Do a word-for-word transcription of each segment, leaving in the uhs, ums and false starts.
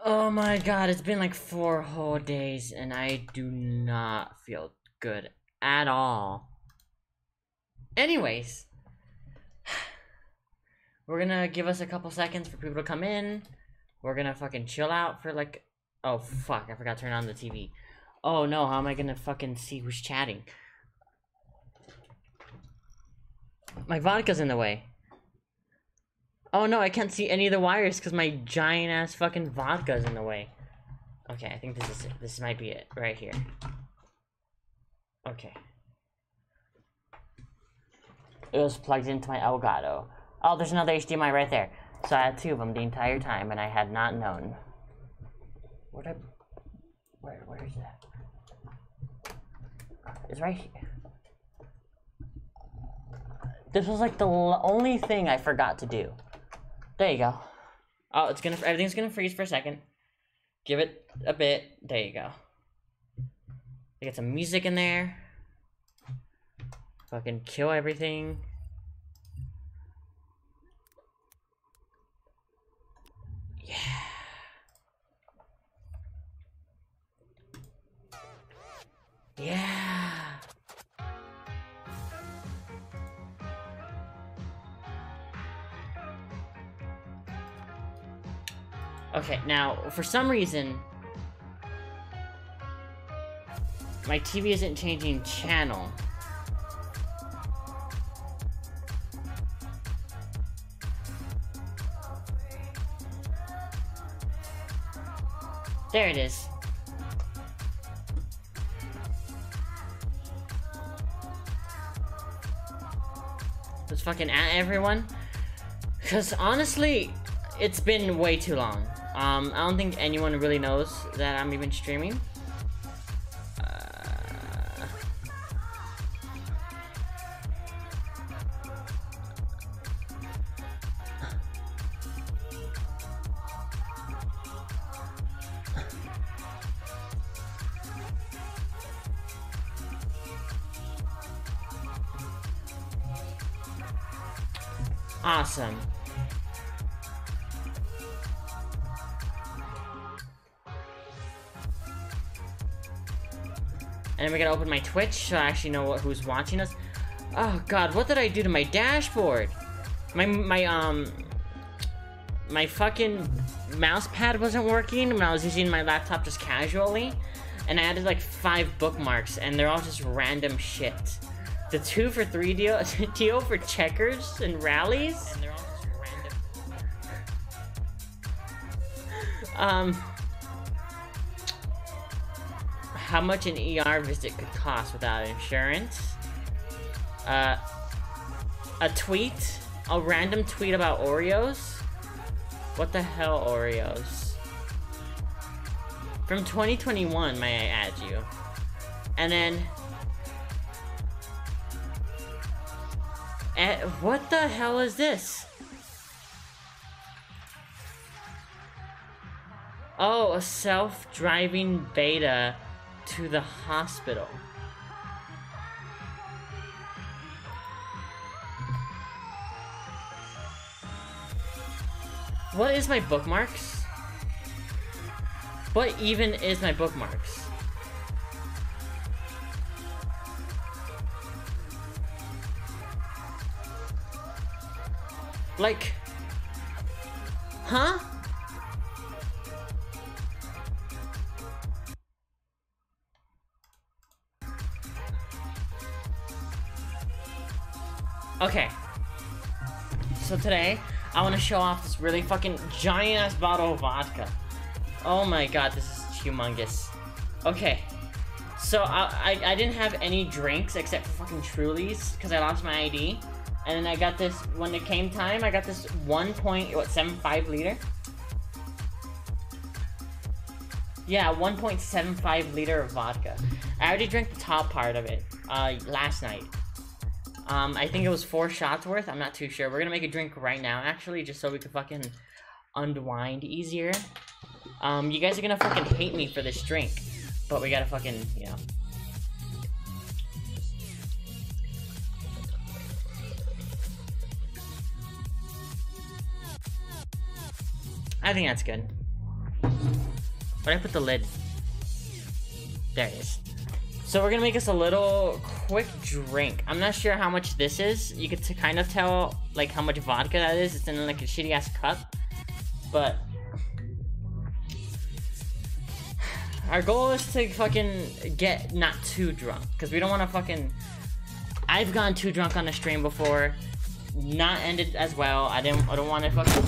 Oh my god, it's been like four whole days and I do not feel good at all. Anyways, we're gonna give us a couple seconds for people to come in. We're gonna fucking chill out for like, oh fuck, I forgot to turn on the T V. Oh no, how am I gonna fucking see who's chatting? My vodka's in the way. Oh no, I can't see any of the wires because my giant ass fucking vodka's in the way. Okay, I think this is it. This might be it right here. Okay. It was plugged into my Elgato. Oh, there's another H D M I right there. So I had two of them the entire time and I had not known. Where'd I... Where, where is that? It's right here. This was like the only thing I forgot to do. There you go. Oh, it's gonna, everything's gonna freeze for a second. Give it a bit. There you go. Get some music in there. Fucking kill everything. Yeah. Yeah. Okay, now, for some reason, my T V isn't changing channel. There it is. Let's fucking at everyone. Because honestly, it's been way too long. Um, I don't think anyone really knows that I'm even streaming. Uh... Awesome. And then we gotta open my Twitch so I actually know what, who's watching us. Oh god, what did I do to my dashboard? My, my, um... My fucking mouse pad wasn't working when I was using my laptop just casually. And I added like five bookmarks and they're all just random shit. The two for three deal, deal for checkers and rallies. And they're all just random. um... How much an E R visit could cost without insurance. Uh, a tweet, a random tweet about Oreos. What the hell, Oreos? From twenty twenty-one, may I add you? And then, eh, what the hell is this? Oh, a self-driving beta to the hospital. What is my bookmarks? What even is my bookmarks? Like, huh? Okay, so today, I want to show off this really fucking giant-ass bottle of vodka. Oh my god, this is humongous. Okay, so I, I, I didn't have any drinks except for fucking Trulies, because I lost my I D. And then I got this, when it came time, I got this one point seven five liter. Yeah, one point seven five liter of vodka. I already drank the top part of it, uh, last night. Um, I think it was four shots worth. I'm not too sure. We're gonna make a drink right now, actually, just so we can fucking unwind easier. Um, you guys are gonna fucking hate me for this drink, but we gotta fucking, you know. I think that's good. Where'd I put the lid? There it is. So we're gonna make us a little quick drink. I'm not sure how much this is. You could kind of tell like how much vodka that is. It's in like a shitty ass cup. But our goal is to fucking get not too drunk. Because we don't want to fucking... I've gone too drunk on a stream before. Not ended as well. I didn't. I don't want to fucking...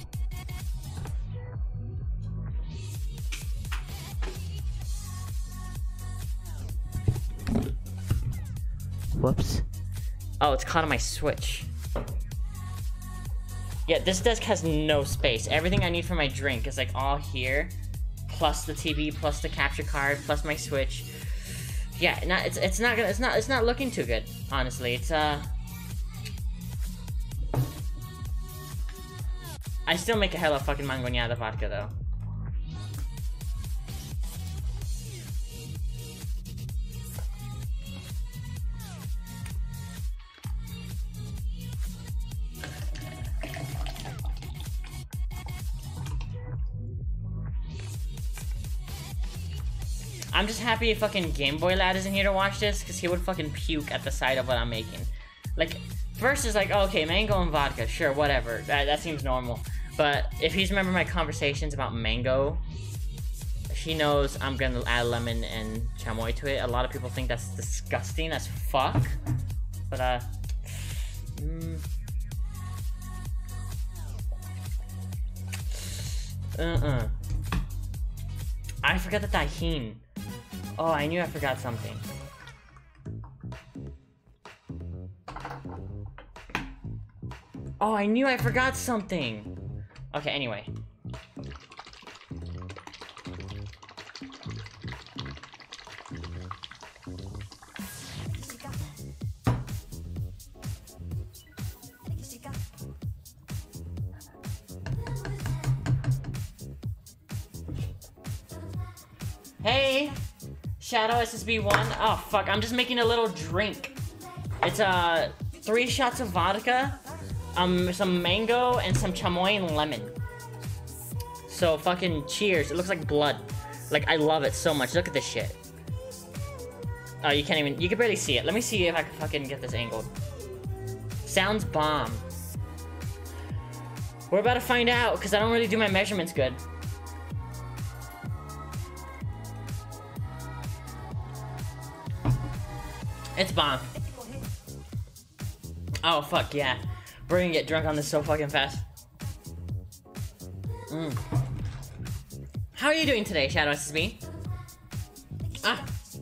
Whoops. Oh, it's caught on my Switch. Yeah, this desk has no space. Everything I need for my drink is like all here. Plus the T V, plus the capture card, plus my Switch. Yeah, not, it's it's not gonna it's not it's not looking too good, honestly. It's uh I still make a hella fucking mangoñada vodka though. I'm just happy fucking Game Boy Lad isn't here to watch this, because he would fucking puke at the sight of what I'm making. Like, first is like, okay, mango and vodka, sure, whatever. That, that seems normal. But if he's remembered my conversations about mango, he knows I'm gonna add lemon and chamoy to it. A lot of people think that's disgusting as fuck. But, uh... Mm, uh-uh. I forgot the tajin. Oh, I knew I forgot something. Oh, I knew I forgot something. Okay, anyway. Hey! Shadow S S B one. Oh, fuck. I'm just making a little drink. It's, uh, three shots of vodka, um, some mango, and some chamoy and lemon. So, fucking cheers. It looks like blood. Like, I love it so much. Look at this shit. Oh, you can't even... You can barely see it. Let me see if I can fucking get this angled. Sounds bomb. We're about to find out, because I don't really do my measurements good. It's bomb. Oh, fuck, yeah. We're gonna get drunk on this so fucking fast. Mm. How are you doing today, Shadow S S B? Ah.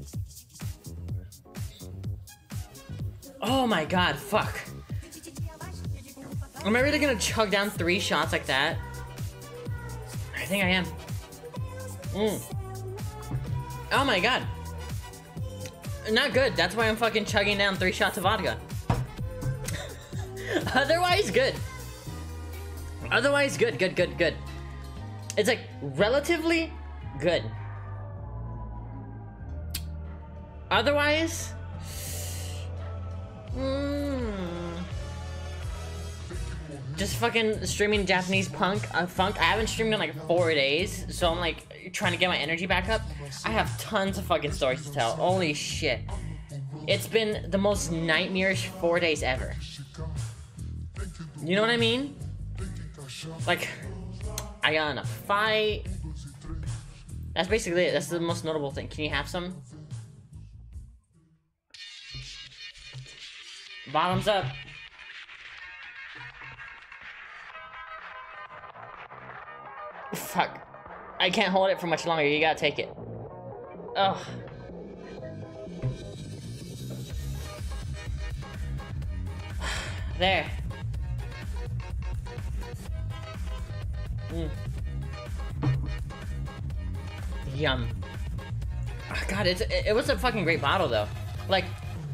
Oh my god, fuck. Am I really gonna chug down three shots like that? I think I am. Mm. Oh my god. Not good. That's why I'm fucking chugging down three shots of vodka. Otherwise, good. Otherwise, good, good, good, good. It's like relatively good. Otherwise, mm, just fucking streaming Japanese punk, uh, funk. I haven't streamed in like four days, so I'm like trying to get my energy back up. I have tons of fucking stories to tell. Holy shit. It's been the most nightmarish four days ever. You know what I mean? Like, I got in a fight. That's basically it. That's the most notable thing. Can you have some? Bottoms up. Fuck. I can't hold it for much longer. You gotta take it. Ugh. There. Mm. Yum. Oh, God, it's, it, it was a fucking great bottle, though. Like,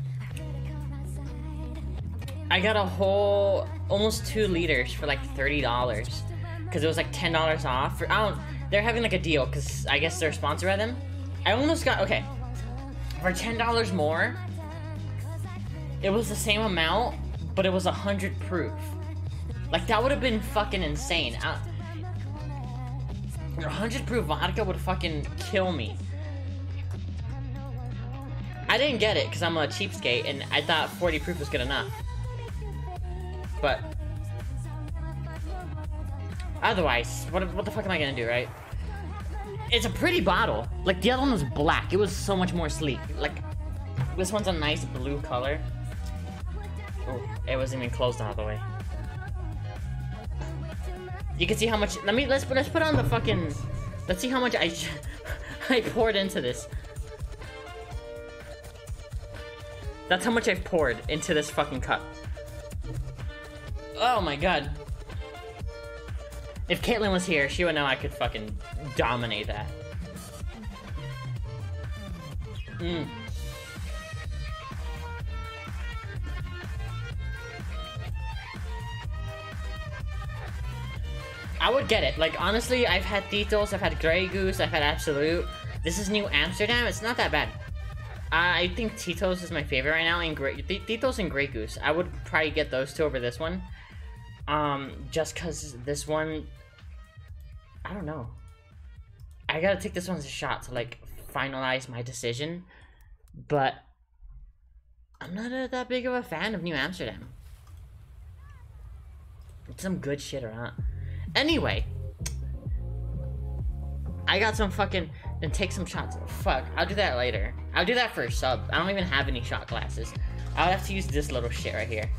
I got a whole, almost two liters for like thirty dollars. Because it was like ten dollars off. For, I don't, they're having like a deal, because I guess they're sponsored by them. I almost got, okay. For ten dollars more, it was the same amount, but it was one hundred proof. Like, that would have been fucking insane. I, one hundred proof vodka would fucking kill me. I didn't get it because I'm a cheapskate and I thought forty proof was good enough. But otherwise, what, what the fuck am I gonna do, right? It's a pretty bottle. Like, the other one was black. It was so much more sleek. Like, this one's a nice blue color. Oh, it wasn't even closed all the way. You can see how much. Let me let's let's put on the fucking. Let's see how much I I poured into this. That's how much I've poured into this fucking cup. Oh my god. If Caitlyn was here, she would know I could fucking dominate that. Mm. I would get it. Like, honestly, I've had Tito's, I've had Grey Goose, I've had Absolute. This is New Amsterdam. It's not that bad. I think Tito's is my favorite right now, and Grey Tito's and Grey Goose. I would probably get those two over this one. Um, just cause this one, I don't know. I gotta take this one as a shot to like finalize my decision, but I'm not a, that big of a fan of New Amsterdam. It's some good shit around. Anyway, I got some fucking. Then take some shots. Fuck, I'll do that later. I'll do that for a sub. I don't even have any shot glasses. I'll have to use this little shit right here.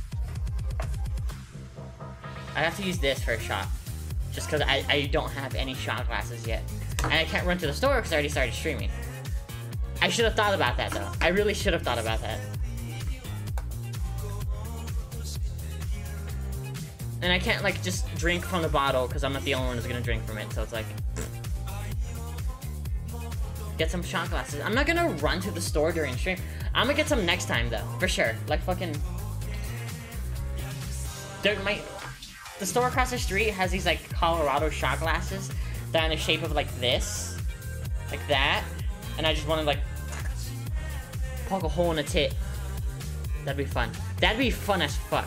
I have to use this for a shot. Just because I, I don't have any shot glasses yet. And I can't run to the store because I already started streaming. I should have thought about that though. I really should have thought about that. And I can't like just drink from the bottle because I'm not the only one who's gonna drink from it. So it's like... Get some shot glasses. I'm not gonna run to the store during stream. I'm gonna get some next time though, for sure. Like fucking. There, my, the store across the street has these like Colorado shot glasses that are in the shape of like this, like that, and I just want to like poke a hole in a tit. That'd be fun. That'd be fun as fuck.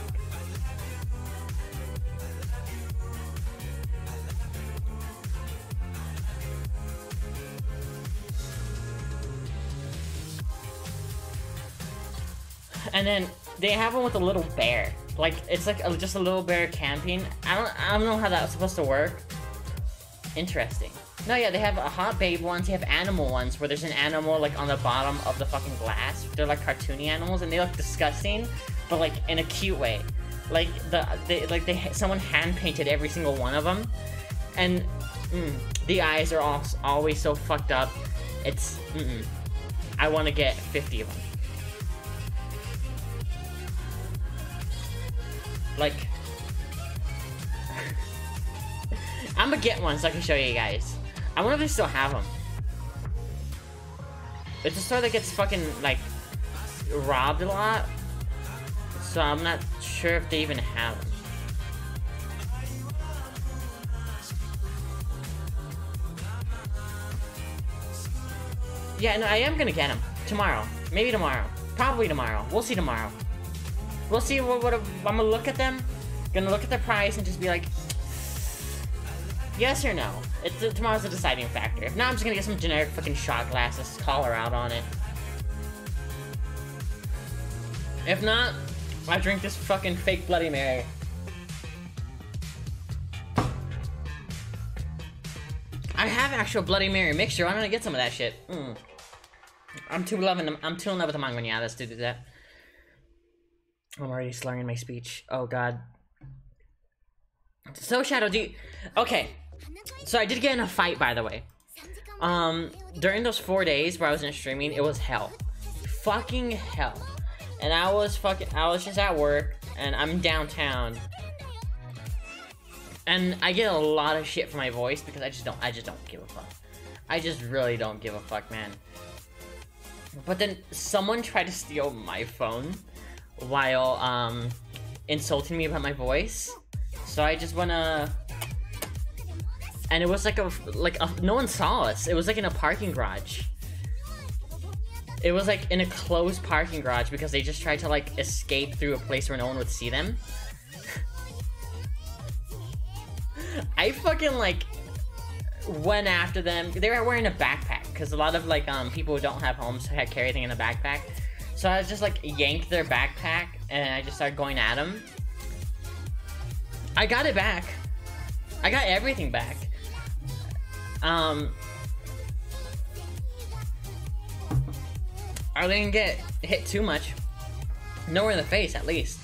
And then they have one with a little bear. Like it's like a, just a little bear camping. I don't I don't know how that's supposed to work. Interesting. No, yeah, they have a hot babe ones. They have animal ones where there's an animal like on the bottom of the fucking glass. They're like cartoony animals and they look disgusting, but like in a cute way. Like the they like they someone hand painted every single one of them, and mm, the eyes are all always so fucked up. It's mm-mm. I want to get fifty of them. Like, I'm gonna get one so I can show you guys. I wonder if they still have them. It's a store that gets fucking, like, robbed a lot. So I'm not sure if they even have them. Yeah, no, I am gonna get them. Tomorrow. Maybe tomorrow. Probably tomorrow. We'll see tomorrow. We'll see what, what I'm gonna look at them, gonna look at the price and just be like, yes or no. It's uh, tomorrow's a deciding factor. If not, I'm just gonna get some generic fucking shot glasses, collar out on it. If not, I drink this fucking fake Bloody Mary. I have actual Bloody Mary mixture. Why don't I get some of that shit? Mm. I'm too loving them. I'm too in love with the mangoneadas to do that. I'm already slurring my speech. Oh god. So Shadow, do you... Okay. So I did get in a fight, by the way. Um, during those four days where I wasn't streaming, it was hell. Fucking hell. And I was fucking... I was just at work, and I'm downtown. And I get a lot of shit for my voice because I just don't... I just don't give a fuck. I just really don't give a fuck, man. But then someone tried to steal my phone while um insulting me about my voice, so I just wanna, and it was like a like a, no one saw us. It was like in a parking garage. It was like in a closed parking garage because they just tried to like escape through a place where no one would see them. I fucking like went after them. They were wearing a backpack because a lot of like um people who don't have homes had carry everything in a backpack. So I just like yanked their backpack and I just started going at them. I got it back. I got everything back. Um, I didn't get hit too much. Nowhere in the face, at least.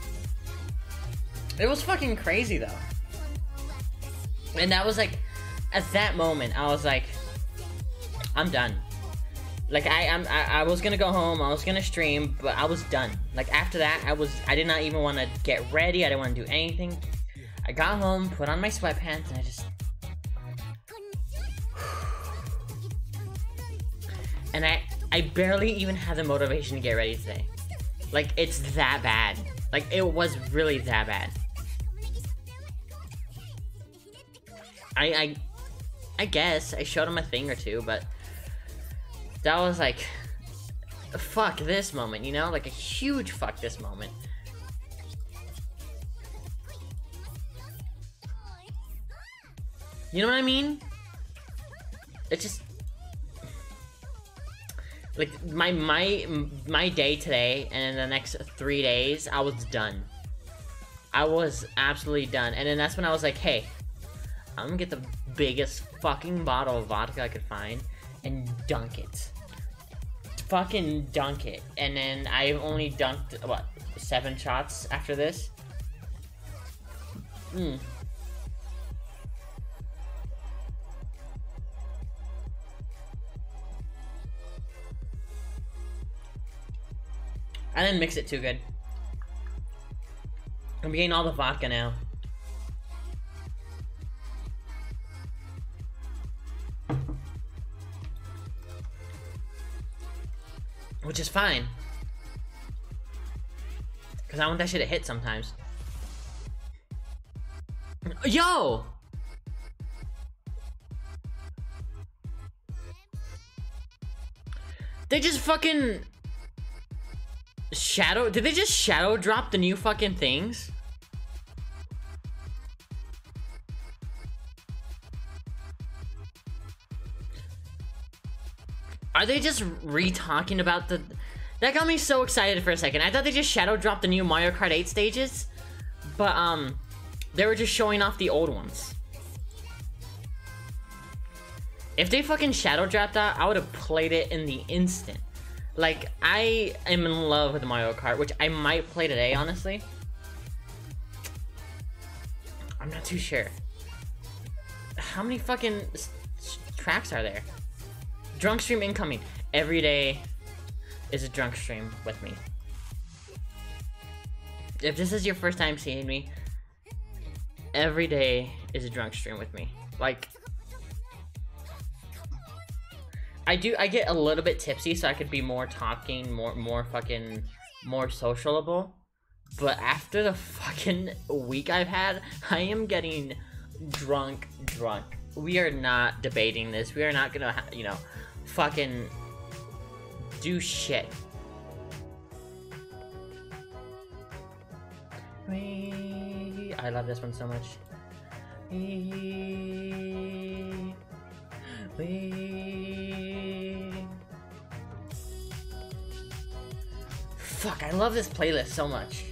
It was fucking crazy though. And that was like, at that moment, I was like, I'm done. Like I, I'm, I, I was gonna go home. I was gonna stream, but I was done. Like after that, I was, I did not even want to get ready. I didn't want to do anything. I got home, put on my sweatpants, and I just, and I, I barely even had the motivation to get ready today. Like it's that bad. Like it was really that bad. I, I, I guess I showed him a thing or two, but that was like, fuck this moment, you know? Like a huge fuck this moment. You know what I mean? It's just, like my my my day today and in the next three days, I was done. I was absolutely done, and then that's when I was like, hey, I'm gonna get the biggest fucking bottle of vodka I could find and dunk it. Fucking dunk it. And then I've only dunked, what, seven shots after this? Hmm. I didn't mix it too good. I'm getting all the vodka now. Which is fine. Because I want that shit to hit sometimes. Yo! They just fucking... Shadow... Did they just shadow drop the new fucking things? Are they just re-talking about the... That got me so excited for a second. I thought they just shadow dropped the new Mario Kart eight stages. But, um... they were just showing off the old ones. If they fucking shadow dropped that, I would have played it in the instant. Like, I am in love with Mario Kart, which I might play today, honestly. I'm not too sure. How many fucking s s tracks are there? Drunk stream incoming. Every day is a drunk stream with me. If this is your first time seeing me, every day is a drunk stream with me. Like, I do, I get a little bit tipsy so I could be more talking, more, more fucking, more sociable. But after the fucking week I've had, I am getting drunk, drunk. We are not debating this. We are not gonna, you know, fucking do shit. I love this one so much. Fuck, I love this playlist so much.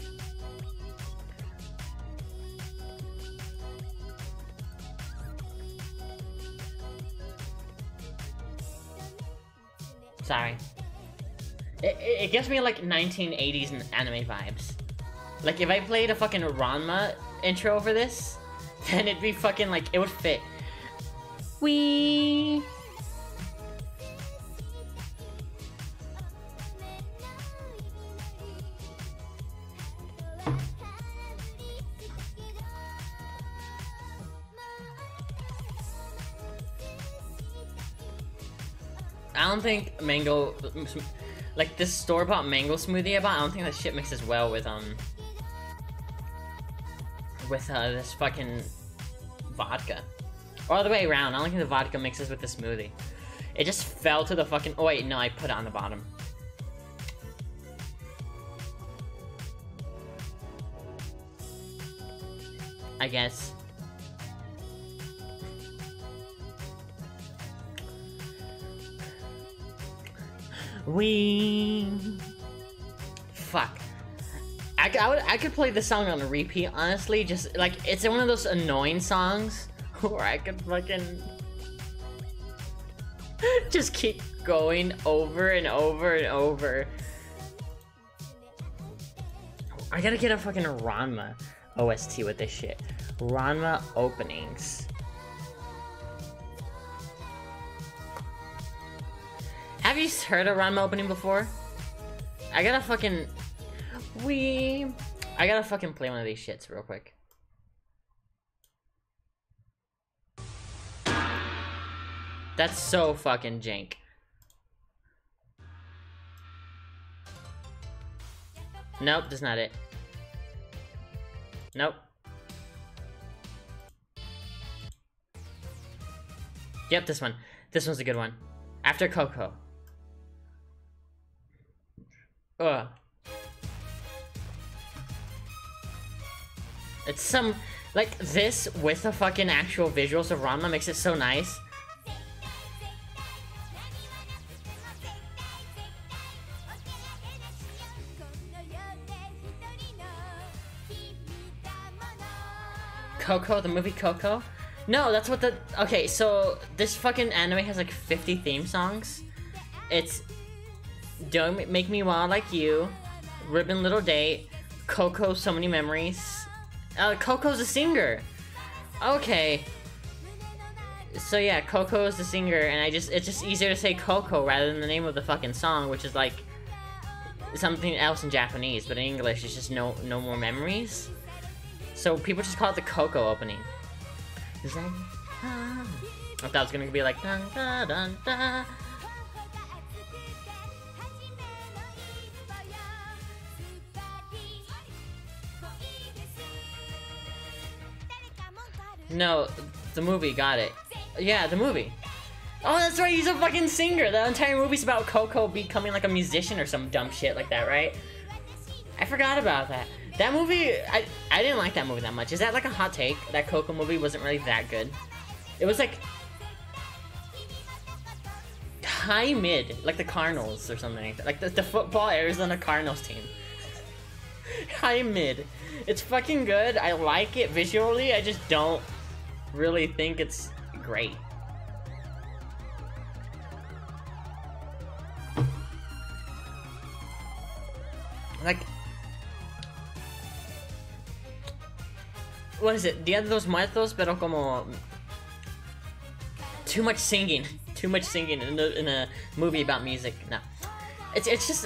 Sorry. It, it, it gives me like nineteen eighties and anime vibes. Like if I played a fucking Ranma intro over this, then it'd be fucking like, it would fit. Wee. I don't think mango, like this store-bought mango smoothie I bought, I don't think that shit mixes well with, um, with, uh, this fucking vodka. Or all the way around, I don't think the vodka mixes with the smoothie. It just fell to the fucking, oh wait, no, I put it on the bottom. I guess. We. Fuck. I, I, would, I could play this song on a repeat, honestly. Just, like, it's one of those annoying songs where I could fucking just keep going over and over and over. I gotta get a fucking Ranma O S T with this shit. Ranma openings. Have you heard a Ranma opening before? I gotta fucking... We... I gotta fucking play one of these shits real quick. That's so fucking jank. Nope, that's not it. Nope. Yep, this one. This one's a good one. After Coco. Ugh. It's some... Like, this with the fucking actual visuals of Ranma makes it so nice. Coco, the movie Coco? No, that's what the... Okay, so this fucking anime has like fifty theme songs. It's Don't Make Me Wild Like You, Ribbon Little Date, Coco, So Many Memories. Uh, Coco's a singer. Okay. So yeah, Coco is the singer, and I just it's just easier to say Coco rather than the name of the fucking song, which is like something else in Japanese, but in English it's just no no more memories. So people just call it the Coco opening. Is that, ah. I thought it was gonna be like dun dun dun dun. No, the movie, got it. Yeah, the movie. Oh, that's right, he's a fucking singer. The entire movie's about Coco becoming like a musician or some dumb shit like that, right? I forgot about that. That movie, I, I didn't like that movie that much. Is that like a hot take? That Coco movie wasn't really that good? It was like... high mid, like the Cardinals or something like that. Like the, the football Arizona Cardinals team. High mid. It's fucking good, I like it visually, I just don't really think it's great. Like... What is it? Dia de los Muertos, pero como... Too much singing. Too much singing in a, in a movie about music. No. It's, it's just...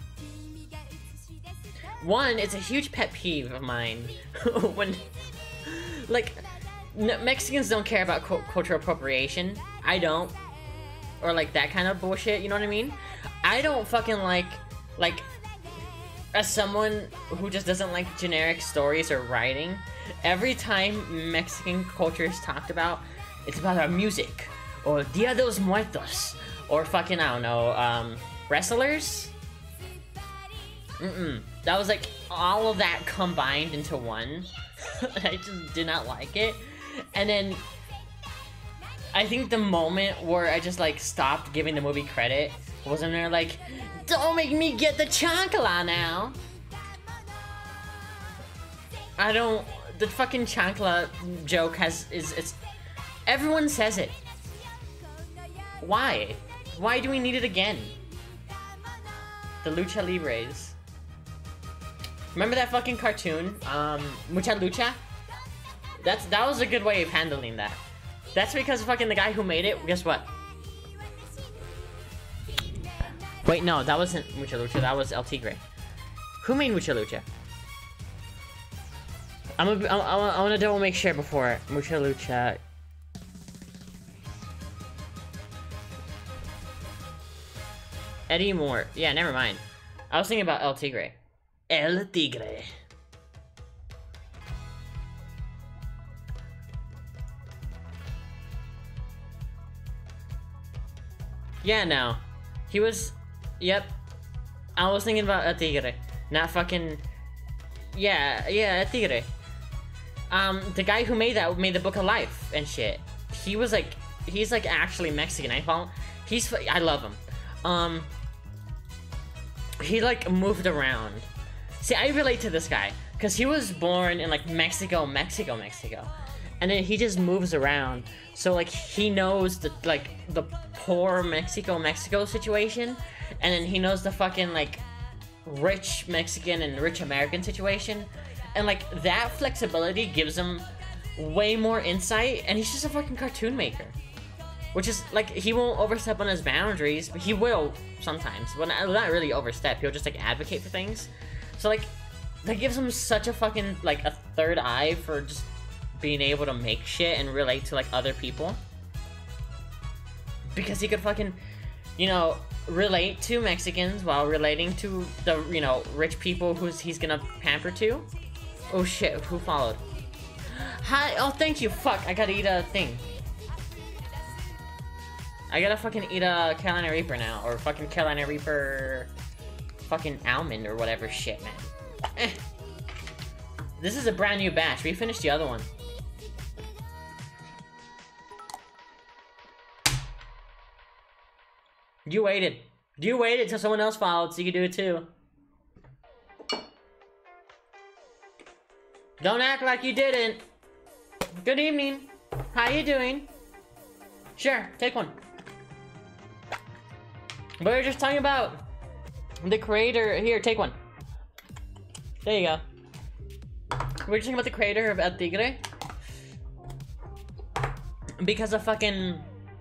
One, it's a huge pet peeve of mine. When... Like... No, Mexicans don't care about cu cultural appropriation. I don't. Or like that kind of bullshit, you know what I mean? I don't fucking like... Like... As someone who just doesn't like generic stories or writing, every time Mexican culture is talked about, it's about our music, or Dia de los Muertos, or fucking, I don't know, um, wrestlers? Mm-mm. That was like, all of that combined into one. I just did not like it. And then, I think the moment where I just like stopped giving the movie credit was when they're like, don't make me get the chancla now. I don't... The fucking chancla joke has... is it's... Everyone says it. Why? Why do we need it again? The Lucha Libres. Remember that fucking cartoon? Um, Mucha Lucha? That's, that was a good way of handling that. That's because fucking the guy who made it, guess what? Wait, no, that wasn't Mucha Lucha, that was El Tigre. Who made Mucha Lucha? I'm a, I, I, I want to double make sure before Mucha Lucha. Eddie Moore. Yeah, never mind. I was thinking about El Tigre. El Tigre. Yeah, no. He was... Yep. I was thinking about El Tigre. Not fucking... Yeah, yeah, El Tigre. Um, the guy who made that made the Book of Life and shit. He was like... He's like actually Mexican. I found... He's... I love him. Um... he like moved around. See, I relate to this guy because he was born in like Mexico, Mexico, Mexico, and then he just moves around. So like he knows the like the poor Mexico, Mexico situation, and then he knows the fucking like rich Mexican and rich American situation, and like that flexibility gives him way more insight. And he's just a fucking cartoon maker, which is like he won't overstep on his boundaries, but he will sometimes. Well, not, not really overstep. He'll just like advocate for things. So like, that gives him such a fucking, like, a third eye for just being able to make shit and relate to, like, other people. Because he could fucking, you know, relate to Mexicans while relating to the, you know, rich people who's he's gonna pamper to. Oh shit, who followed? Hi, oh thank you, fuck, I gotta eat a thing. I gotta fucking eat a Carolina Reaper now, or fucking Carolina Reaper... fucking almond or whatever shit, man. Eh. This is a brand new batch. We finished the other one. You waited. You waited till someone else followed so you could do it too. Don't act like you didn't. Good evening. How you doing? Sure, take one. But we're just talking about the creator. Here, take one. There you go. We're just talking about the creator of El Tigre. Because of fucking...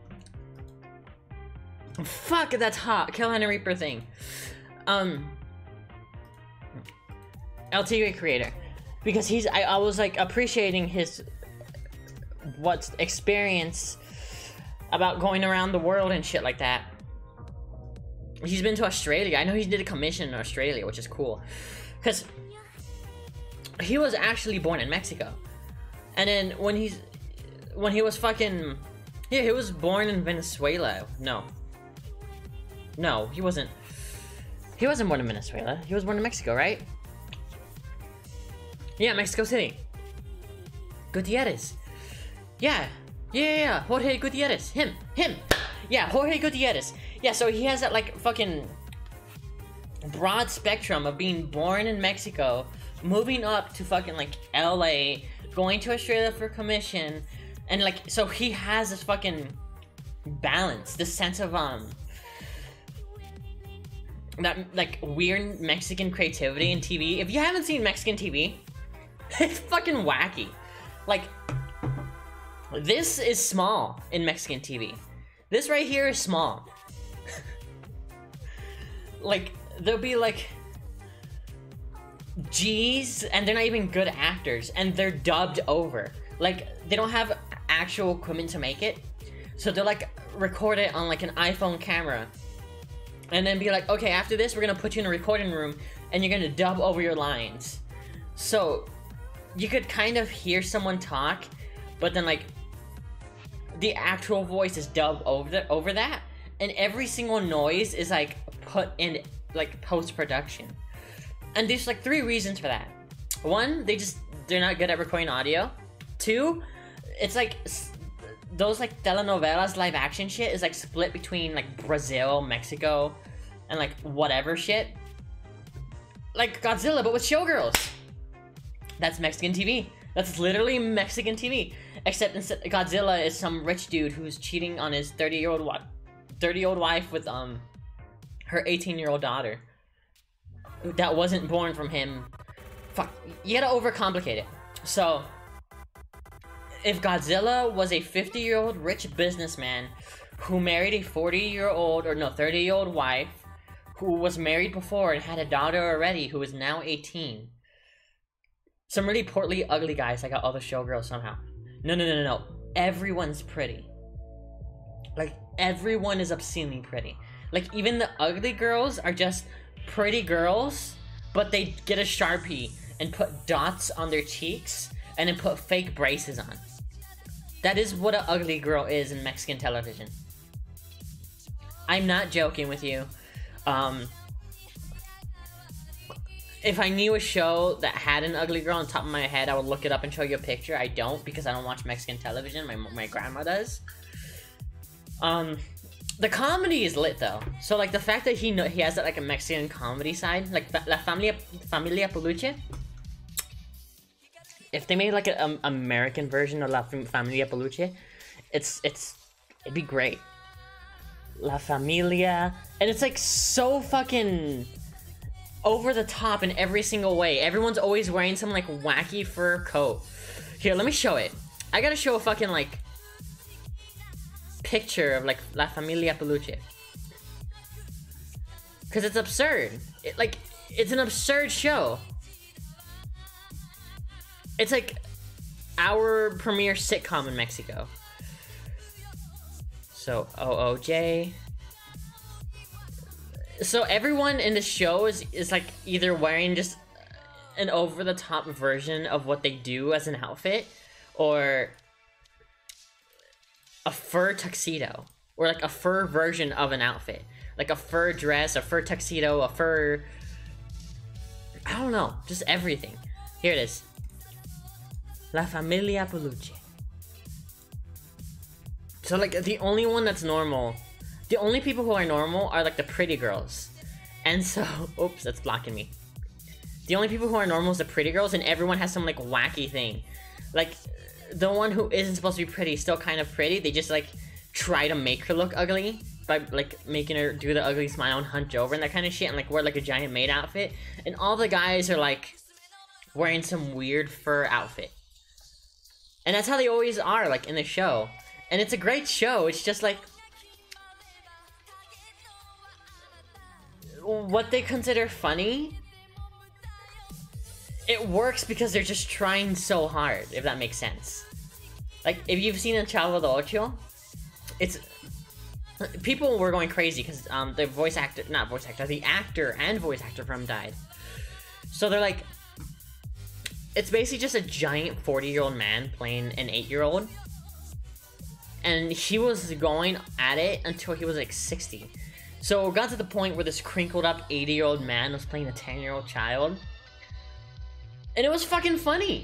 Fuck, that's hot. Carolina Reaper thing. Um... El Tigre creator. Because he's... I, I was like appreciating his... What's experience about going around the world and shit like that. He's been to Australia. I know he did a commission in Australia, which is cool. Because he was actually born in Mexico. And then when he's... When he was fucking... Yeah, he was born in Venezuela. No. No, he wasn't... He wasn't born in Venezuela. He was born in Mexico, right? Yeah, Mexico City. Gutierrez. Yeah. Yeah, yeah, yeah. Jorge Gutierrez. Him. Him. Yeah, Jorge Gutierrez. Yeah, so he has that, like, fucking broad spectrum of being born in Mexico, moving up to fucking, like, L A, going to Australia for commission, and, like, so he has this fucking balance, this sense of, um, that, like, weird Mexican creativity in T V. If you haven't seen Mexican T V, it's fucking wacky. Like, this is small in Mexican T V. This right here is small. Like, there'll be, like, G's, and they're not even good actors, and they're dubbed over. Like, they don't have actual equipment to make it, so they'll, like, record it on, like, an iPhone camera, and then be like, okay, after this, we're gonna put you in a recording room, and you're gonna dub over your lines. So, you could kind of hear someone talk, but then, like, the actual voice is dubbed over, the, over that, and every single noise is, like, put in, like, post-production. And there's, like, three reasons for that. One, they just, they're not good at recording audio. Two, it's, like, those, like, telenovelas live action shit is, like, split between, like, Brazil, Mexico, and, like, whatever shit. Like Godzilla, but with showgirls. That's Mexican T V. That's literally Mexican T V. Except instead, Godzilla is some rich dude who's cheating on his thirty-year-old wife, thirty-year-old wife with, um, her eighteen-year-old daughter. That wasn't born from him. Fuck, you gotta overcomplicate it. So, if Godzilla was a fifty-year-old rich businessman who married a forty-year-old, or no, thirty-year-old wife, who was married before and had a daughter already who is now eighteen. Some really portly, ugly guys like all the showgirls somehow. No, no, no, no, no. Everyone's pretty. Like, everyone is obscenely pretty. Like, even the ugly girls are just pretty girls, but they get a Sharpie and put dots on their cheeks and then put fake braces on. That is what an ugly girl is in Mexican television. I'm not joking with you. Um, if I knew a show that had an ugly girl on top of my head, I would look it up and show you a picture. I don't, because I don't watch Mexican television. My, my grandma does. Um, The comedy is lit though. So like the fact that he know he has that like a Mexican comedy side, like La Familia Familia Peluche. If they made like an um, American version of La Familia Peluche, it's it's it'd be great. La Familia, and it's like so fucking over the top in every single way. Everyone's always wearing some like wacky fur coat. Here, let me show it. I gotta show a fucking like picture of like La Familia Peluche, because it's absurd. It, like it's an absurd show. It's like our premiere sitcom in Mexico. So O O J. So everyone in the show is is like either wearing just an over-the-top version of what they do as an outfit, or a fur tuxedo, or like a fur version of an outfit, like a fur dress, a fur tuxedo, a fur, I don't know, just everything. Here it is. La Familia Peluche. So like the only one that's normal, the only people who are normal are like the pretty girls. And so, oops, that's blocking me. The only people who are normal is the pretty girls, and everyone has some like wacky thing. Like the one who isn't supposed to be pretty is still kind of pretty. They just like try to make her look ugly by like making her do the ugly smile and hunch over and that kind of shit, and like wear like a giant maid outfit. And all the guys are like wearing some weird fur outfit. And that's how they always are, like, in the show. And it's a great show, it's just, like... what they consider funny... it works because they're just trying so hard, if that makes sense. Like, if you've seen El Chavo del Ocho, it's... people were going crazy, because, um, the voice actor... not voice actor, the actor and voice actor from died. So they're like... it's basically just a giant forty-year-old man playing an eight-year-old. And he was going at it until he was like sixty. So it got to the point where this crinkled up eighty-year-old man was playing a ten-year-old child. And it was fucking funny.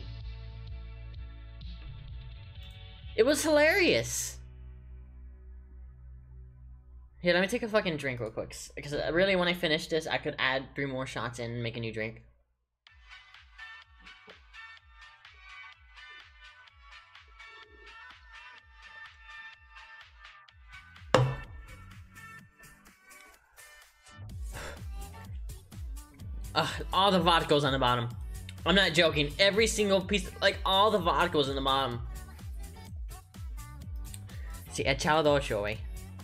It was hilarious. Here, let me take a fucking drink real quick. Because really, when I finish this, I could add three more shots in and make a new drink. Uh, all the vodka's on the bottom. I'm not joking. Every single piece, like all the vodka's on the bottom. See, El Chavo del Ocho away.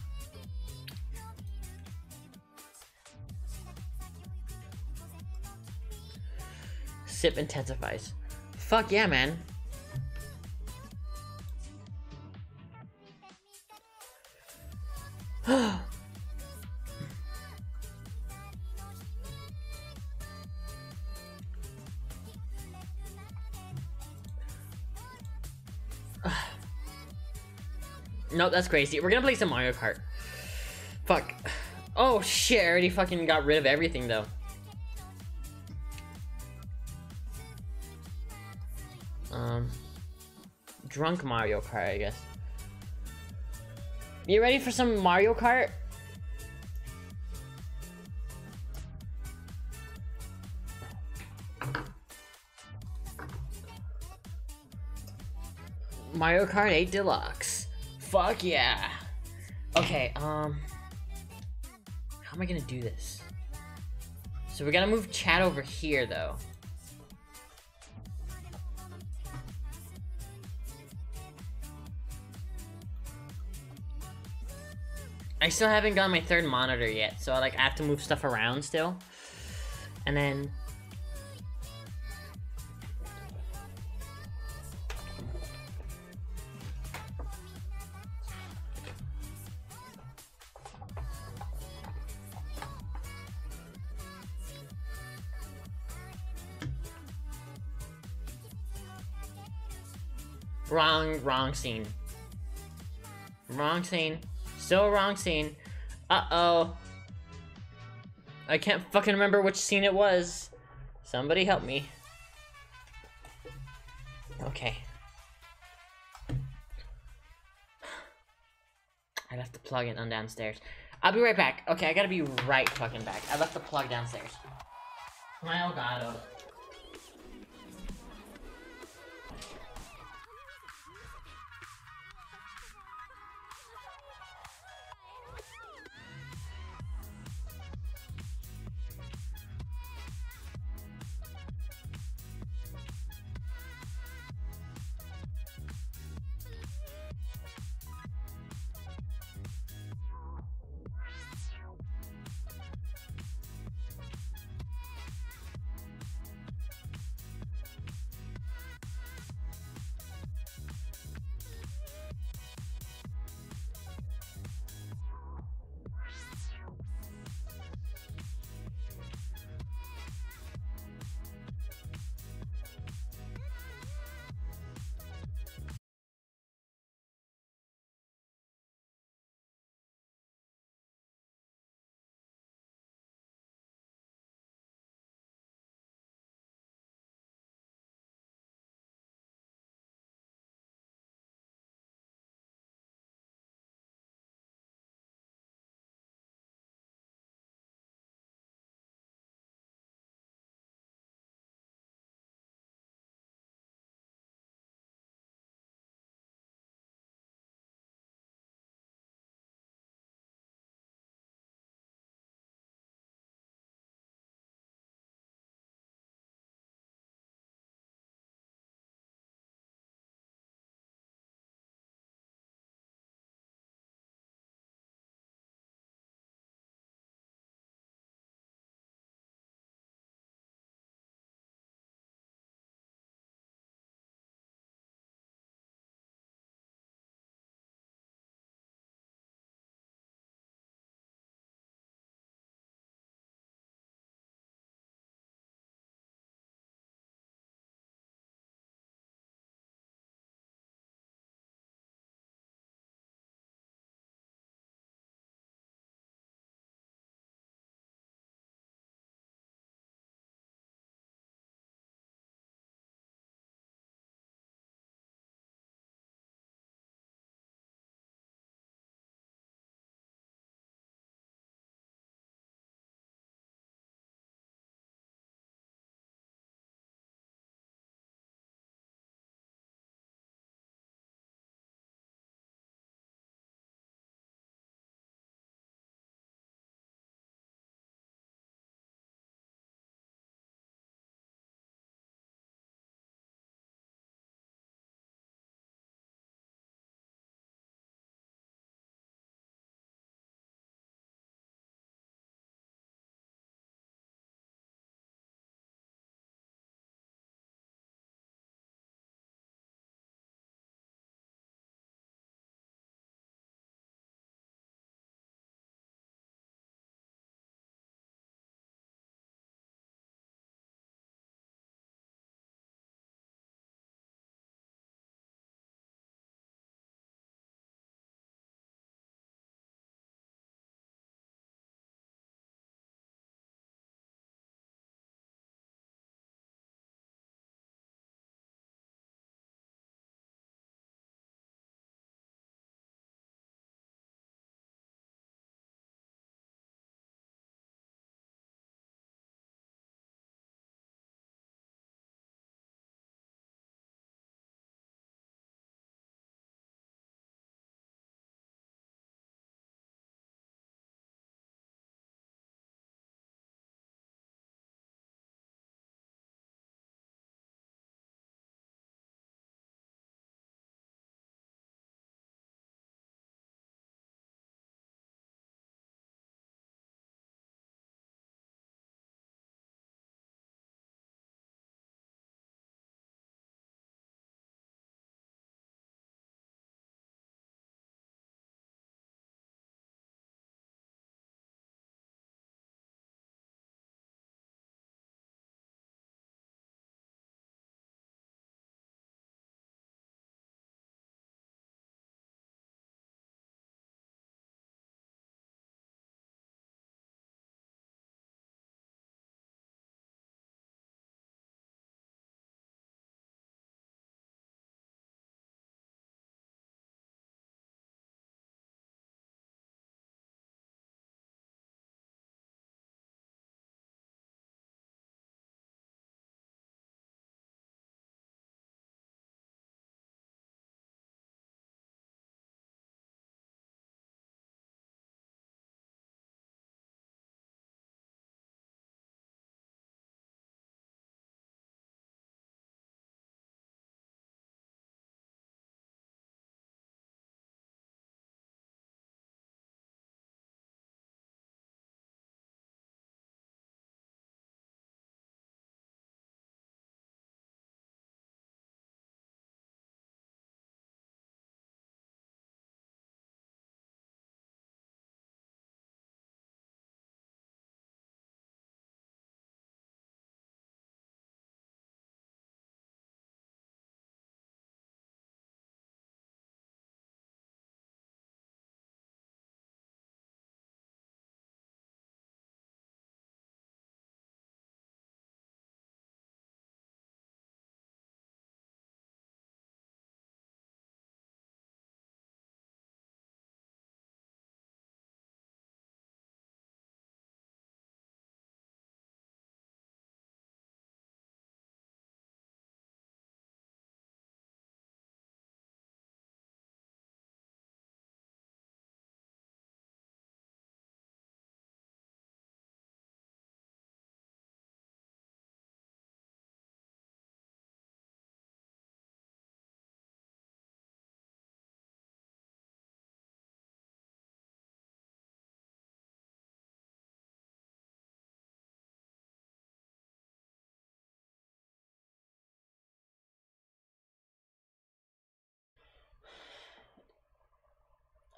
Sip intensifies. Fuck yeah, man. No, that's crazy. We're gonna play some Mario Kart. Fuck. Oh shit, I already fucking got rid of everything though. Um, drunk Mario Kart, I guess. You ready for some Mario Kart? Mario Kart eight Deluxe. Fuck yeah. Okay, um... how am I gonna do this? So we gotta move chat over here, though. I still haven't got my third monitor yet, so like I have to move stuff around still. And then... Wrong, wrong scene. Wrong scene. Still wrong scene. Uh-oh. I can't fucking remember which scene it was. Somebody help me. Okay. I left the plug in on downstairs. I'll be right back. Okay, I gotta be right fucking back. I left the plug downstairs. My Elgato.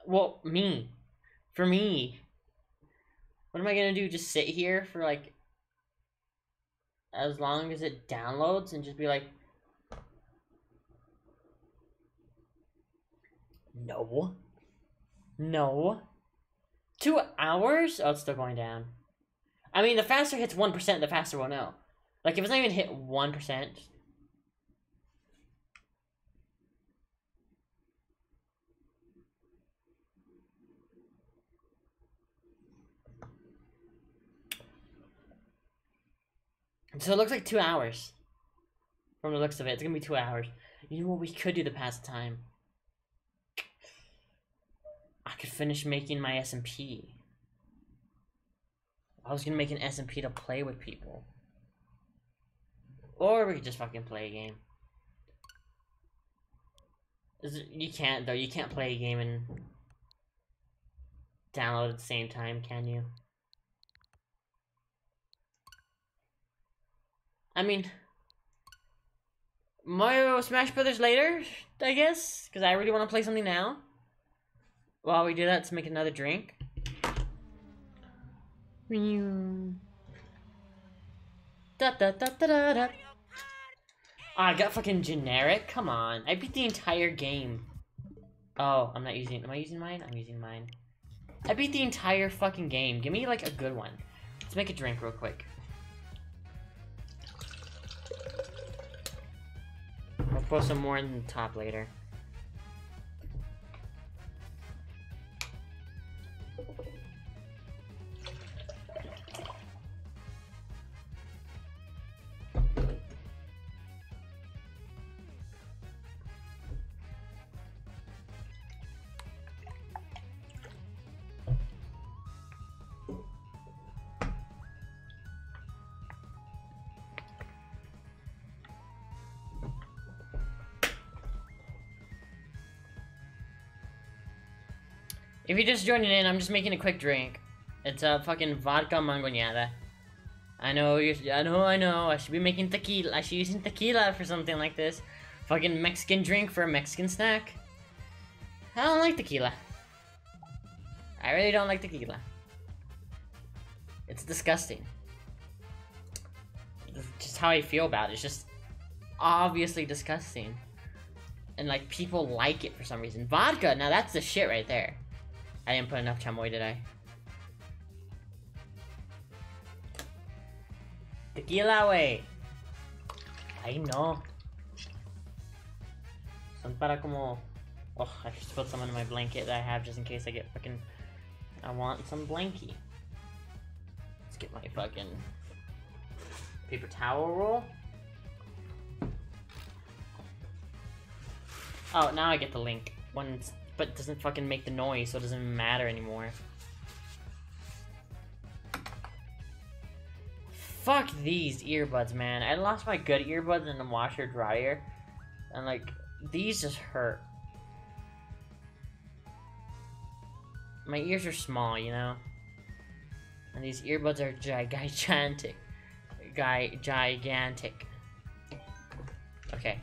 Well, me. For me. What am I gonna do? Just sit here for like as long as it downloads and just be like, no. No. Two hours? Oh, it's still going down. I mean, the faster it hits one percent, the faster we'll know. Like, if it's not even hit one percent. So it looks like two hours. From the looks of it, it's gonna be two hours. You know what we could do to pass the time? I could finish making my S M P. I was gonna make an S M P to play with people. Or we could just fucking play a game. Is it, you can't, though. You can't play a game and download at the same time, can you? I mean, Mario Smash Brothers later, I guess? Because I really want to play something now. While we do that, let's make another drink. Da da da da da da. Oh, I got fucking generic? Come on. I beat the entire game. Oh, I'm not using... Am I using mine? I'm using mine. I beat the entire fucking game. Give me, like, a good one. Let's make a drink real quick. I'll put some more in the top later. If you're just joining in, I'm just making a quick drink. It's a uh, fucking vodka mangoñada. I know you're. I know. I know. I should be making tequila. I should be using tequila for something like this. Fucking Mexican drink for a Mexican snack. I don't like tequila. I really don't like tequila. It's disgusting. It's just how I feel about it. It's just obviously disgusting. And like people like it for some reason. Vodka. Now that's the shit right there. I didn't put enough chamoy, did I? Tequila, way. I know. Son para como... Oh, I should put some in my blanket that I have just in case I get fucking... I want some blankie. Let's get my fucking... paper towel roll. Oh, now I get the link. Once... But it doesn't fucking make the noise, so it doesn't matter anymore. Fuck these earbuds, man. I lost my good earbuds in the washer dryer. And like, these just hurt. My ears are small, you know? And these earbuds are gi gigantic. Gi gigantic. Okay.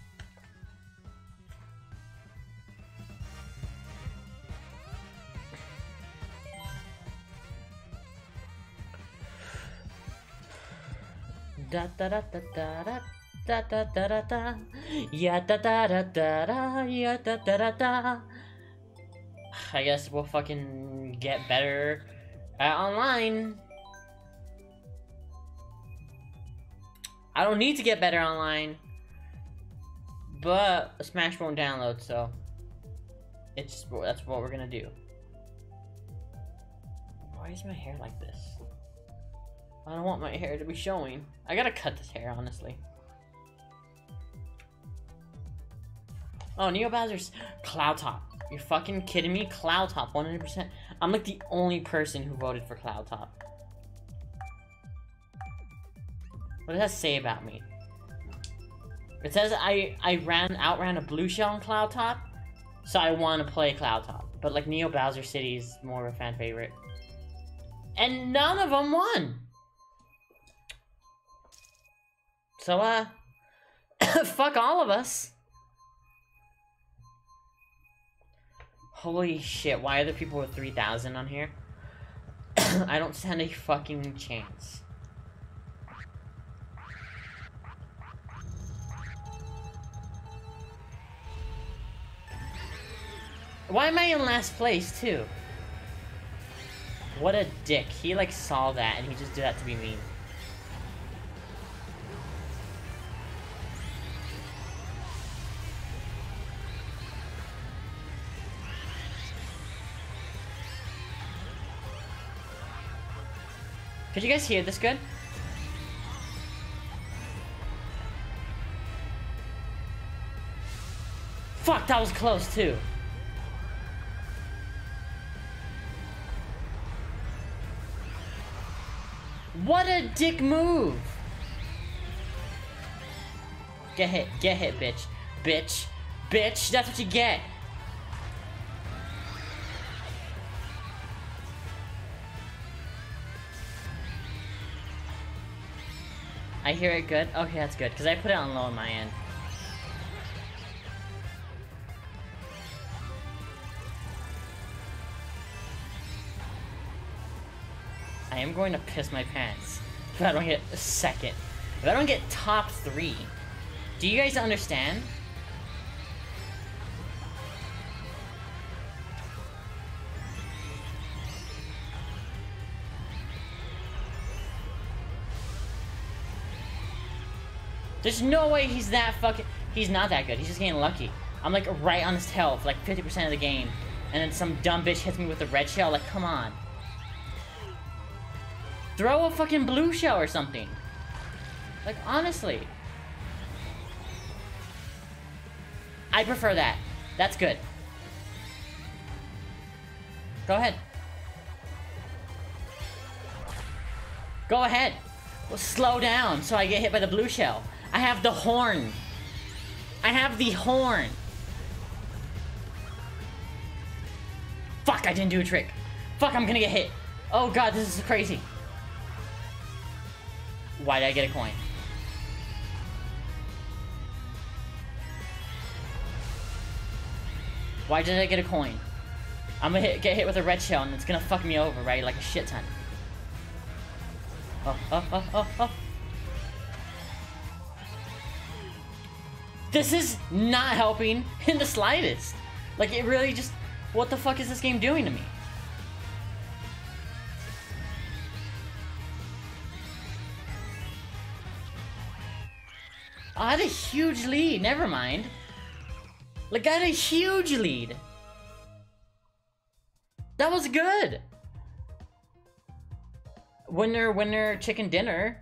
Da da da da da da da da da da yeah da da da da da yeah da da da da. I guess we'll fucking get better at online. I don't need to get better online, but Smash won't download, so it's that's what we're gonna do. Why is my hair like this? I don't want my hair to be showing. I gotta cut this hair, honestly. Oh, Neo Bowser's Cloud Top. You're fucking kidding me? Cloud Top, one hundred percent. I'm like the only person who voted for Cloud Top. What does that say about me? It says I, I ran outran a blue shell on Cloud Top, so I want to play Cloud Top. But like Neo Bowser City is more of a fan favorite. And none of them won! So, uh, fuck all of us. Holy shit, why are there people with three thousand on here? I don't stand a fucking chance. Why am I in last place, too? What a dick. He, like, saw that, and he just did that to be mean. Could you guys hear this good? Fuck, that was close, too. What a dick move! Get hit, get hit, bitch. Bitch. Bitch, that's what you get. I hear it good? Okay, that's good, because I put it on low on my end. I am going to piss my pants if I don't get a second. If I don't get top three. Do you guys understand? There's no way he's that fucking... He's not that good. He's just getting lucky. I'm like right on his tail for like fifty percent of the game. And then some dumb bitch hits me with a red shell. Like, come on. Throw a fucking blue shell or something. Like, honestly. I prefer that. That's good. Go ahead. Go ahead. Well, slow down so I get hit by the blue shell. I have the horn. I have the horn. Fuck, I didn't do a trick. Fuck, I'm gonna get hit. Oh god, this is crazy. Why did I get a coin? Why did I get a coin? I'm gonna hit, get hit with a red shell and it's gonna fuck me over, right? Like a shit ton. Oh, oh, oh, oh, oh. This is not helping in the slightest. Like, it really just... What the fuck is this game doing to me? I had a huge lead. Never mind. Like, I had a huge lead. That was good. Winner, winner, chicken dinner.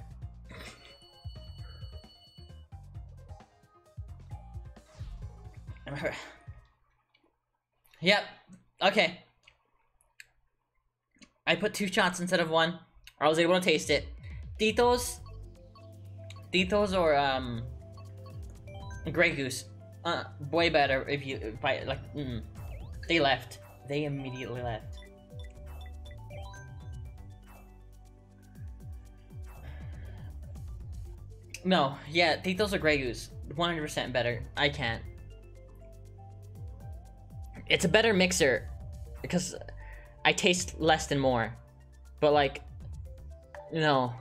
Yep. Okay. I put two shots instead of one. I was able to taste it. Tito's. Tito's or um. Grey Goose. Uh, way better if you buy like. Mm, they left. They immediately left. No, yeah, Tito's or Grey Goose. one hundred percent better. I can't. It's a better mixer because I taste less than more. But like, no.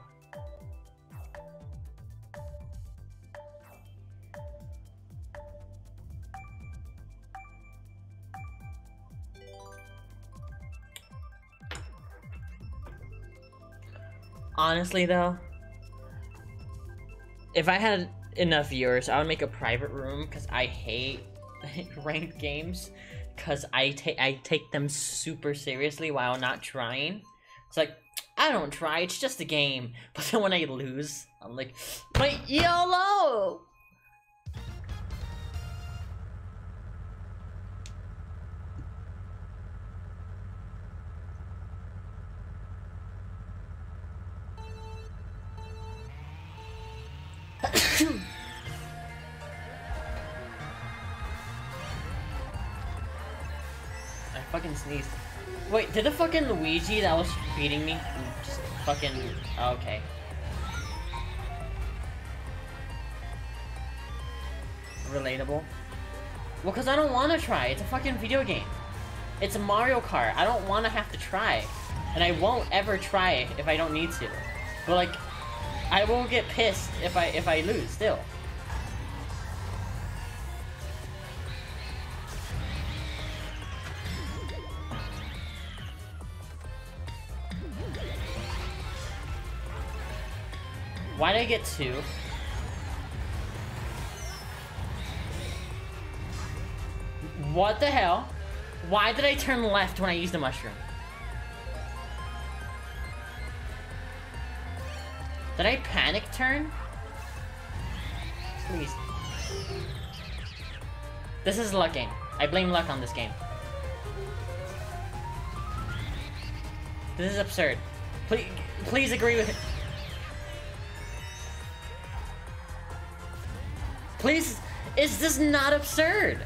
Honestly though, if I had enough viewers, I would make a private room because I hate ranked games. Because I take I take them super seriously while not trying. It's like, I don't try, it's just a game. But then when I lose, I'm like, but YOLO! Fucking sneezed. Wait, did the fucking Luigi that was beating me just fucking... Oh, okay. Relatable. Well, because I don't want to try. It's a fucking video game. It's a Mario Kart. I don't want to have to try. And I won't ever try if I don't need to. But like, I will get pissed if I if I lose still. Why did I get two? What the hell? Why did I turn left when I used the mushroom? Did I panic turn? Please. This is a luck game. I blame luck on this game. This is absurd. Please, please agree with it. Please, is this not absurd?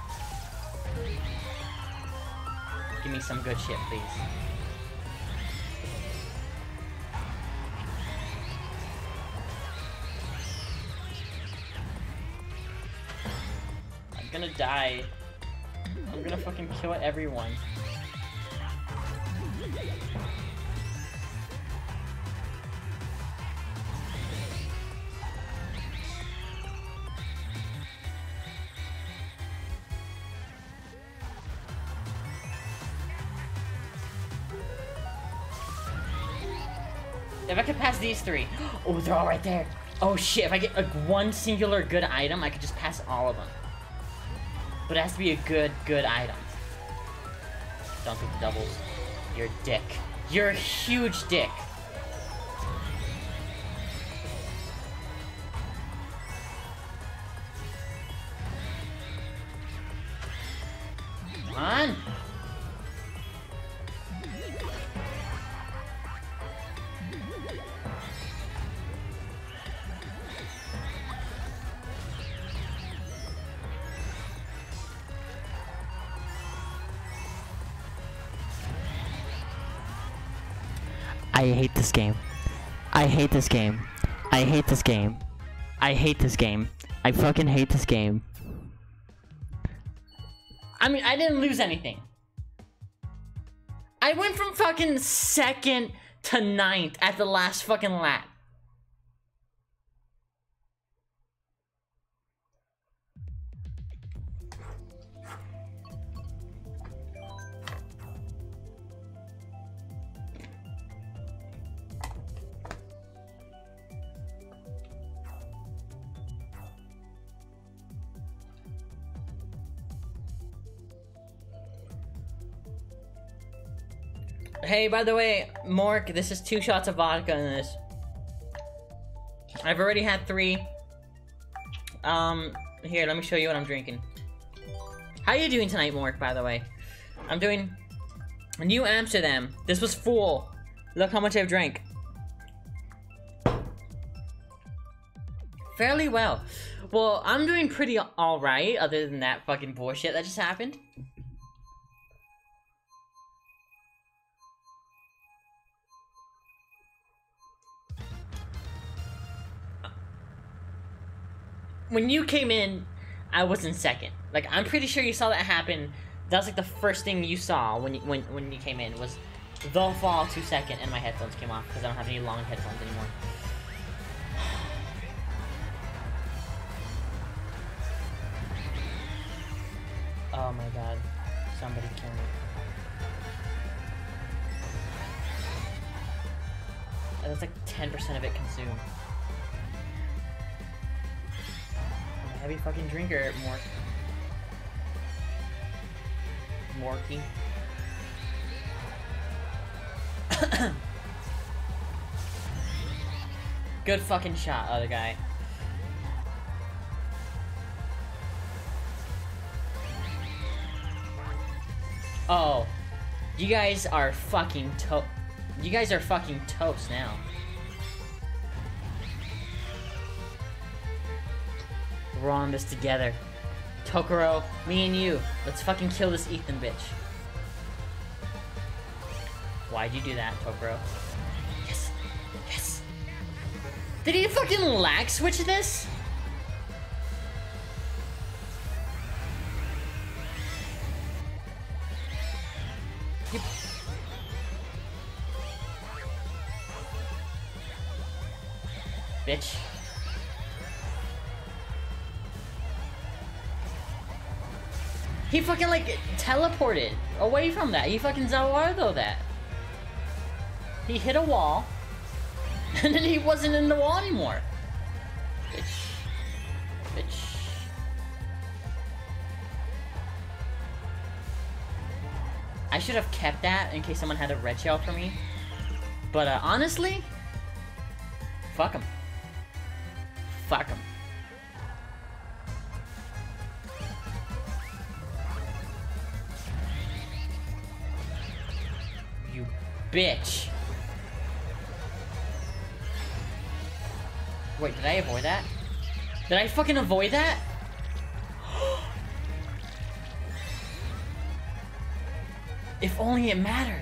Give me some good shit, please. I'm gonna die. I'm gonna fucking kill everyone. If I could pass these three. Oh, they're all right there. Oh shit, if I get like one singular good item, I could just pass all of them. But it has to be a good, good item. Don't take the doubles. You're a dick. You're a huge dick. Come on. I hate this game. I hate this game. I hate this game. I hate this game. I fucking hate this game. I mean, I didn't lose anything. I went from fucking second to ninth at the last fucking lap. Hey, by the way, Mork, this is two shots of vodka in this. I've already had three. Um, here, let me show you what I'm drinking. How you doing tonight, Mork, by the way? I'm doing New Amsterdam. This was full. Look how much I've drank. Fairly well. Well, I'm doing pretty alright, other than that fucking bullshit that just happened. When you came in, I was in second. Like, I'm pretty sure you saw that happen. That was like the first thing you saw when you, when, when you came in, was the fall to second, and my headphones came off because I don't have any long headphones anymore. Oh my god. Somebody kill me. That's like ten percent of it consumed. I'm a heavy fucking drinker, Mork. Morky. Good fucking shot, other guy. Oh, you guys are fucking to- You guys are fucking toast now. We're on this together. Tokoro, me and you. Let's fucking kill this Ethan bitch. Why'd you do that, Tokoro? Yes. Yes. Did he fucking lag switch this? You... Bitch. He fucking like teleported away from that. He fucking Zawardo that. He hit a wall, and then he wasn't in the wall anymore. Bitch. Bitch. I should have kept that in case someone had a red shell for me. But uh, honestly, fuck him. Fuck him. You bitch. Wait, did I avoid that? Did I fucking avoid that? If only it mattered.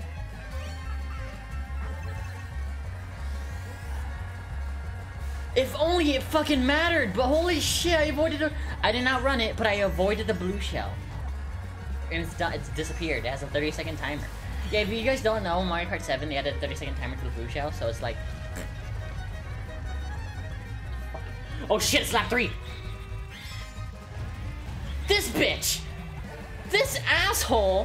If only it fucking mattered, but holy shit, I avoided it. I did not run it, but I avoided the blue shell. And it's done, it's disappeared. It has a thirty second timer. Yeah, if you guys don't know, Mario Kart seven, they added a thirty second timer to the blue shell, so it's like... Oh shit, it's lap three! This bitch! This asshole!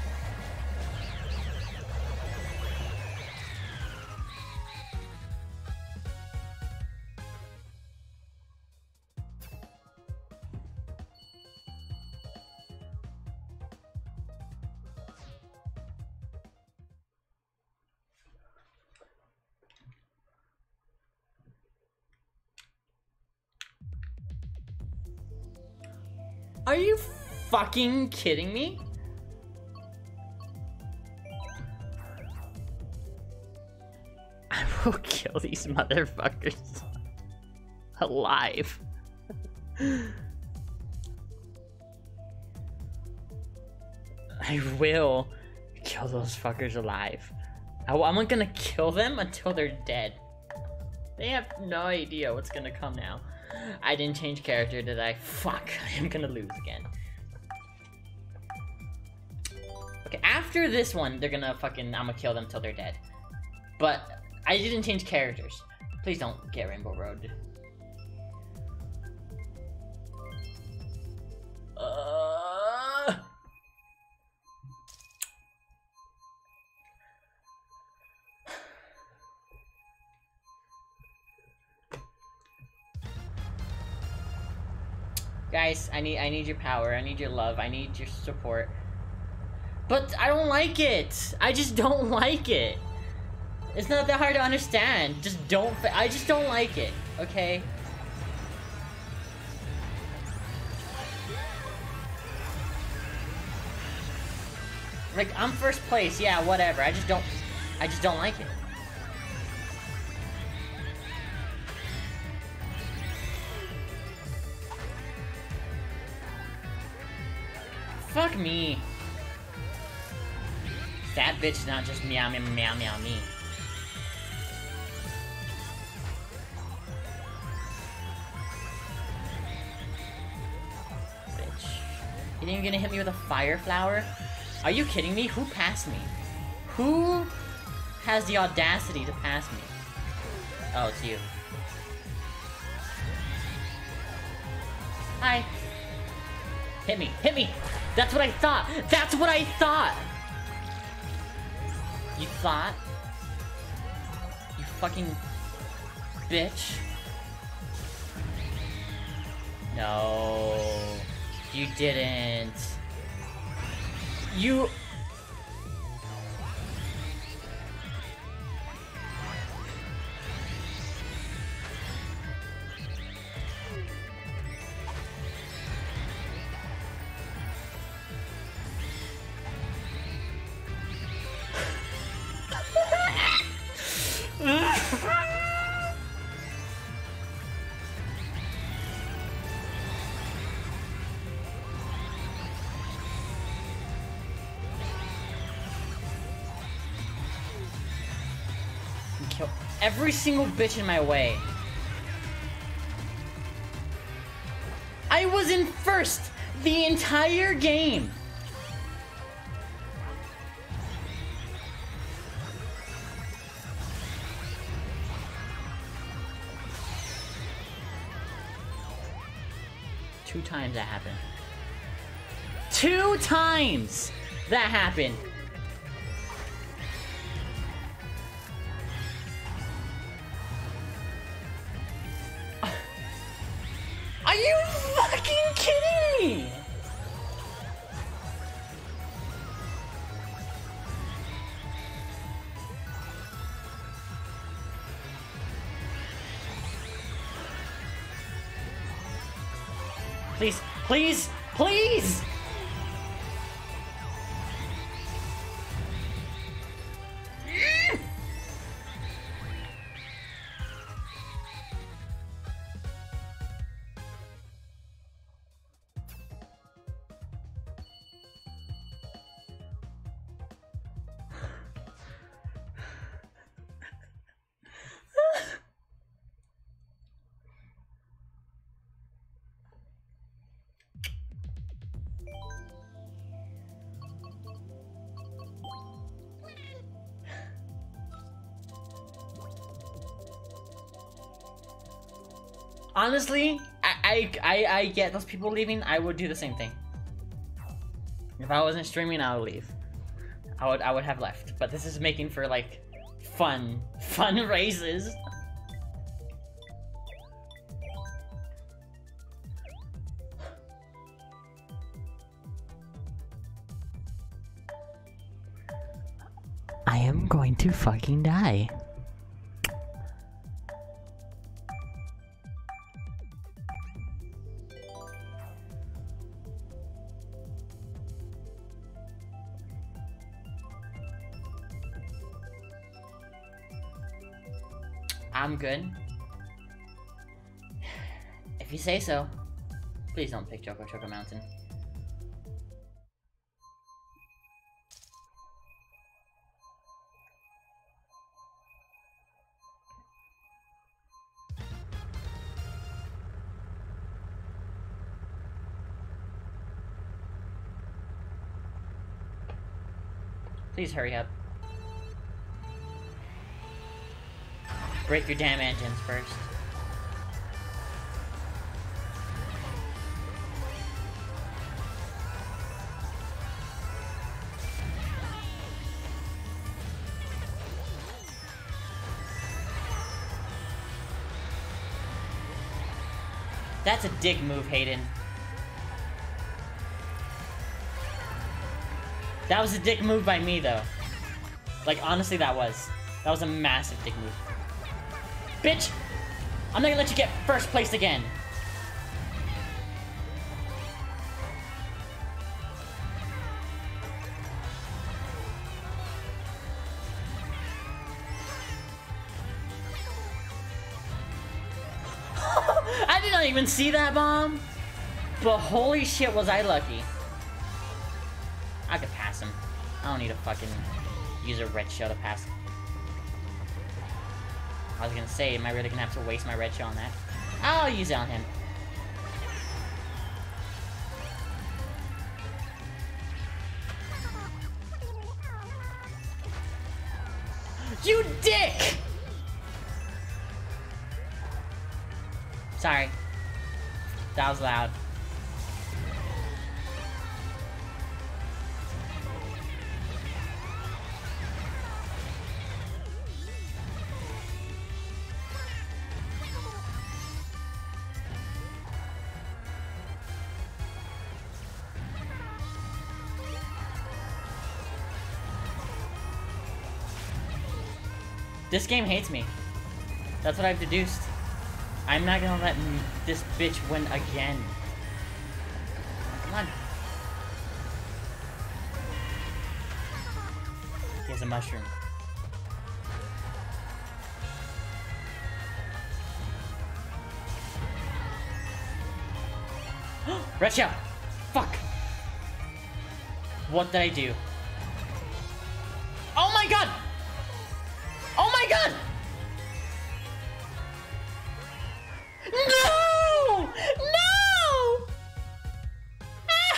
Are you fucking kidding me? I will kill these motherfuckers alive. I will kill those fuckers alive. I, I'm not gonna kill them until they're dead. They have no idea what's gonna come now. I didn't change character, did I? Fuck, I am gonna lose again. Okay, after this one, they're gonna fucking, I'm gonna kill them till they're dead. But I didn't change characters. Please don't get Rainbow Road. Uh... Guys, I need I need your power, I need your love, I need your support. But I don't like it! I just don't like it! It's not that hard to understand. Just don't I just don't like it, okay? Like, I'm first place, yeah, whatever. I just don't I just don't like it. Fuck me. That bitch not just meow meow meow meow me. Bitch. You think you're gonna hit me with a fire flower? Are you kidding me? Who passed me? Who has the audacity to pass me? Oh, it's you. Hi. Hit me, hit me! That's what I thought! That's what I thought! You thought? You fucking bitch. No. You didn't. You... Kill every single bitch in my way. I was in first the entire game. two times that happened. Two times that happened! Are you fucking kidding me? Please, please, please! Honestly, I, I, I, I get those people leaving. I would do the same thing. If I wasn't streaming, I would leave. I would, I would have left. But this is making for like fun, fun races. I am going to fucking die. I'm good. If you say so. Please don't pick Choco Choco Mountain. Please hurry up. Break your damn engines first. That's a dick move, Hayden. That was a dick move by me, though. Like, honestly, that was. That was a massive dick move. Bitch! I'm not gonna let you get first place again! I did not even see that bomb! But holy shit, was I lucky. I could pass him. I don't need to fucking use a red shell to pass. I was gonna say, am I really gonna have to waste my red shell on that? I'll use it on him. You dick! Sorry. That was loud. This game hates me. That's what I've deduced. I'm not gonna let m this bitch win again. Come on. He has a mushroom. Red shell! Fuck! What did I do? Oh my god! Oh my god! No! No! Ah!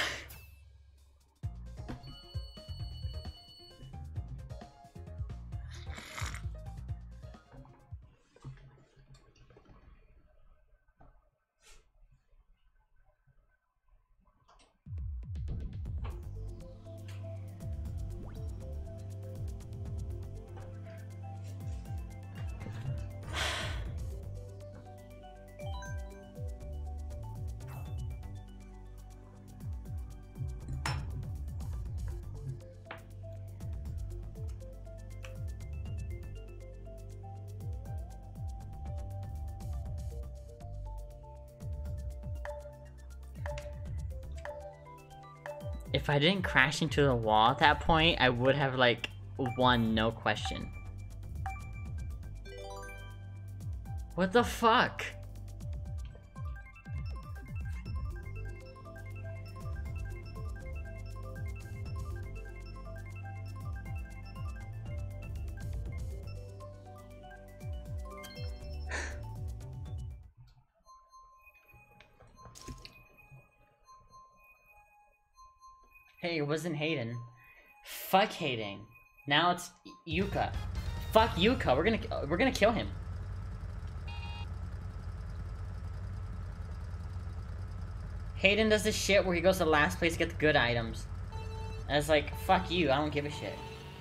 If I didn't crash into the wall at that point, I would have, like, won, no question. What the fuck? Hey, it wasn't Hayden. Fuck Hayden. Now it's Yuka. Fuck Yuka. We're gonna we're gonna kill him. Hayden does this shit where he goes to last place to get the good items. And it's like, fuck you. I don't give a shit.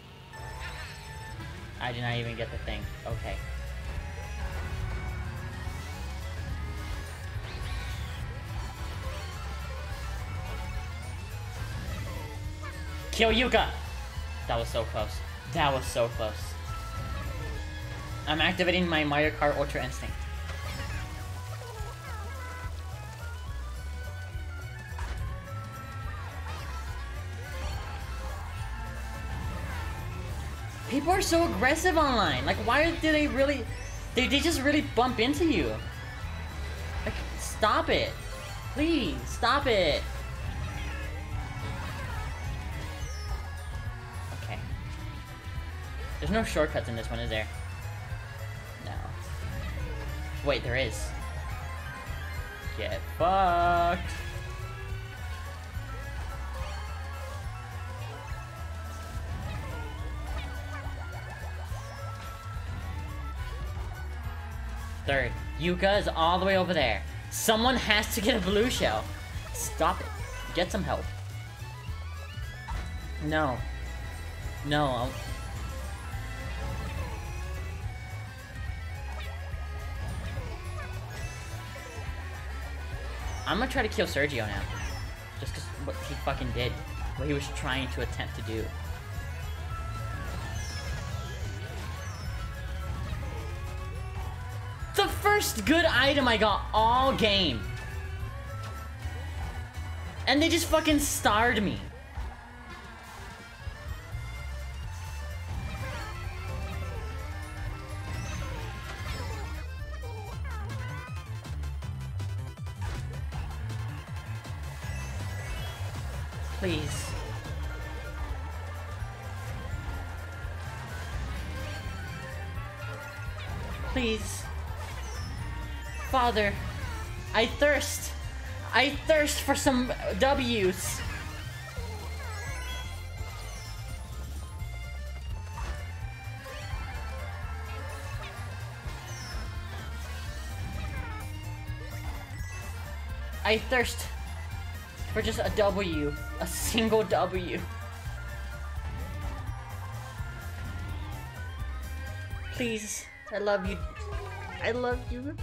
I did not even get the thing. Okay. Kill Yuka! That was so close. That was so close. I'm activating my Mario Kart Ultra Instinct. People are so aggressive online. Like, why do they really... They, they just really bump into you. Like, stop it. Please, stop it. There's no shortcuts in this one, is there? No. Wait, there is. Get fucked. Third. Yuka is all the way over there. Someone has to get a blue shell. Stop it. Get some help. No. No. I'll I'm gonna try to kill Sergio now. Just cause what he fucking did. What he was trying to attempt to do. The first good item I got all game. And they just fucking starred me. Please. Please. Father, I thirst. I thirst for some W's. I thirst for just a W. A single W. Please. I love you. I love you.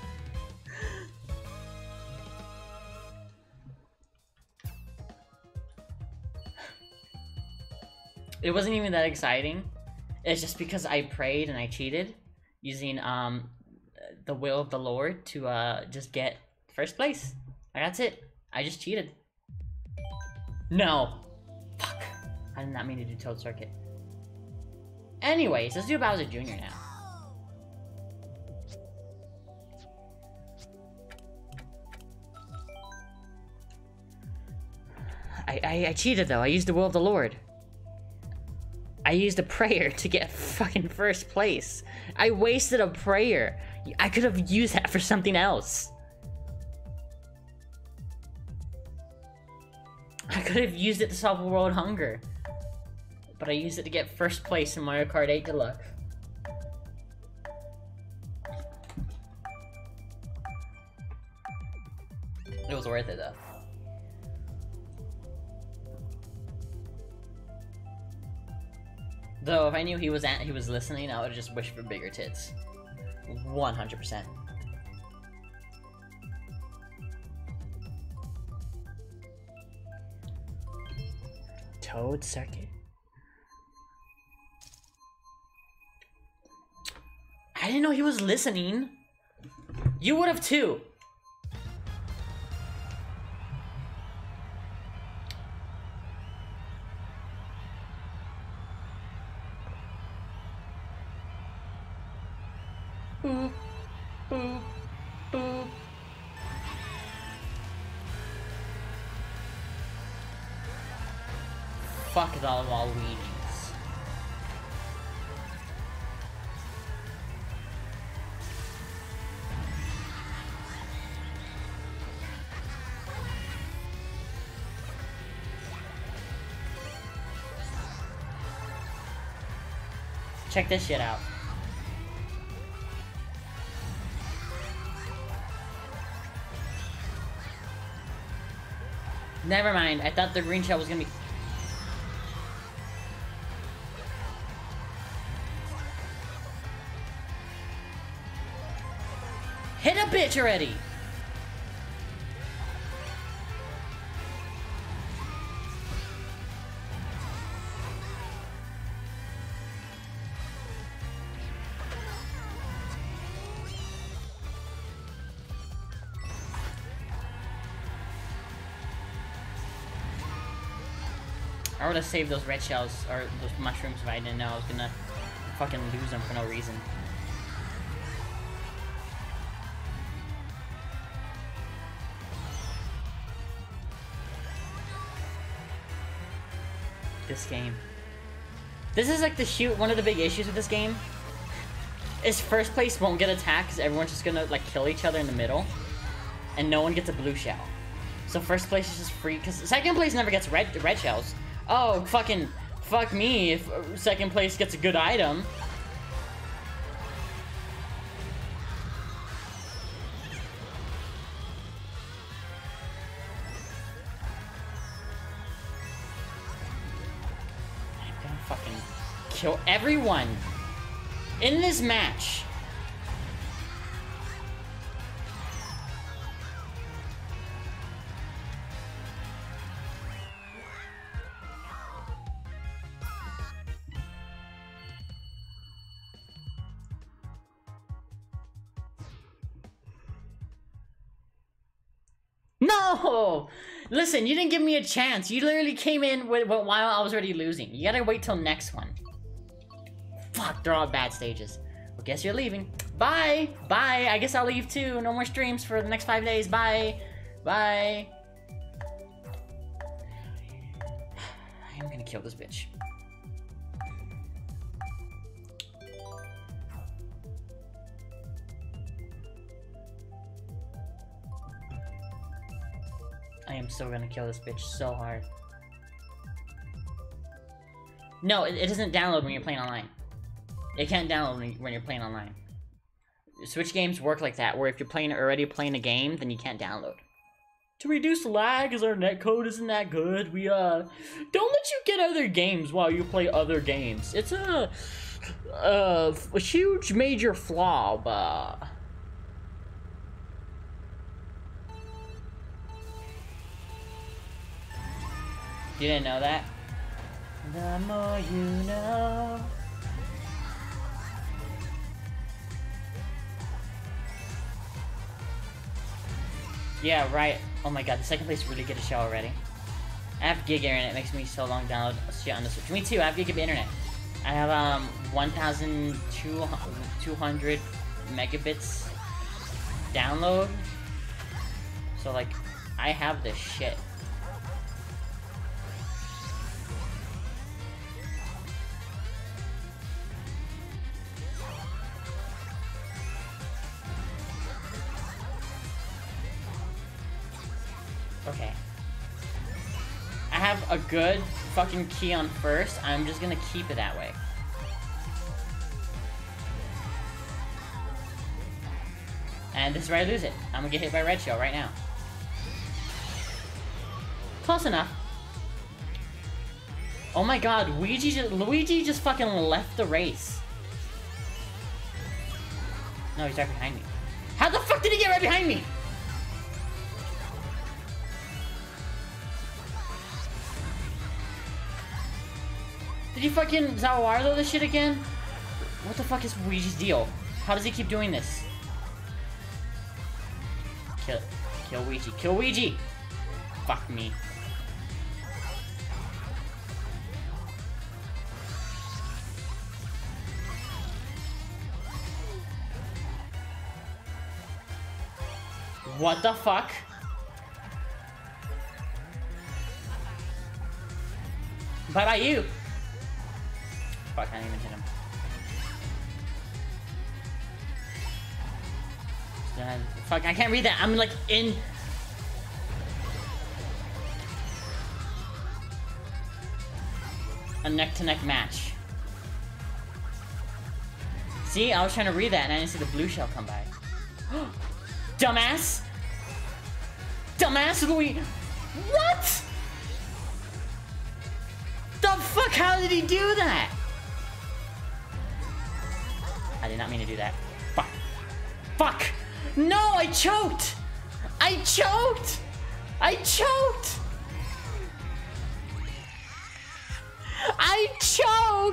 It wasn't even that exciting. It's just because I prayed and I cheated using um the will of the Lord to uh just get first place. That's it. I just cheated. No. Fuck. I did not mean to do Toad Circuit. Anyways, let's do Bowser Junior now. I, I, I cheated though. I used the will of the Lord. I used a prayer to get fucking first place. I wasted a prayer. I could have used that for something else. I could have used it to solve world hunger. But I used it to get first place in Mario Kart eight Deluxe. It was worth it though. Though if I knew he was at, he was listening, I would just wish for bigger tits. one hundred percent. Toad Circuit. I didn't know he was listening. You would have too. Boop, boop, boop. Fuck the Waluigi's. Check this shit out. Never mind, I thought the green shell was gonna be... Hit a bitch already! I would have saved those red shells, or those mushrooms, if I didn't know I was gonna fucking lose them for no reason. This game. This is like the shoot, one of the big issues with this game is first place won't get attacked because everyone's just gonna like kill each other in the middle, and no one gets a blue shell. So first place is just free, because second place never gets red red shells. Oh, fucking fuck me if second place gets a good item. I'm gonna fucking kill everyone in this match. No! Listen, you didn't give me a chance. You literally came in with, with, while I was already losing. You gotta wait till next one. Fuck, they're all bad stages. Well, guess you're leaving. Bye! Bye! I guess I'll leave too. No more streams for the next five days. Bye! Bye! I'm gonna kill this bitch. I am so gonna kill this bitch so hard. No, it, it doesn't download when you're playing online. It can't download when, when you're playing online. Switch games work like that, where if you're playing already playing a game, then you can't download. To reduce lag, as our netcode isn't that good, we uh don't let you get other games while you play other games. It's a a, a huge major flaw, but. You didn't know that? The more you know. Yeah, right. Oh my god, the second place really get a show already. I have gig internet, it makes me so long download shit on the Switch. Me too, I have gig of internet. I have um one thousand two hundred megabits download. So like, I have this shit. Okay. I have a good fucking key on first. I'm just gonna keep it that way. And this is where I lose it. I'm gonna get hit by red shell right now. Close enough. Oh my god, Luigi just, Luigi just fucking left the race. No, he's right behind me. How the fuck did he get right behind me? Did you fucking Zawardo this shit again? What the fuck is Luigi's deal? How does he keep doing this? Kill, kill Luigi, kill Luigi! Fuck me. What the fuck? Bye bye you. Fuck, I didn't even hit him. Uh, fuck, I can't read that. I'm like in. A neck to neck match. See, I was trying to read that and I didn't see the blue shell come by. Dumbass! Dumbass Louis! What? The fuck? How did he do that? I did not mean to do that. Fuck. Fuck! No, I choked! I choked! I choked! I choked!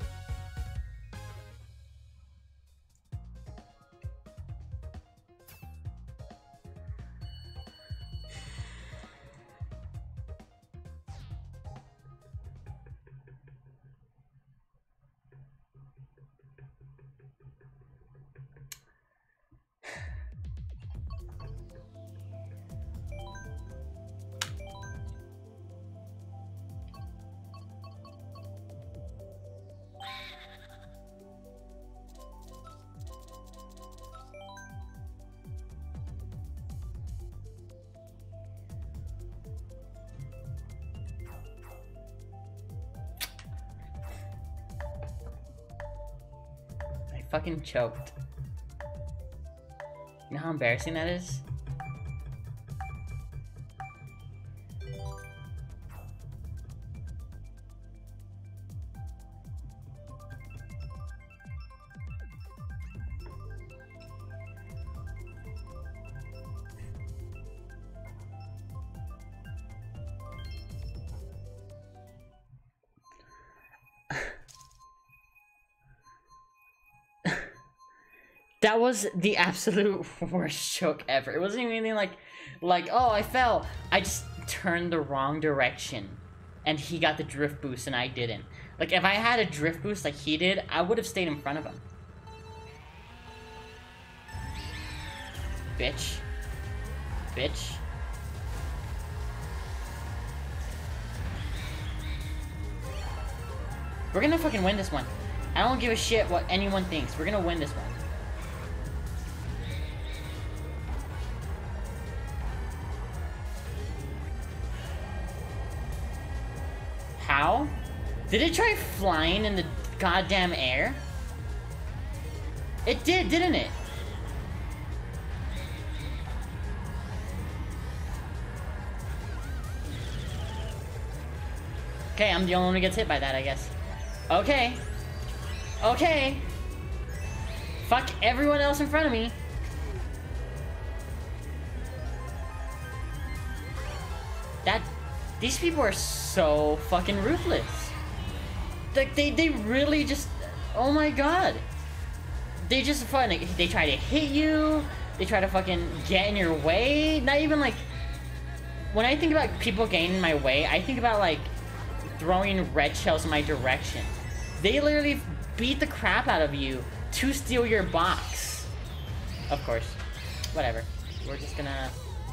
Fucking choked. You know how embarrassing that is? That was the absolute worst choke ever. It wasn't even anything like, like, oh, I fell. I just turned the wrong direction. And he got the drift boost and I didn't. Like, if I had a drift boost like he did, I would have stayed in front of him. Bitch. Bitch. We're gonna fucking win this one. I don't give a shit what anyone thinks. We're gonna win this one. How? Did it try flying in the goddamn air? It did, didn't it? Okay, I'm the only one who gets hit by that, I guess. Okay. Okay. Fuck everyone else in front of me. That... These people are so fucking ruthless. Like, they, they really just... Oh my god. They just fucking... They try to hit you. They try to fucking get in your way. Not even like... When I think about people getting in my way, I think about like... throwing red shells in my direction. They literally beat the crap out of you to steal your box. Of course. Whatever. We're just gonna...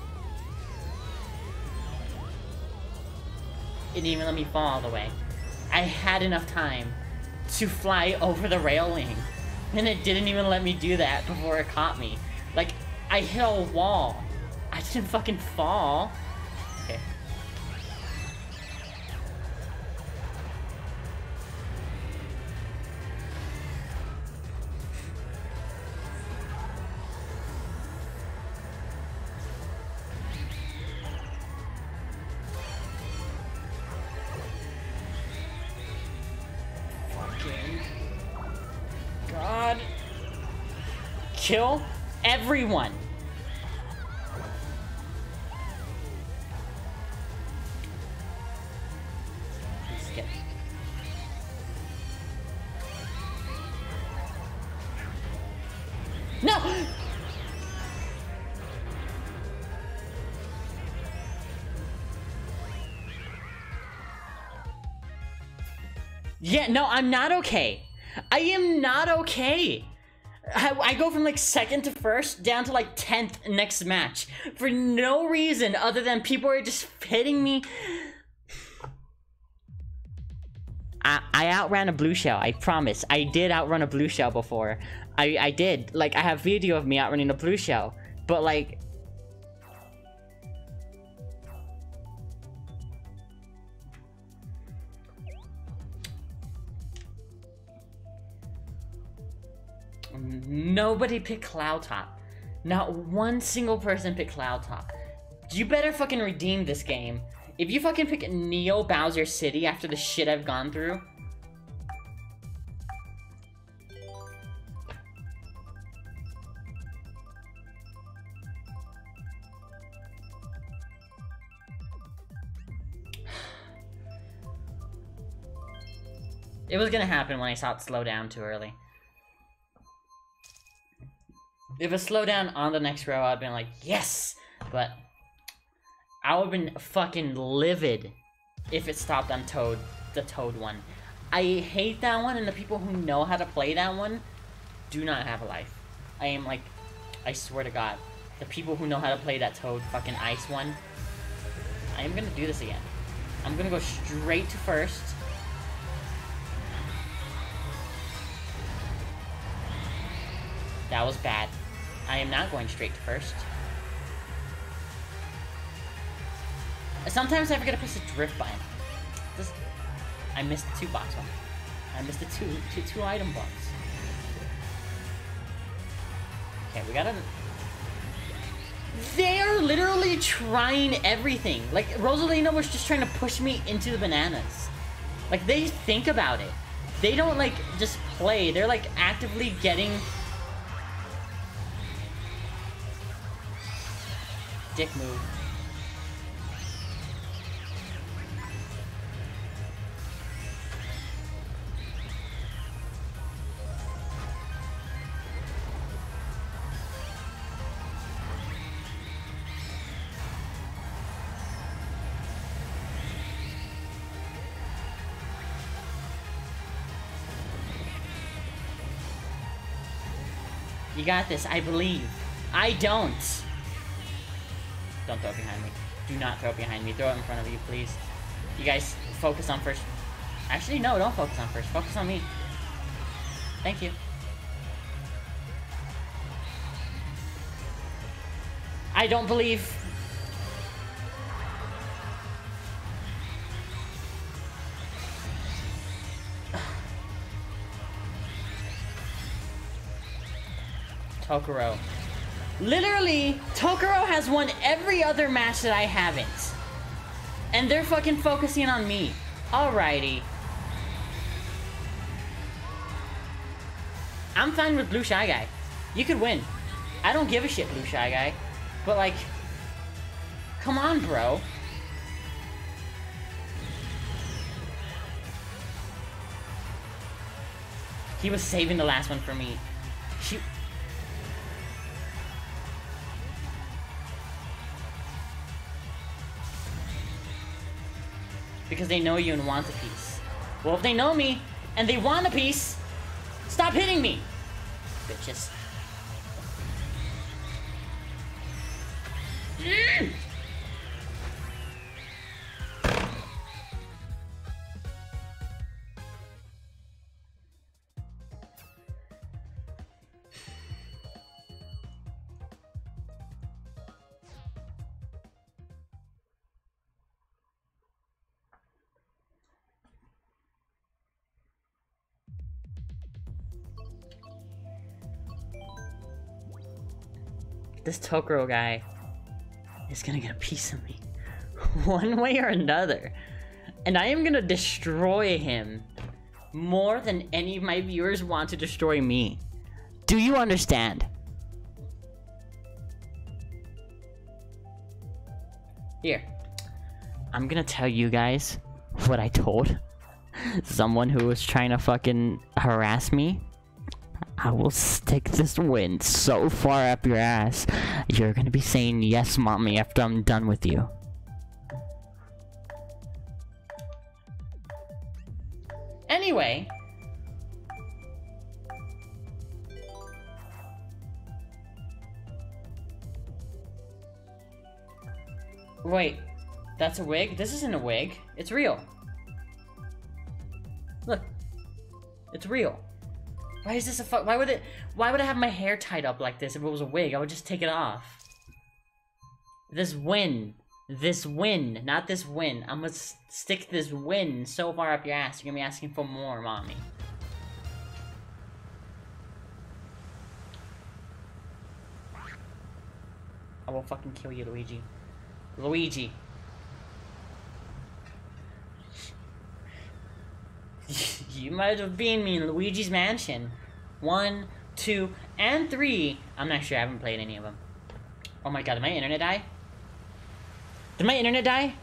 It didn't even let me fall all the way. I had enough time to fly over the railing. And it didn't even let me do that before it caught me. Like, I hit a wall. I didn't fucking fall. Okay. God. Kill everyone. Please skip. No! Yeah, no, I'm not okay. I am not okay. I, I go from like second to first down to like tenth next match for no reason other than people are just hitting me. I, I outran a blue shell, I promise. I did outrun a blue shell before. I, I did. Like, I have video of me outrunning a blue shell. But, like... Nobody picked Cloud Top. Not one single person picked Cloud Top. You better fucking redeem this game. If you fucking pick Neo Bowser City after the shit I've gone through... It was gonna happen when I saw it slow down too early. If it slowed down on the next row, I'd been like, yes! But I would've been fucking livid if it stopped on Toad, the Toad one. I hate that one, and the people who know how to play that one do not have a life. I am like, I swear to God, the people who know how to play that Toad fucking Ice one, I am gonna do this again. I'm gonna go straight to first. That was bad. I am not going straight to first. Sometimes I forget to press the drift button. This, I missed the two box one. I missed the two, two, two item box. Okay, we gotta... They are literally trying everything. Like, Rosalina was just trying to push me into the bananas. Like, they think about it. They don't, like, just play. They're, like, actively getting... Dick move. You got this, I believe. I don't. Don't throw it behind me. Do not throw it behind me. Throw it in front of you, please. You guys focus on first. Actually, no, don't focus on first. Focus on me. Thank you. I don't believe... Tokoro. Literally, Tokoro has won every other match that I haven't. And they're fucking focusing on me. Alrighty. I'm fine with Blue Shy Guy. You could win. I don't give a shit, Blue Shy Guy. But like, come on, bro. He was saving the last one for me. She... Because they know you and want a piece. Well, if they know me, and they want a piece, stop hitting me! Bitches. Mm! This Tokoro guy is gonna get a piece of me. One way or another. And I am gonna destroy him more than any of my viewers want to destroy me. Do you understand? Here. I'm gonna tell you guys what I told someone who was trying to fucking harass me. I will stick this wind so far up your ass, you're gonna be saying yes, mommy, after I'm done with you. Anyway. Wait, that's a wig? This isn't a wig. It's real. Look. It's real. Why is this a fuck? Why would it? Why would I have my hair tied up like this if it was a wig? I would just take it off. This win. This win. Not this win. I'm gonna stick this win so far up your ass. You're gonna be asking for more, mommy. I will fucking kill you, Luigi. Luigi. You might have been me in Luigi's Mansion. One, two, and three. I'm not sure. I haven't played any of them. Oh my god, did my internet die? Did my internet die?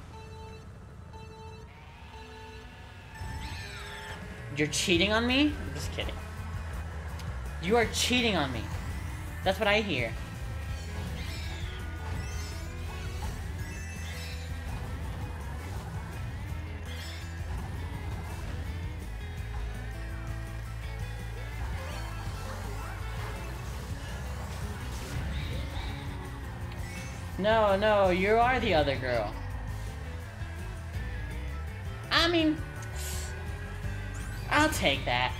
You're cheating on me? I'm just kidding. You are cheating on me. That's what I hear. No, no, you are the other girl. I mean, I'll take that.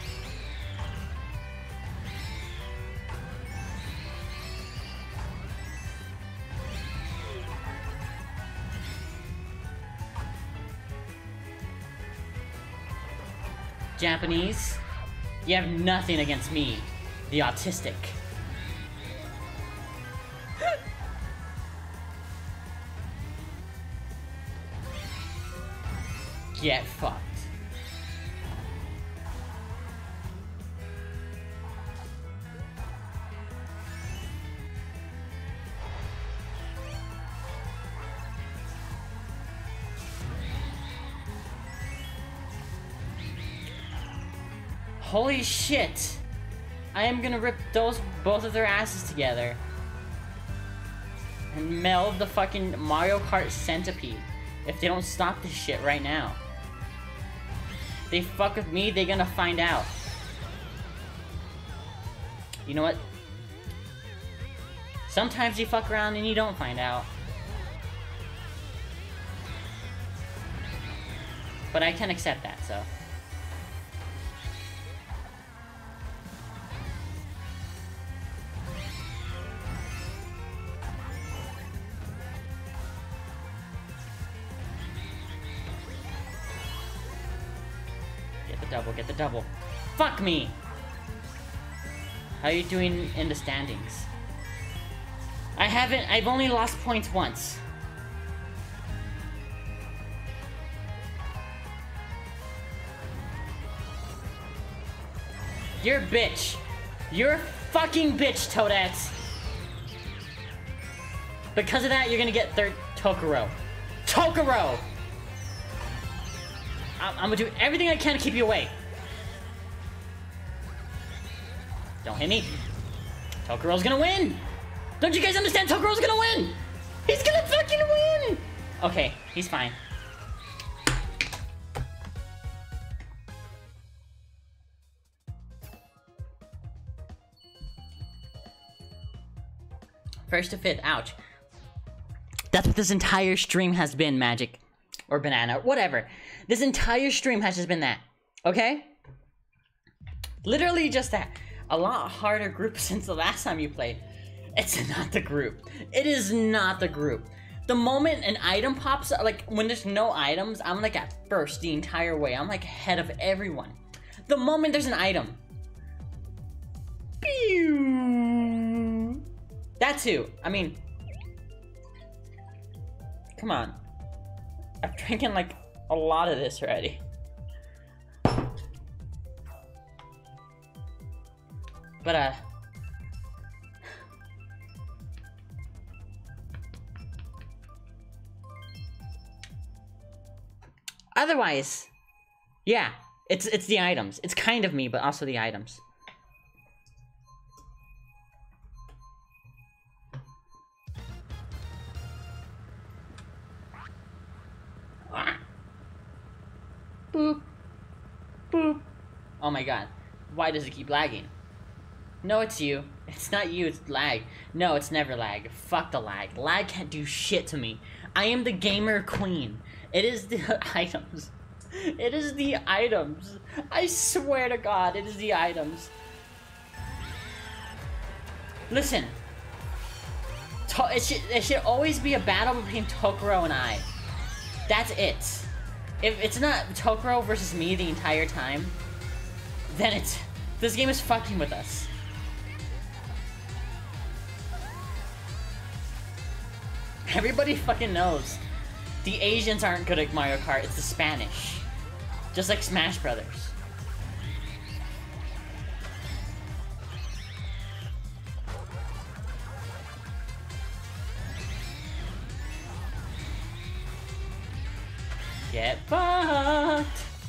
Japanese, you have nothing against me, the autistic. Get fucked. Holy shit! I am gonna rip those both of their asses together and meld the fucking Mario Kart centipede if they don't stop this shit right now. They fuck with me, they gonna find out. You know what? Sometimes you fuck around and you don't find out. But I can accept that, so. Double, get the double. Fuck me! How are you doing in the standings? I haven't, I've only lost points once. You're a bitch. You're a fucking bitch, Toadette. Because of that, you're gonna get third Tokoro. Tokoro! I'm gonna do everything I can to keep you away. Don't hit me. Tokoro's gonna win! Don't you guys understand? Tokoro's gonna win! He's gonna fucking win! Okay, he's fine. First to fifth, ouch. That's what this entire stream has been, Magic. Or Banana, whatever. This entire stream has just been that. Okay? Literally just that. A lot harder group since the last time you played. It's not the group. It is not the group. The moment an item pops up, like when there's no items, I'm like at first the entire way. I'm like ahead of everyone. The moment there's an item. Pew! That too. I mean, come on. I'm drinking like a lot of this already. But uh otherwise, yeah, it's it's the items. It's kind of me, but also the items. Boop. Boop. Oh my god. Why does it keep lagging? No, it's you. It's not you, it's lag. No, it's never lag. Fuck the lag. Lag can't do shit to me. I am the gamer queen. It is the items. It is the items. I swear to God, it is the items. Listen. To it, should, it should always be a battle between Tokuro and I. That's it. If it's not Tokuro versus me the entire time, then it's... This game is fucking with us. Everybody fucking knows. The Asians aren't good at Mario Kart, it's the Spanish. Just like Smash Brothers. Get fucked!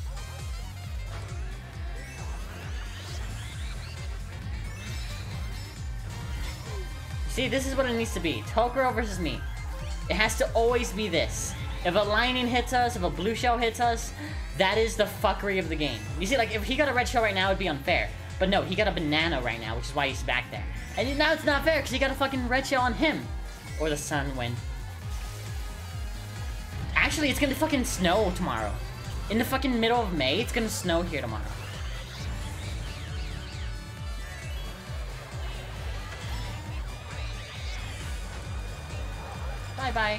See, this is what it needs to be. Tokuro versus me. It has to always be this. If a lightning hits us, if a blue shell hits us, that is the fuckery of the game. You see, like, if he got a red shell right now, it'd be unfair. But no, he got a banana right now, which is why he's back there. And now it's not fair, because he got a fucking red shell on him. Or the sun, wind. Actually, it's gonna fucking snow tomorrow. In the fucking middle of May, it's gonna snow here tomorrow. Bye-bye.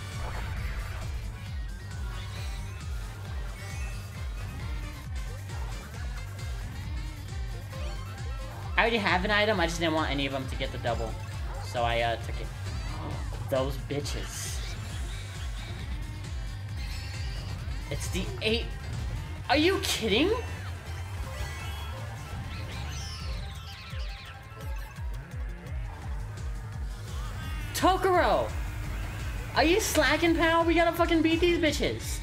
I already have an item, I just didn't want any of them to get the double. So I uh, took it. Those bitches. It's the eight. Are you kidding? Tokuro! Are you slacking, pal? We gotta fucking beat these bitches.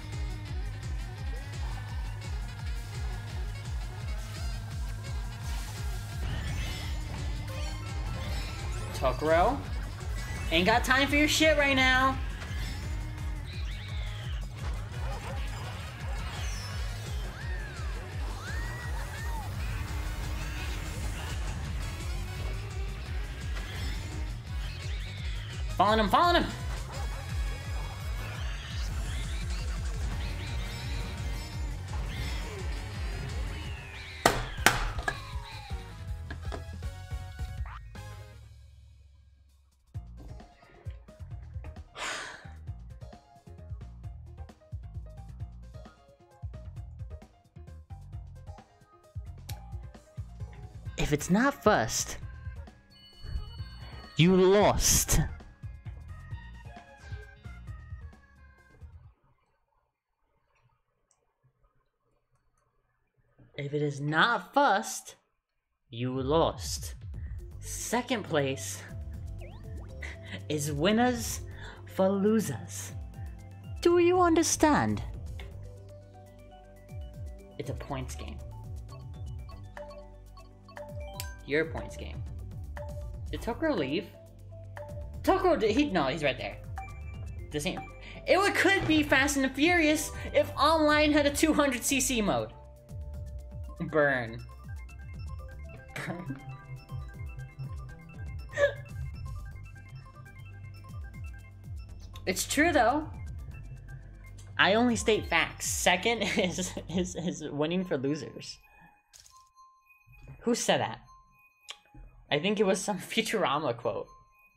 Tokuro? Ain't got time for your shit right now. Following him, following him! If it's not first, you lost. If it is not first, you lost. Second place is winners for losers. Do you understand? It's a points game. Your points game. Did Tokuro leave? Tokuro did he? No, he's right there. The same. It would, could be Fast and the Furious if online had a two hundred C C mode. Burn. Burn. It's true though. I only state facts. Second is is is winning for losers. Who said that? I think it was some Futurama quote.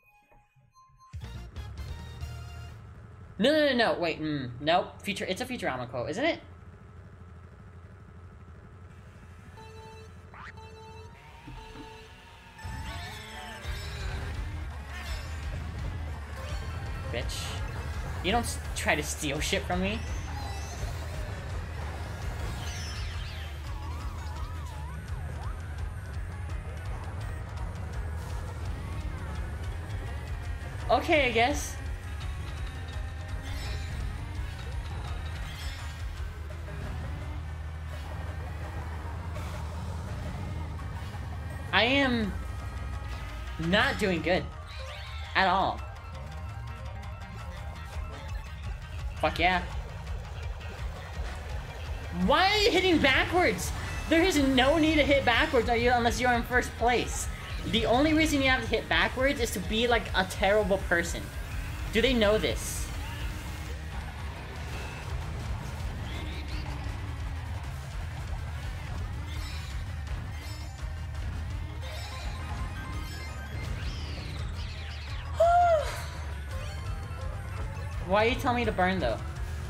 No, no, no, no. Wait, mm, nope. Future. It's a Futurama quote, isn't it? Bitch. You don't s try to steal shit from me. Okay, I guess. I am not doing good at all. Fuck yeah. Why are you hitting backwards? There is no need to hit backwards are you, unless you're in first place. The only reason you have to hit backwards is to be like a terrible person. Do they know this? Why are you telling me to burn though?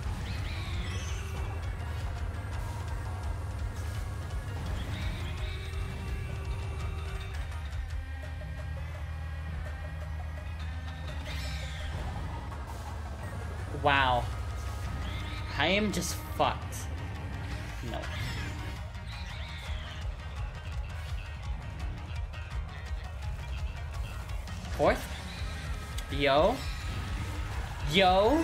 Wow. I am just fucked. No. Fourth? Yo. Yo.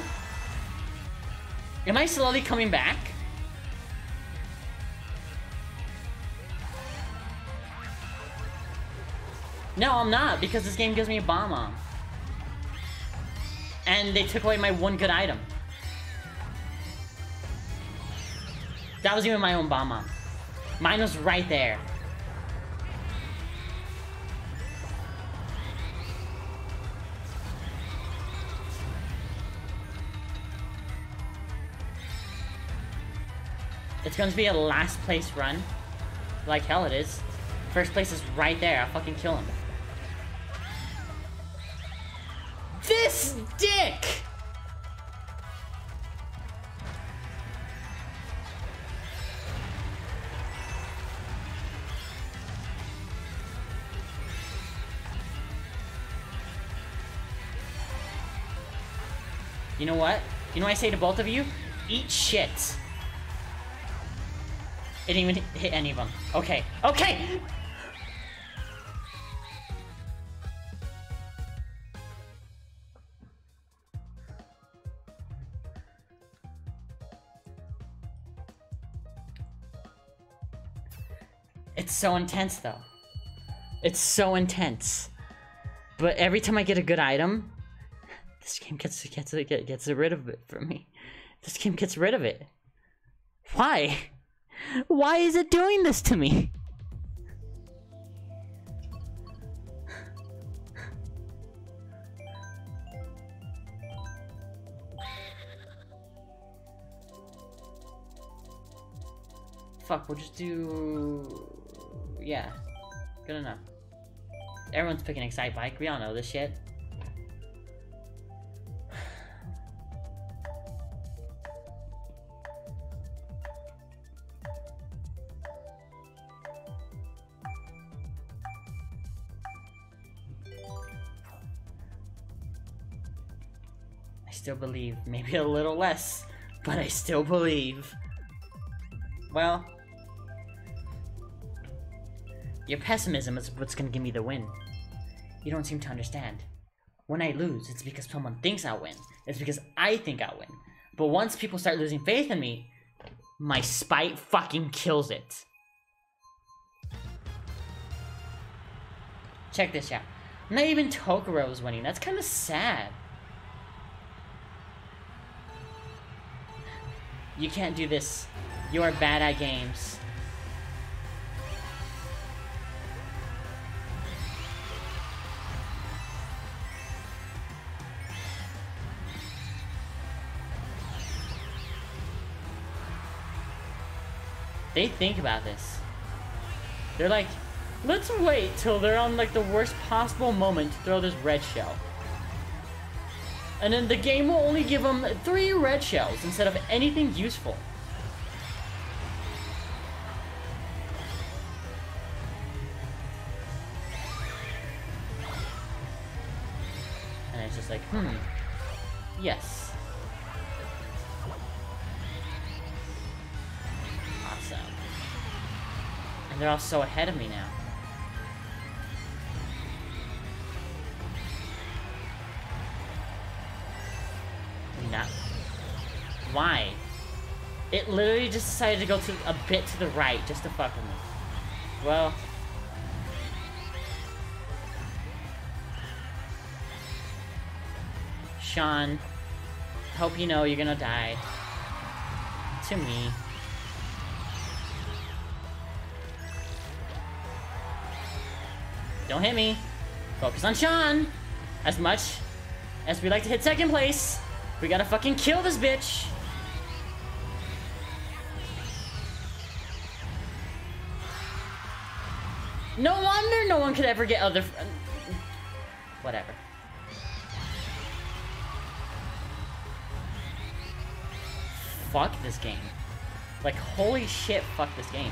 Am I slowly coming back? No, I'm not, because this game gives me a bomb on. And they took away my one good item. That was even my own bomb on. Mine was right there. It's going to be a last place run. Like hell it is. First place is right there. I'll fucking kill him. This dick! You know what? You know what I say to both of you? Eat shit. It didn't even hit any of them. Okay. Okay! It's so intense, though. It's so intense. But every time I get a good item, this game gets gets gets, gets rid of it from me. This game gets rid of it. Why? Why is it doing this to me? Fuck, we'll just do... Yeah. Good enough. Everyone's picking Excitebike. We all know this shit. I still believe. Maybe a little less, but I still believe. Well... Your pessimism is what's gonna give me the win. You don't seem to understand. When I lose, it's because someone thinks I'll win. It's because I think I'll win. But once people start losing faith in me, my spite fucking kills it. Check this out. Not even Tokoro is winning. That's kind of sad. You can't do this. You are bad at games. They think about this. They're like, let's wait till they're on like the worst possible moment to throw this red shell. And then the game will only give them three red shells instead of anything useful. And it's just like, hmm, yes. Awesome. And they're all so ahead of me now. Not. Why? It literally just decided to go to a bit to the right just to fuck with me. Well. Sean, hope you know you're gonna die. To me. Don't hit me. Focus on Sean. As much as we like to hit second place, we gotta fucking kill this bitch. No wonder no one could ever get other... Whatever. Fuck this game. Like, holy shit, fuck this game.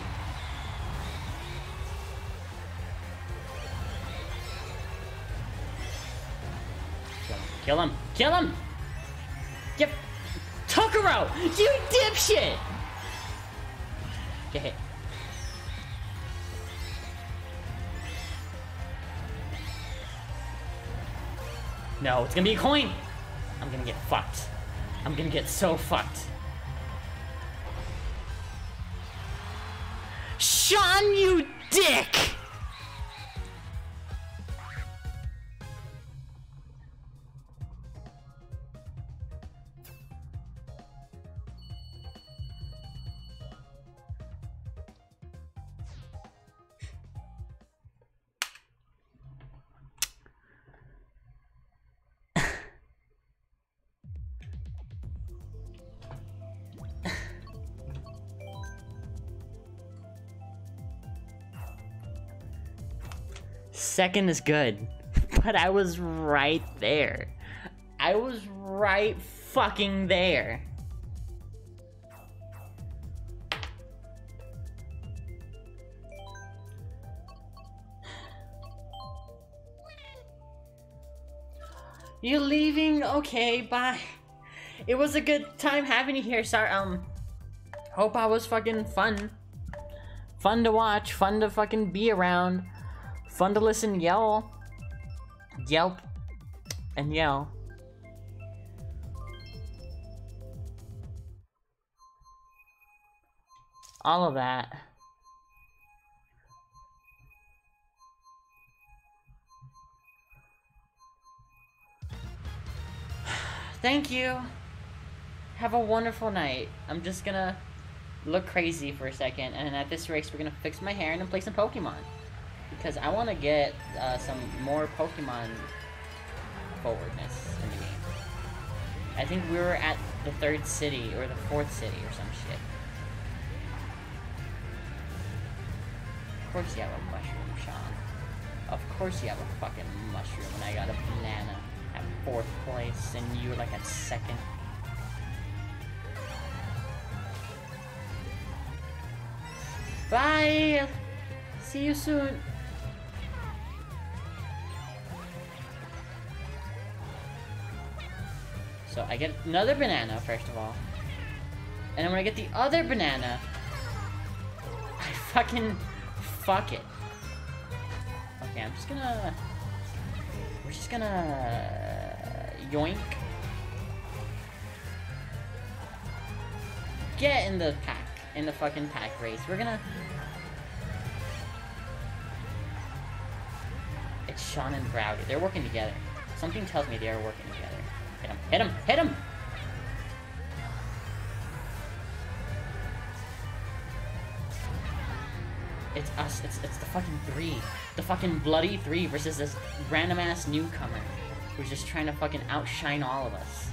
Kill him. Kill him! Yep. Tokuro! You dipshit! Get hit. No, it's gonna be a coin! I'm gonna get fucked. I'm gonna get so fucked. Sean, you dick! Second is good, but I was right there. I was right fucking there. You're leaving? Okay, bye. It was a good time having you here. Sorry, um, hope I was fucking fun. Fun to watch, fun to fucking be around. Fun to listen, yell, yelp, and yell. All of that. Thank you. Have a wonderful night. I'm just gonna look crazy for a second, and at this race, we're gonna fix my hair and then play some Pokemon. Because I want to get uh, some more Pokemon forwardness in the game. I think we were at the third city, or the fourth city, or some shit. Of course you have a mushroom, Sean. Of course you have a fucking mushroom, and I got a banana at fourth place, and you were like at second. Bye! See you soon. So I get another banana, first of all. And then when I get the other banana, I fucking fuck it. Okay, I'm just gonna... We're just gonna... yoink. Get in the pack. In the fucking pack race. We're gonna... It's Sean and Browdy. They're working together. Something tells me they are working together. Hit him. Hit him. Hit him! It's us. It's, it's the fucking three. The fucking bloody three versus this random-ass newcomer who's just trying to fucking outshine all of us.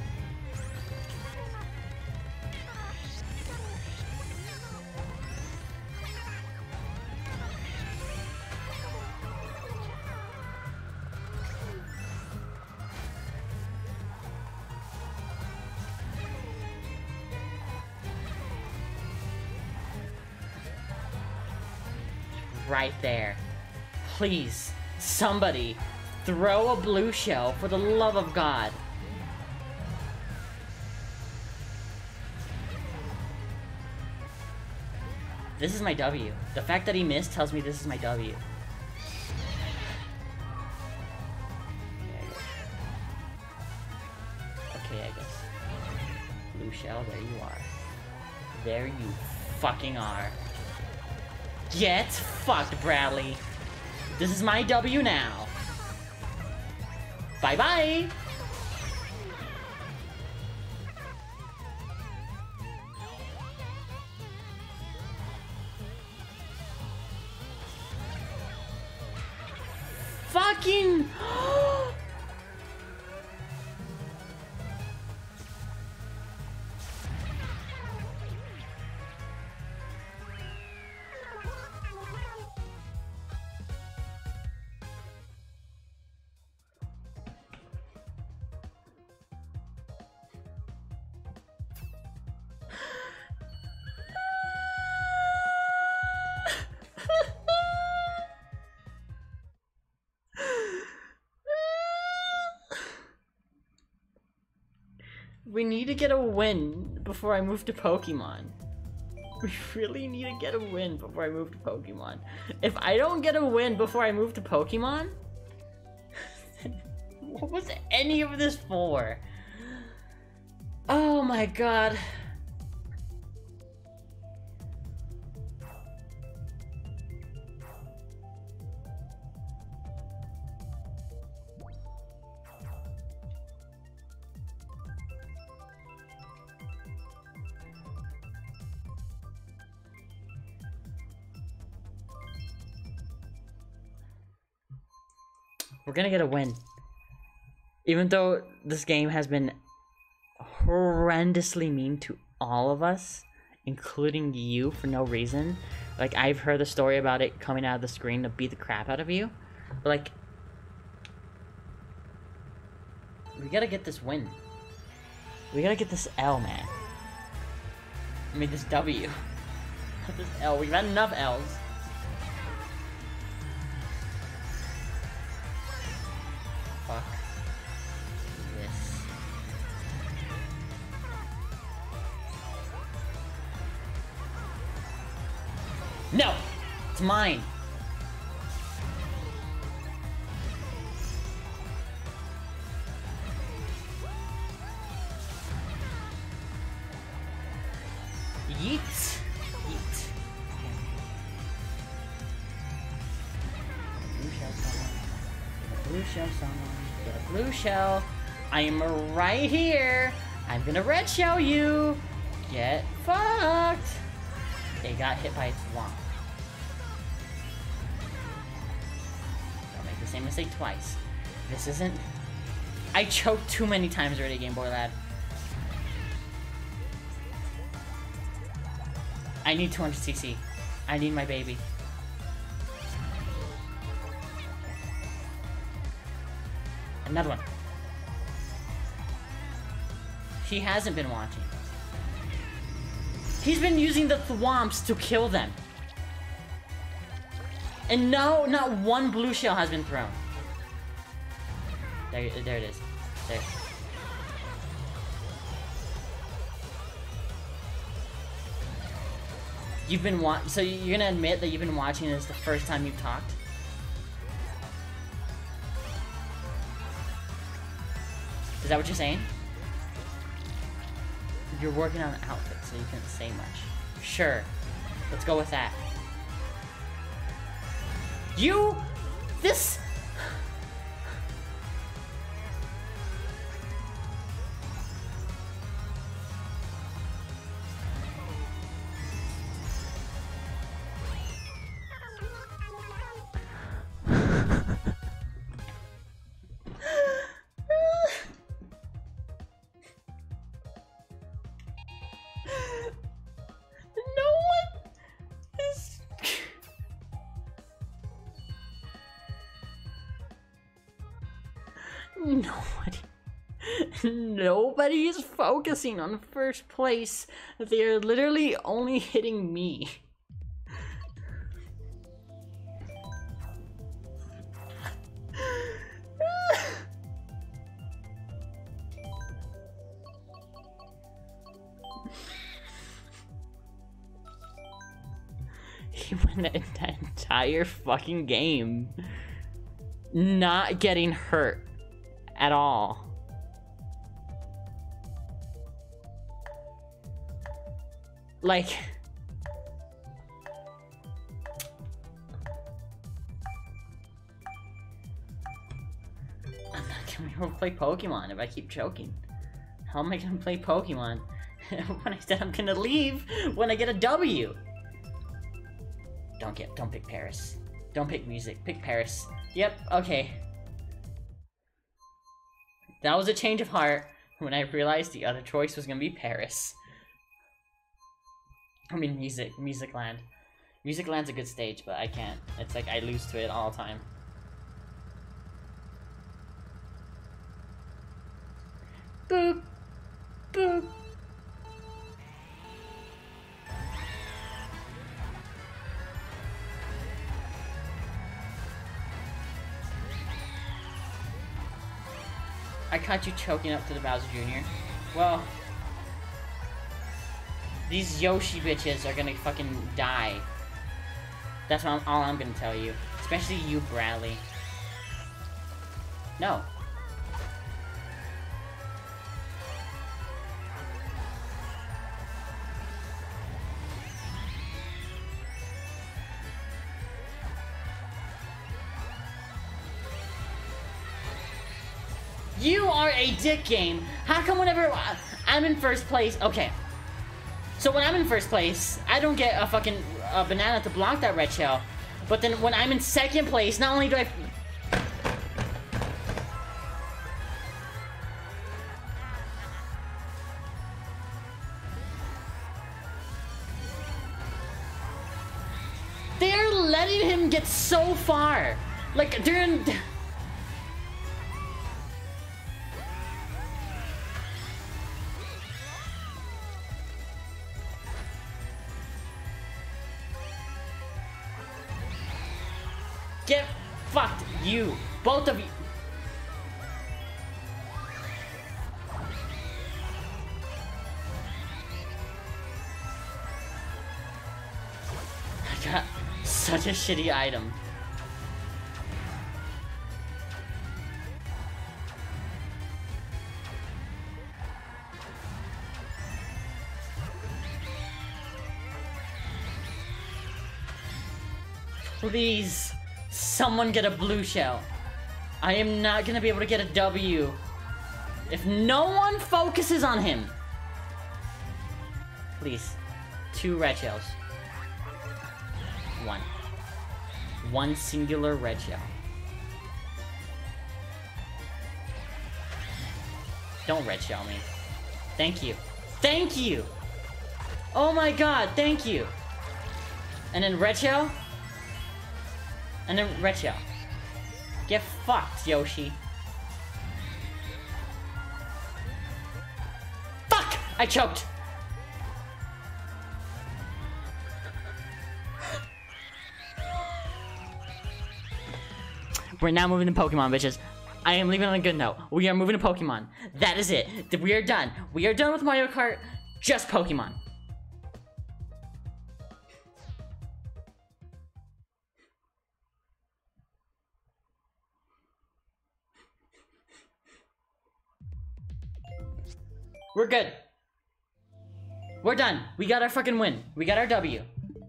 Right there. Please, somebody, throw a blue shell for the love of God. This is my W. The fact that he missed tells me this is my W. Okay, I guess. Blue shell, there you are. There you fucking are. Get fucked, Bradley. This is my W now. Bye-bye. fucking... We need to get a win before I move to Pokemon. We really need to get a win before I move to Pokemon. If I don't get a win before I move to Pokemon, what was any of this for? Oh my god. We're gonna get a win. Even though this game has been horrendously mean to all of us, including you for no reason. Like, I've heard the story about it coming out of the screen to beat the crap out of you. But, like, we gotta get this win. We gotta get this L, man. I mean, this W. Not this L. We've had enough L's. Fuck this. No! It's mine! Yeet! Yeet. Blue shell someone. Get a blue shell someone. Get a blue shell. I'm right here. I'm gonna red shell you. Get fucked. They got hit by a thwomp. Don't make the same mistake twice. This isn't... I choked too many times already, Game Boy Lad. I need two hundred C C. I need my baby. Another one. He hasn't been watching. He's been using the thwomps to kill them. And no, not one blue shell has been thrown. There, there it is. There. You've been wa- so you're gonna admit that you've been watching this the first time you've talked? Is that what you're saying? You're working on an outfit, so you couldn't say much. Sure. Let's go with that. You... This... Nobody, nobody is focusing on first place. They're literally only hitting me. He went the entire fucking game not getting hurt at all. Like, I'm not gonna play Pokemon if I keep choking. How am I gonna play Pokemon when I said I'm gonna leave when I get a W? Don't get, don't pick Paris. Don't pick music. Pick Paris. Yep, okay. That was a change of heart when I realized the other choice was gonna be Paris. I mean, music. Music Land. Music Land's a good stage, but I can't. It's like I lose to it all the time. Boop. Boop. I caught you choking up to the Bowser Junior Well, these Yoshi bitches are gonna fucking die. That's what I'm, all I'm gonna tell you. Especially you, Bradley. No. You are a dick game. How come whenever I'm in first place... Okay. So when I'm in first place, I don't get a fucking uh, banana to block that red shell. But then when I'm in second place, not only do I... They're letting him get so far. Like, they're in... Get fucked, you. Both of you. I got such a shitty item. Please. Someone get a blue shell. I am not gonna be able to get a W if no one focuses on him. Please. Two red shells. One. One singular red shell. Don't red shell me. Thank you. Thank you! Oh my god, thank you! And then red shell? And then red shell. Get fucked, Yoshi. Fuck! I choked! We're now moving to Pokemon, bitches. I am leaving on a good note. We are moving to Pokemon. That is it. We are done. We are done with Mario Kart. Just Pokemon. We're good. We're done. We got our fucking win. We got our W.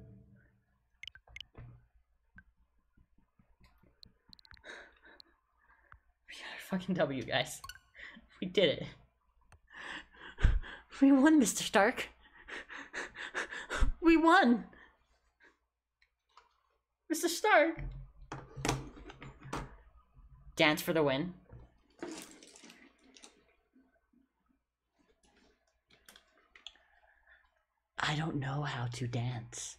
We got our fucking W, guys. We did it. We won, Mister Stark. We won. Mister Stark. Dance for the win. I don't know how to dance.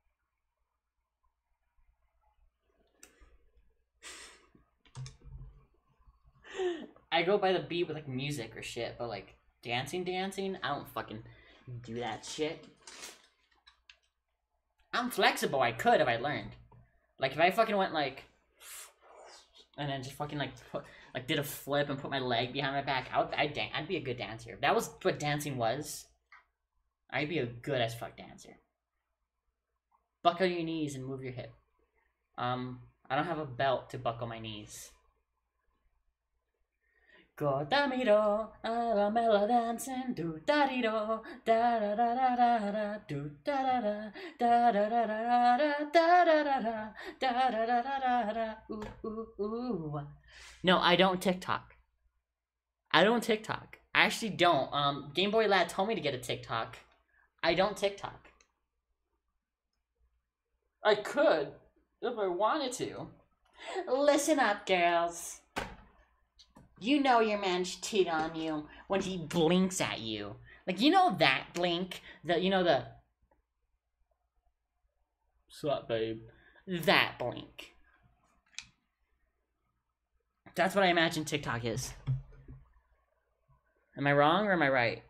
I go by the beat with like music or shit, but like dancing, dancing, I don't fucking do that shit. I'm flexible. I could if I learned. Like if I fucking went like, and then just fucking like put, like did a flip and put my leg behind my back, I would, I'd, dan I'd be a good dancer. If that was what dancing was, I'd be a good as fuck dancer. Buckle your knees and move your hip. Um, I don't have a belt to buckle my knees. Go da mi do, la mela dancing, do da di do, da da da da da da, do da da da, da da da da da, da da da da, da da da da da, ooh ooh ooh. No, I don't TikTok. I don't TikTok. I actually don't. Um, Game Boy Lad told me to get a TikTok. I don't TikTok. I could. If I wanted to. Listen up, girls. You know your man should cheat on you when he blinks at you. Like, you know that blink? The, you know the... What's up, babe? That blink. That's what I imagine TikTok is. Am I wrong or am I right?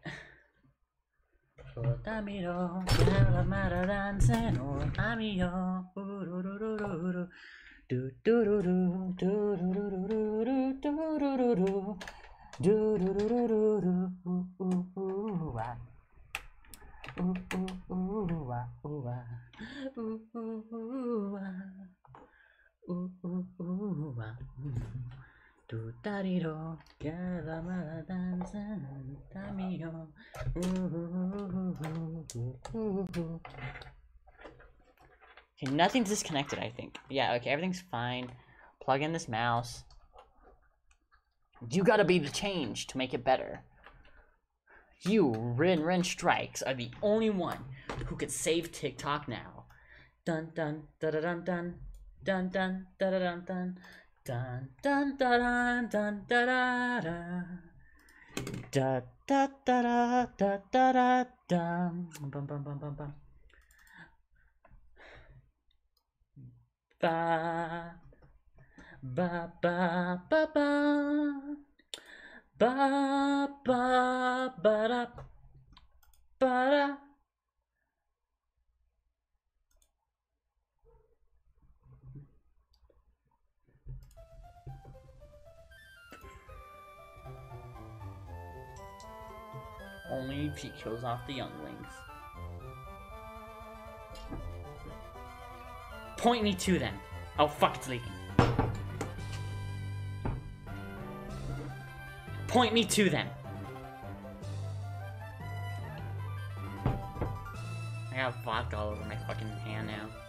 Okay, nothing's disconnected, I think. Yeah, okay, everything's fine. Plug in this mouse. You gotta be the change to make it better. You, Rin Rin Strikes, are the only one who could save TikTok now. Dun dun da da dun dun dun dun da da dun dun dun dun da dun dun da da da da da da da da da dum bum bum bum bum bum ba ba ba ba ba ba ba ba da ba da. Only if she kills off the younglings. Point me to them. Oh fuck, it's leaking. Point me to them. I got vodka all over my fucking hand now.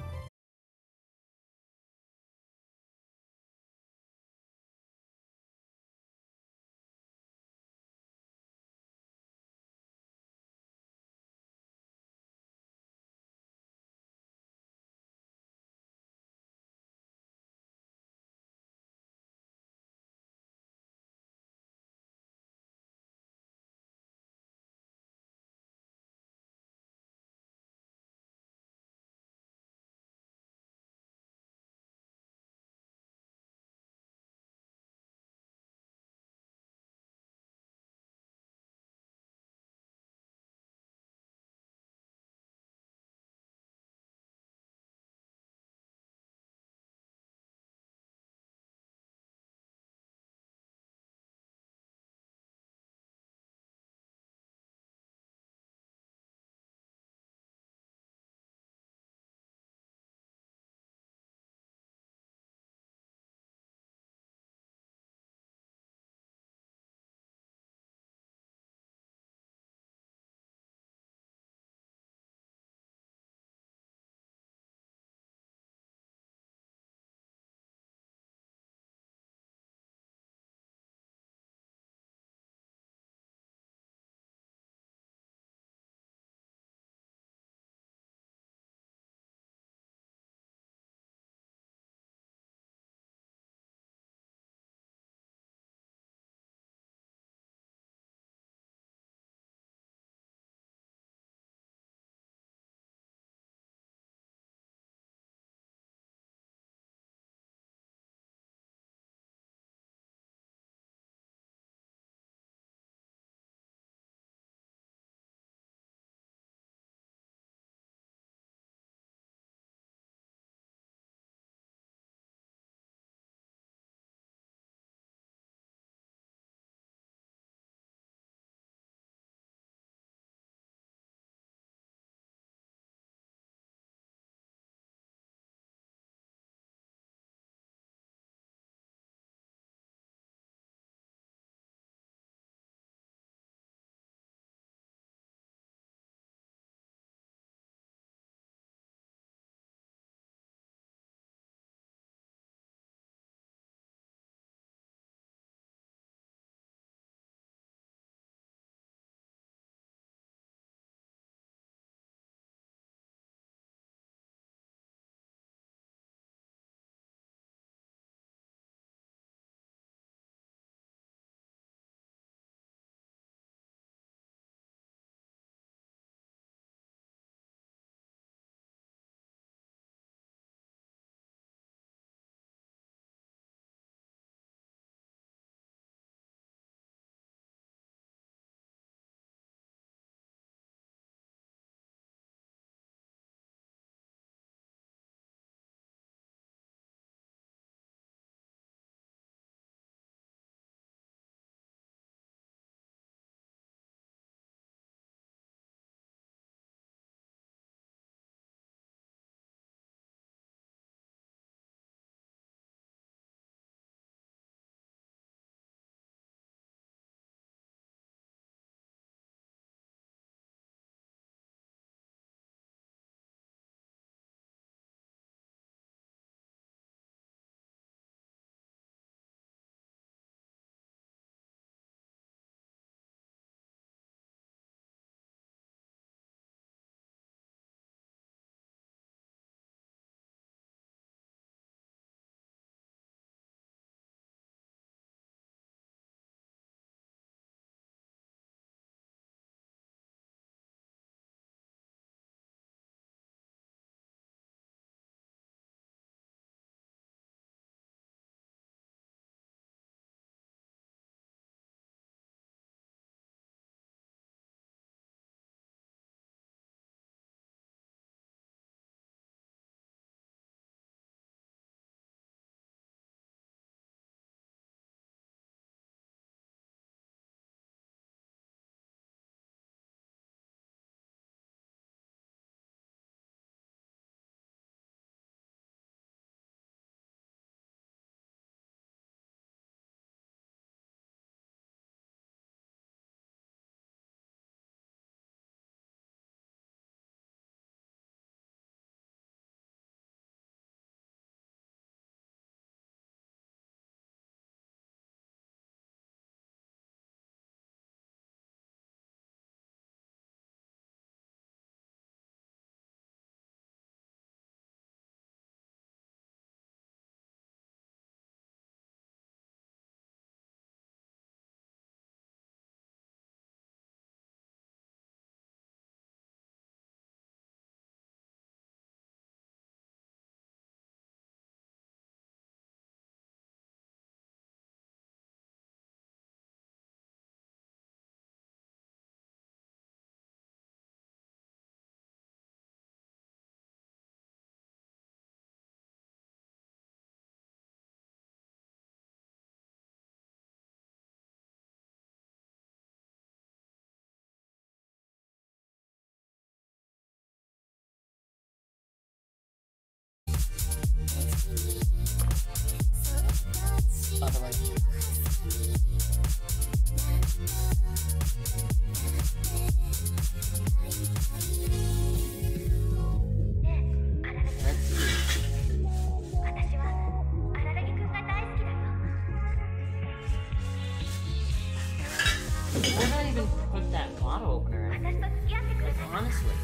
Where did I even put that bottle opener at? Honestly.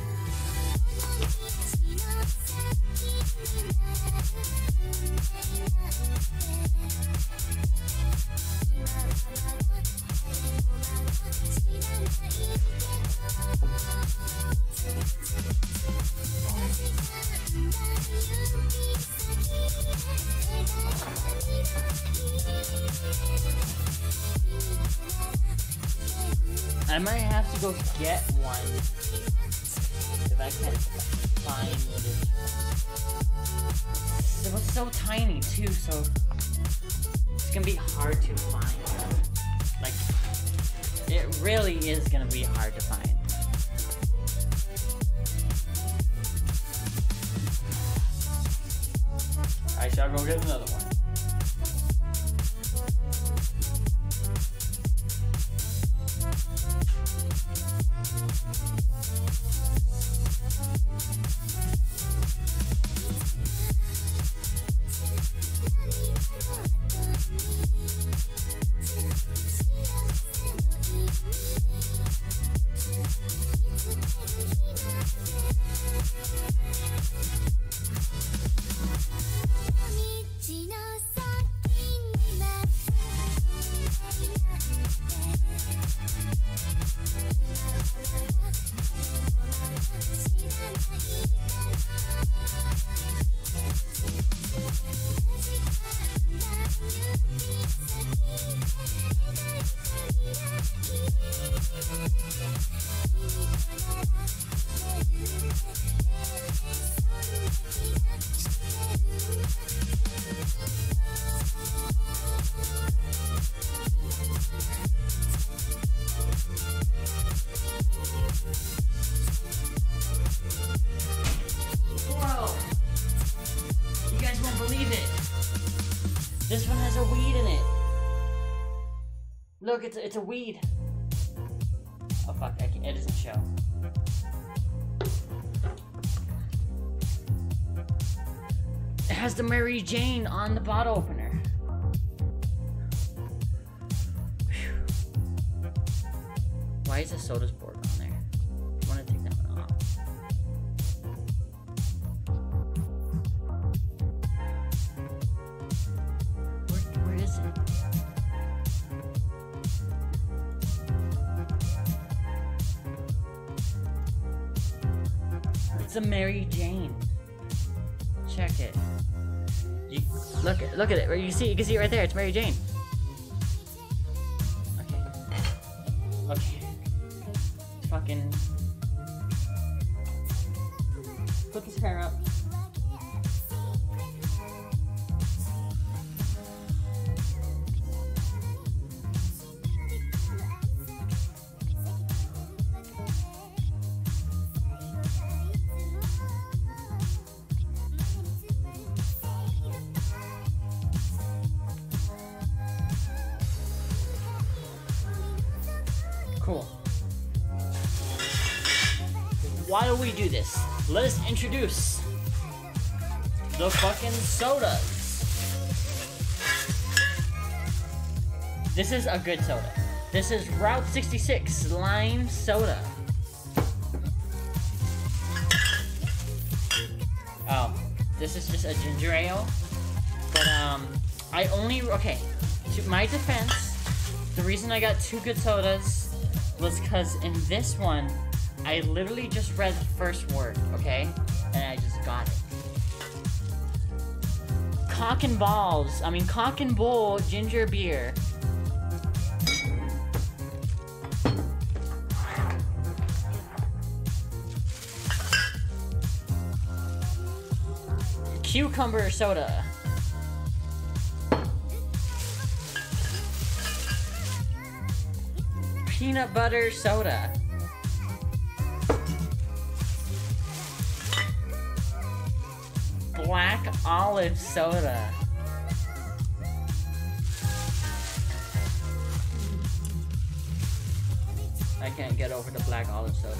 I might have to go get one if I can't find it. It was so tiny too, so it's gonna be hard to find. Like, it really is gonna be hard to find. I shall go get another one. This one has a weed in it. Look, it's a, it's a weed. Oh fuck, I can, it doesn't show. It has the Mary Jane on the bottle opener. Whew. Why is the soda's board on there? I want to take that one off. It's a Mary Jane. Check it. You, look at look at it. You see you can see it right there. It's Mary Jane. Okay. Okay. Fucking put this hair up. Cool. Why do we do this? Let us introduce the fucking sodas. This is a good soda. This is Route sixty-six Lime Soda. Oh, this is just a ginger ale. But, um, I only, okay, to my defense, the reason I got two good sodas was because in this one, I literally just read the first word, okay? And I just got it. Cock and balls, I mean cock and bull ginger beer. Cucumber soda. Peanut butter soda. Black olive soda. I can't get over the black olive soda.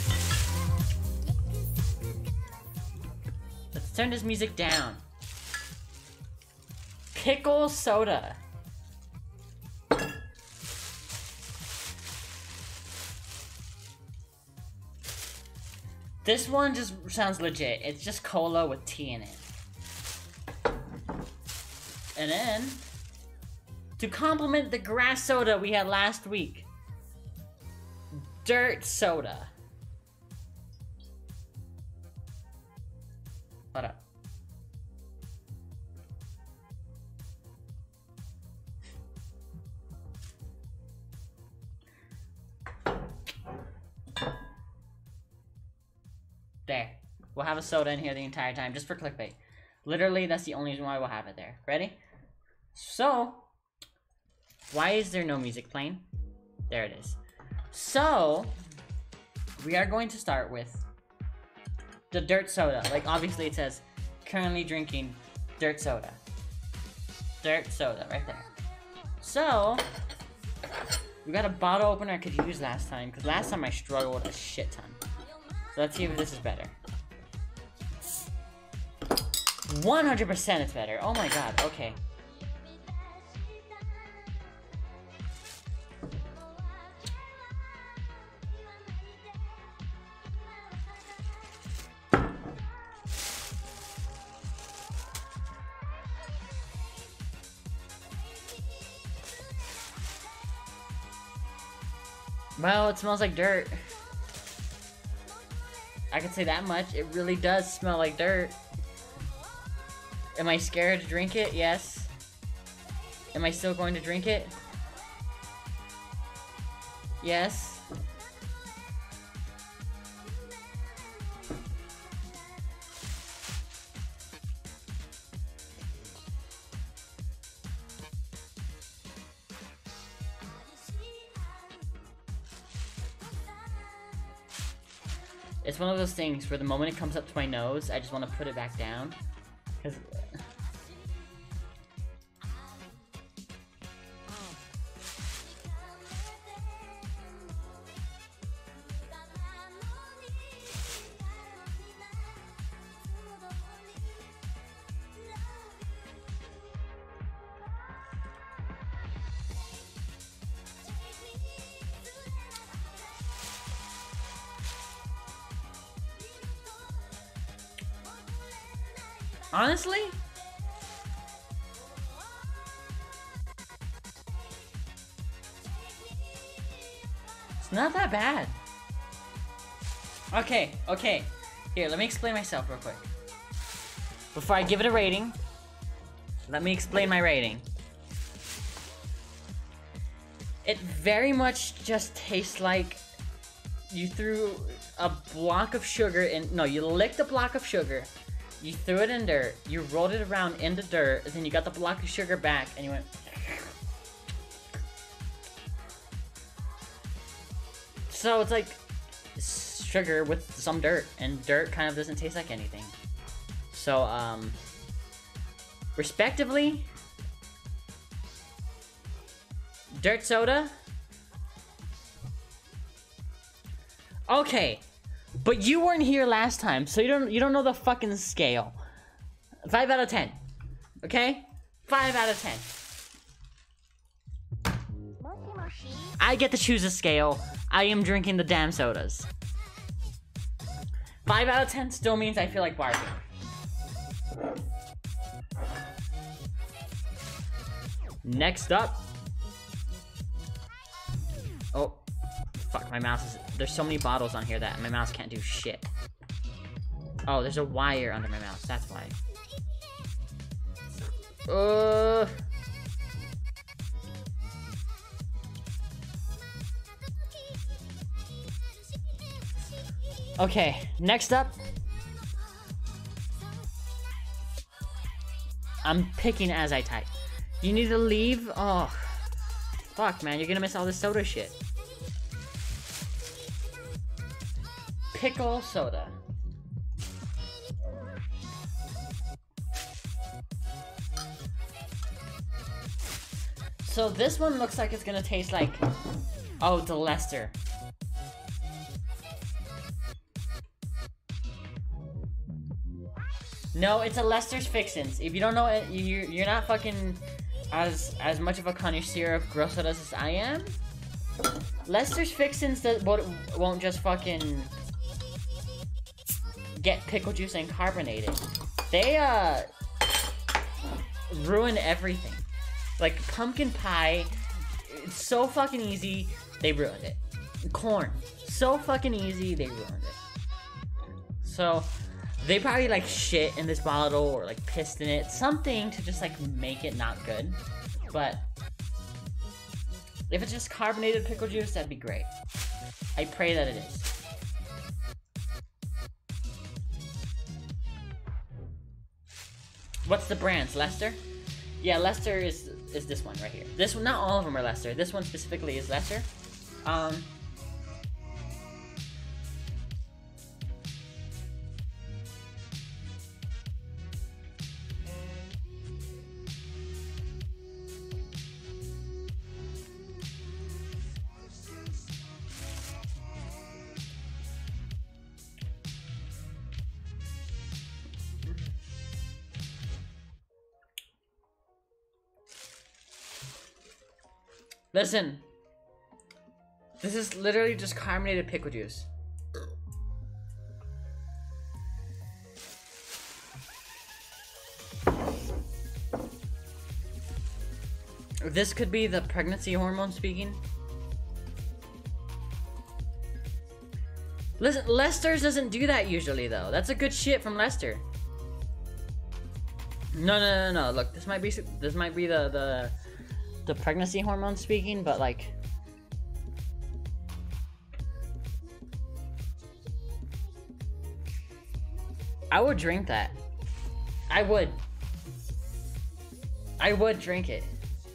Let's turn this music down. Pickle soda. This one just sounds legit. It's just cola with tea in it. And then, to complement the grass soda we had last week, dirt soda. Hold up. There. We'll have a soda in here the entire time, just for clickbait. Literally, that's the only reason why we'll have it there. Ready? So, why is there no music playing? There it is. So, we are going to start with the dirt soda. Like, obviously it says, currently drinking dirt soda. Dirt soda, right there. So, we got a bottle opener I could use last time, because last time I struggled a shit ton. So let's see if this is better. one hundred percent it's better. Oh my god, okay. Well, it smells like dirt. I can say that much. It really does smell like dirt. Am I scared to drink it? Yes. Am I still going to drink it? Yes. It's one of those things where the moment it comes up to my nose, I just want to put it back down. Cause honestly, it's not that bad. Okay, okay. Here, let me explain myself real quick. Before I give it a rating, let me explain my rating. It very much just tastes like you threw a block of sugar in. No, you licked a block of sugar. You threw it in dirt, you rolled it around in the dirt, and then you got the block of sugar back, and you went... So it's like sugar with some dirt, and dirt kind of doesn't taste like anything. So, um... respectively... dirt soda... Okay. But you weren't here last time, so you don't you don't know the fucking scale. Five out of ten. Okay? Five out of ten. I get to choose a scale. I am drinking the damn sodas. Five out of ten still means I feel like barking. Next up. Oh. Fuck, my mouse is... There's so many bottles on here that my mouse can't do shit. Oh, there's a wire under my mouse. That's why. Uh... Okay, next up. I'm picking as I type. You need to leave? Oh. Fuck, man. You're gonna miss all this soda shit. Pickle soda. So this one looks like it's gonna taste like... Oh, the Lester. No, it's a Lester's Fixins. If you don't know it, you're, you're not fucking as as much of a connoisseur of gross sodas as I am. Lester's Fixins that won't just fucking... get pickle juice and carbonate it. They, uh, ruin everything. Like, pumpkin pie, it's so fucking easy, they ruined it. Corn, so fucking easy, they ruined it. So, they probably, like, shit in this bottle or, like, pissed in it. Something to just, like, make it not good. But, if it's just carbonated pickle juice, that'd be great. I pray that it is. What's the brands? Lester? Yeah, Lester is is this one right here. This one, not all of them are Lester. This one specifically is Lester. Um. Listen, this is literally just carbonated pickle juice. This could be the pregnancy hormone speaking. Listen, Lester's doesn't do that usually though. That's a good shit from Lester. No, no, no, no. Look, this might be this might be the the. the pregnancy hormone speaking, but like I would drink that. I would. I would drink it.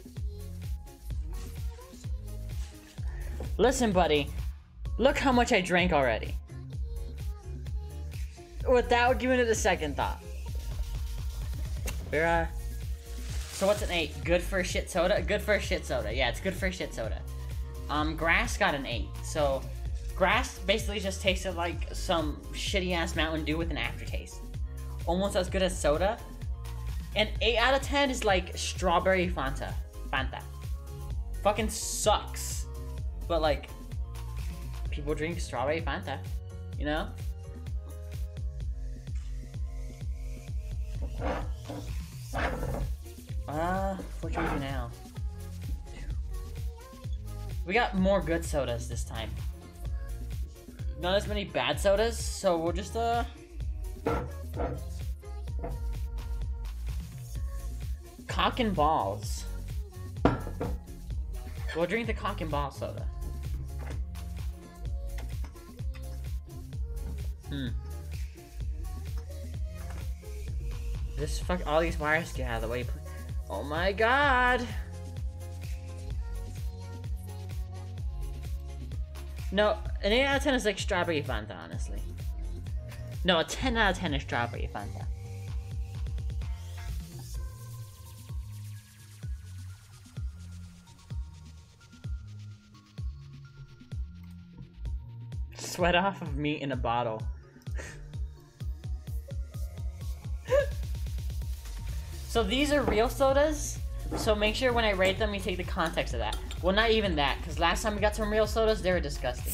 Listen, buddy. Look how much I drank already. Without giving it a second thought. We're, uh... So what's an eight? Good for a shit soda? Good for a shit soda. Yeah, it's good for a shit soda. Um, Grass got an eight. So, Grass basically just tasted like some shitty-ass Mountain Dew with an aftertaste. Almost as good as soda. And eight out of ten is like strawberry Fanta. Fanta. Fucking sucks. But like, people drink strawberry Fanta. You know? Uh, what can we do now? We got more good sodas this time. Not as many bad sodas, so we'll just, uh... Cock and balls. We'll drink the cock and ball soda. Hmm. This fuck, all these wires get out of the way. Oh my god! No, an eight out of ten is like strawberry Fanta, honestly. No, a ten out of ten is strawberry Fanta. Sweat off of meat in a bottle. So these are real sodas, so make sure when I rate them you take the context of that. Well, not even that, because last time we got some real sodas, they were disgusting.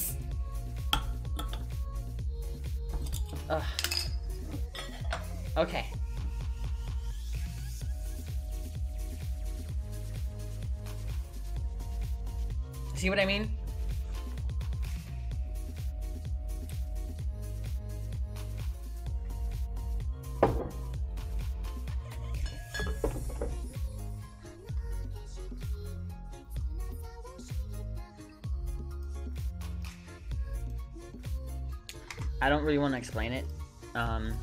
Ugh. Okay. See what I mean? I don't really want to explain it. Um,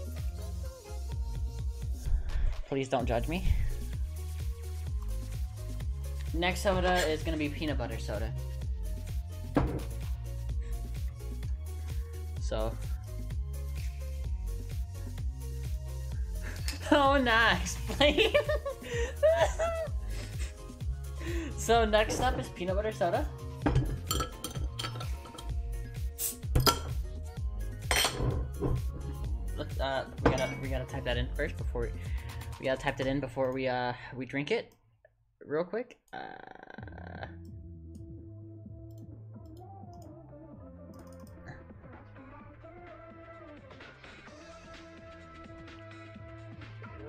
please don't judge me. Next soda is gonna be peanut butter soda. So. Oh, nice. Explain. So next up is peanut butter soda. Let's, uh, we gotta we gotta type that in first before we, we gotta type that in before we uh we drink it, real quick. Uh,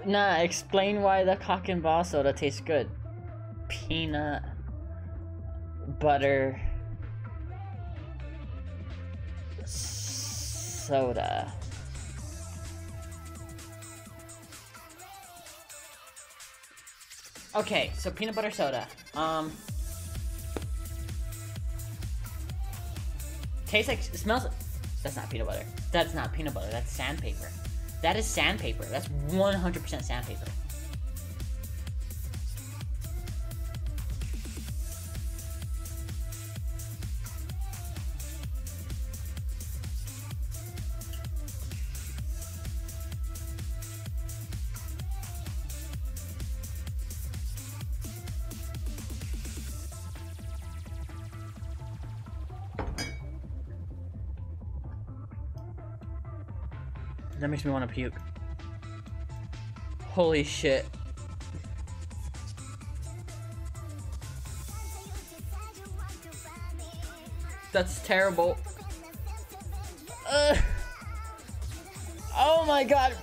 Nah, explain why the cock and ball soda tastes good. Peanut butter soda. Okay, so peanut butter soda. Um, tastes like, it smells. That's not peanut butter. That's not peanut butter. That's sandpaper. That is sandpaper. That's one hundred percent sandpaper. That makes me want to puke. Holy shit. That's terrible. Ugh. Oh my god.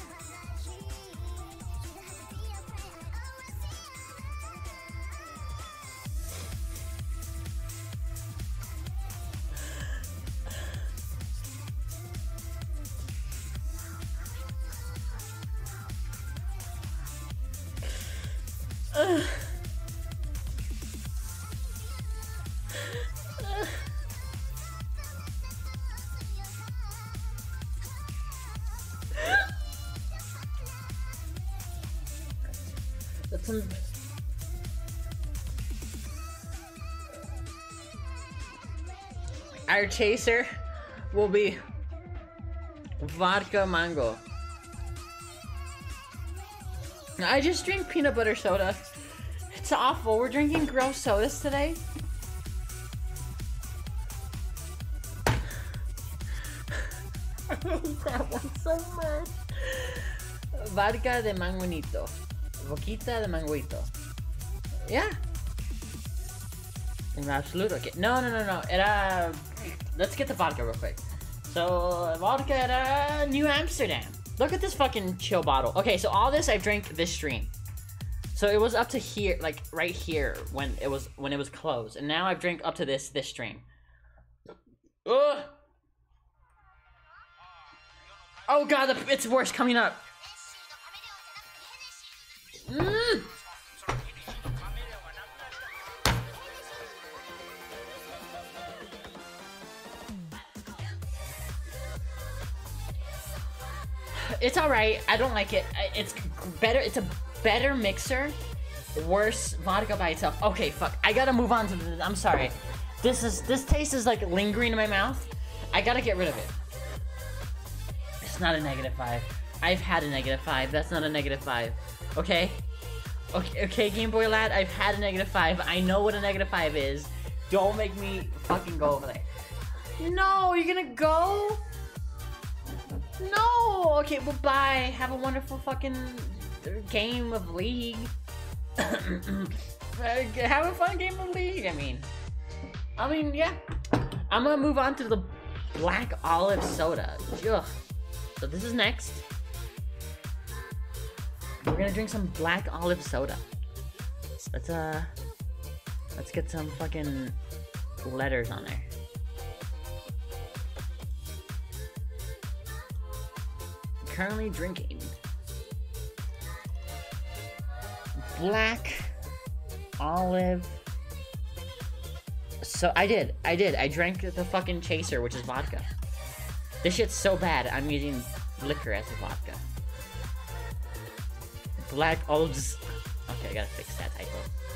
Ugh. That's some... Our chaser will be vodka mango. I just drink peanut butter soda. It's awful. We're drinking gross sodas today. I hate that one so much. Vodka de manguito. Boquita de manguito. Yeah. In absolute. Okay. No, no, no, no. Era... Let's get the vodka real quick. So, vodka era New Amsterdam. Look at this fucking chill bottle. Okay, so all this I drank this stream. So it was up to here, like right here when it was when it was closed, and now I've drank up to this this stream. Ugh. Oh god, the, it's worse coming up. Mm. It's alright. I don't like it. It's better. It's a better mixer. Worse vodka by itself. Okay, fuck. I gotta move on to the. I'm sorry. This is this taste is like lingering in my mouth. I gotta get rid of it. It's not a negative five. I've had a negative five. That's not a negative five. Okay. Okay. Okay, Game Boy Lad. I've had a negative five. I know what a negative five is. Don't make me fucking go over there. No, you're gonna go. No! Okay, well, bye. Have a wonderful fucking game of League. Have a fun game of League, I mean. I mean, yeah. I'm gonna move on to the black olive soda. Ugh. So this is next. We're gonna drink some black olive soda. Let's, uh... Let's get some fucking letters on there. Currently drinking black olive. So I did, I did. I drank the fucking chaser, which is vodka. This shit's so bad. I'm using liquor as a vodka. Black olives. Okay, I gotta fix that typo.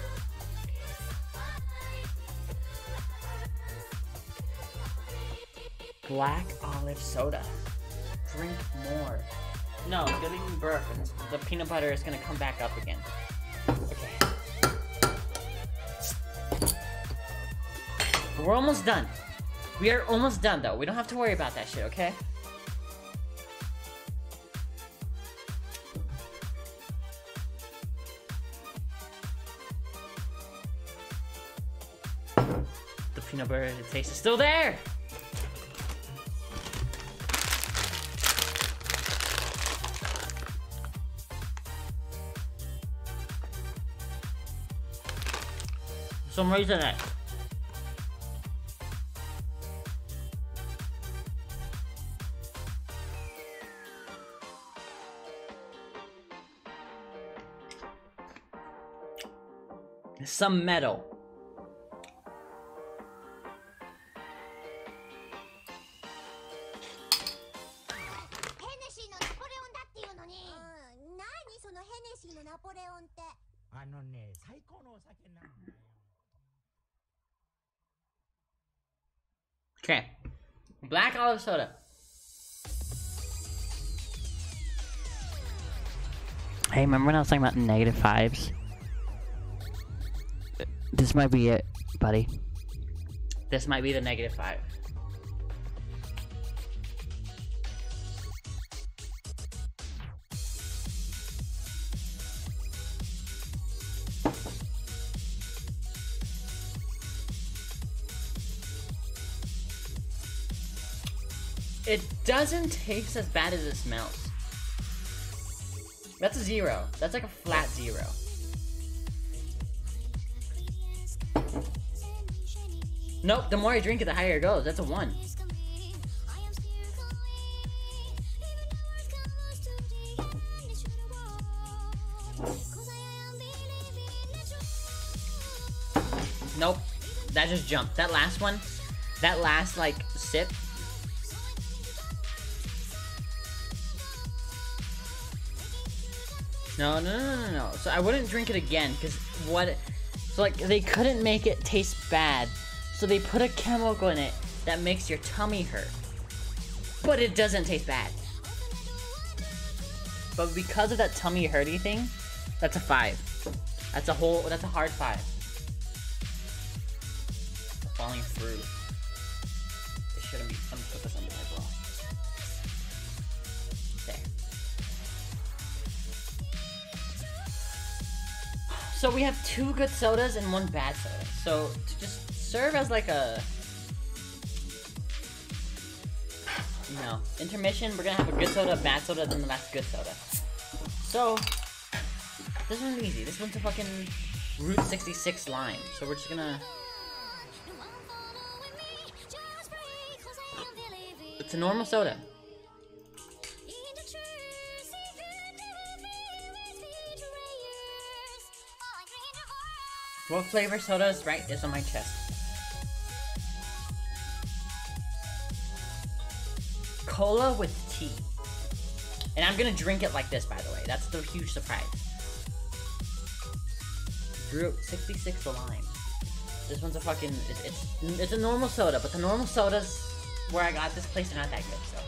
Black olive soda. Drink more. No, it's gonna be burp, and the peanut butter is gonna come back up again. Okay. We're almost done. We are almost done, though. We don't have to worry about that shit, okay? The peanut butter, the taste is still there! So I'm raising it. Some metal. Okay. Black olive soda. Hey, remember when I was talking about negative fives? This might be it, buddy. This might be the negative five. It doesn't taste as bad as it smells. That's a zero. That's like a flat zero. Nope, the more I drink it, the higher it goes. That's a one. Nope, that just jumped. That last one, that last, like, sip. No, no, no, no, no. So I wouldn't drink it again, because what... So, like, they couldn't make it taste bad. So they put a chemical in it that makes your tummy hurt. But it doesn't taste bad. But because of that tummy hurty thing, that's a five. That's a whole, that's a hard five. Falling through. It shouldn't be, I'm gonna put this under as well. There. So we have two good sodas and one bad soda. So to just serve as like a, you know, intermission, we're gonna have a good soda, bad soda, then the last good soda. So this one's easy. This one's a fucking Route sixty-six lime. So we're just gonna. It's a normal soda. What flavor soda is right? It's on my chest. Cola with tea. And I'm gonna drink it like this, by the way. That's the huge surprise. Route sixty-six lime. This one's a fucking... It's, it's, it's a normal soda, but the normal sodas where I got this place are not that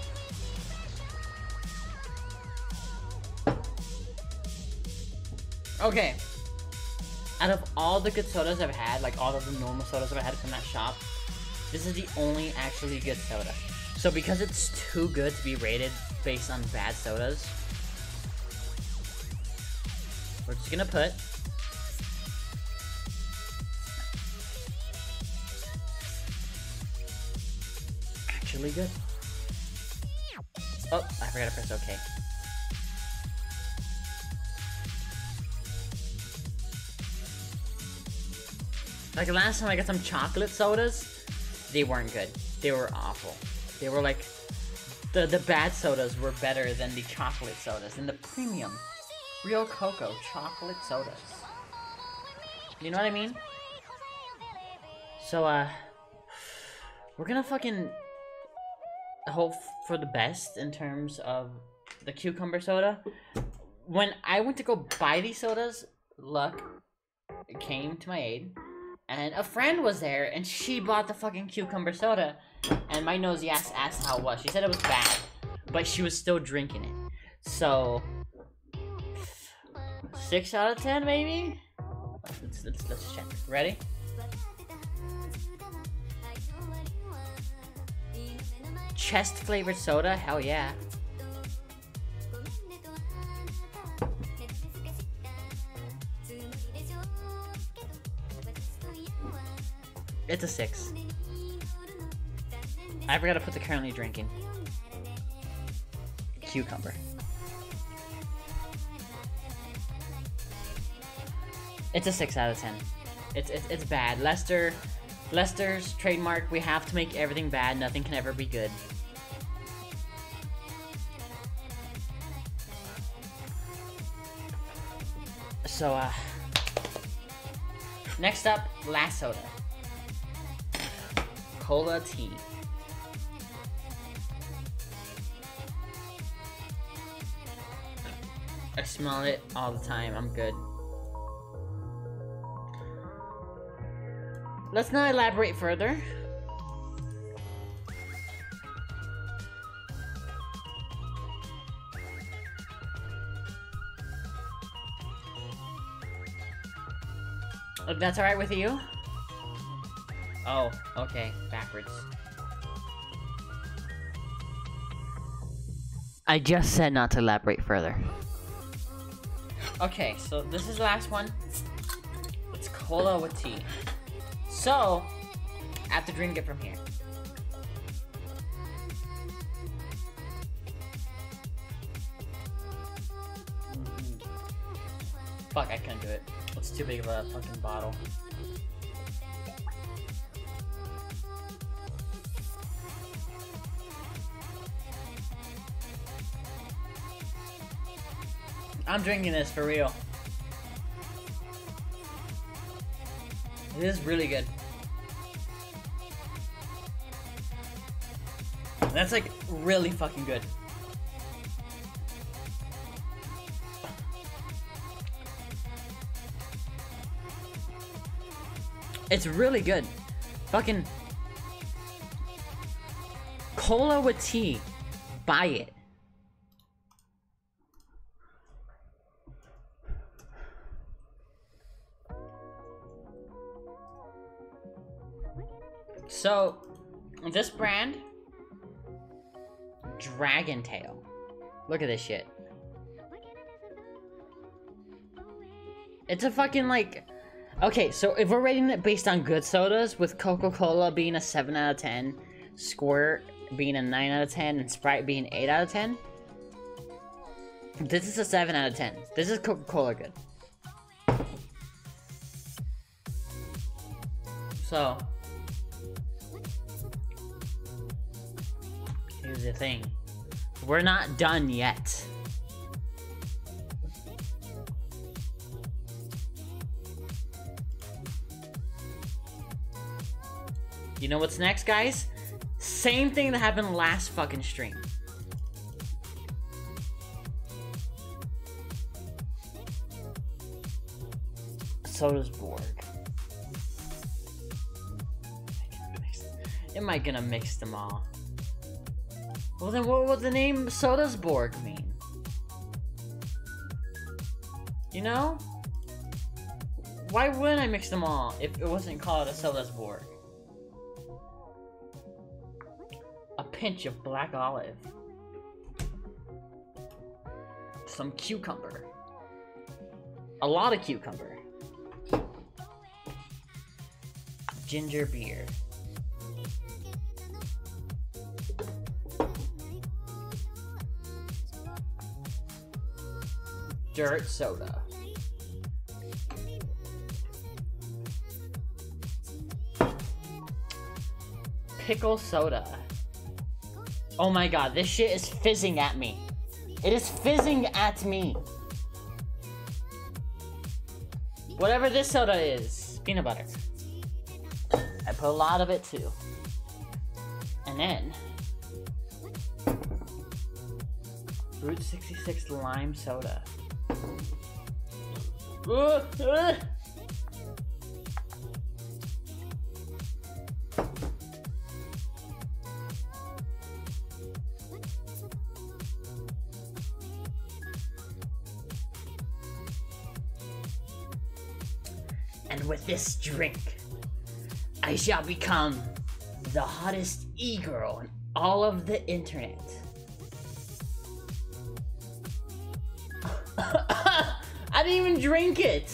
good, so... Okay. Out of all the good sodas I've had, like all of the normal sodas I've had from that shop, this is the only actually good soda. So because it's too good to be rated based on bad sodas, we're just gonna put actually good. Oh, I forgot to press OK. Like last time I got some chocolate sodas, they weren't good. They were awful. They were like, the, the bad sodas were better than the chocolate sodas. And the premium, real cocoa chocolate sodas. You know what I mean? So, uh, we're gonna fucking hope for the best in terms of the cucumber soda. When I went to go buy these sodas, luck came to my aid. And a friend was there, and she bought the fucking cucumber soda. And my nosy ass asked how it was. She said it was bad, but she was still drinking it. So, six out of ten, maybe? Let's, let's, let's check. Ready? Chest flavored soda? Hell yeah. It's a six. I forgot to put the currently drinking. Cucumber. It's a six out of ten. It's, it's, it's bad. Lester, Lester's trademark, we have to make everything bad. Nothing can ever be good. So, uh... next up, last soda. Cola tea. I smell it all the time. I'm good. Let's not elaborate further. If that's alright with you? Oh, okay. Backwards. I just said not to elaborate further. Okay, so this is the last one. It's cola with tea. So, I have to drink it from here. Fuck, I couldn't do it. It's too big of a fucking bottle. I'm drinking this for real. This is really good. That's like really fucking good. It's really good. Fucking cola with tea. Buy it. So, this brand, Dragon Tail. Look at this shit. It's a fucking like... Okay, so if we're rating it based on good sodas, with Coca-Cola being a seven out of ten, Squirt being a nine out of ten, and Sprite being eight out of ten, this is a seven out of ten. This is Coca-Cola good. So... here's the thing. We're not done yet. You know what's next, guys? Same thing that happened last fucking stream. Soderborg. Am I gonna mix them all? Well then what would the name Soderborg mean? You know? Why wouldn't I mix them all if it wasn't called a Soderborg? A pinch of black olive. Some cucumber. A lot of cucumber. Ginger beer. Dirt soda. Pickle soda. Oh my god, this shit is fizzing at me. It is fizzing at me. Whatever this soda is. Peanut butter. I put a lot of it too. And then... Route sixty-six lime soda. Uh, uh. And with this drink, I shall become the hottest e-girl on all of the internet. I didn't even drink it.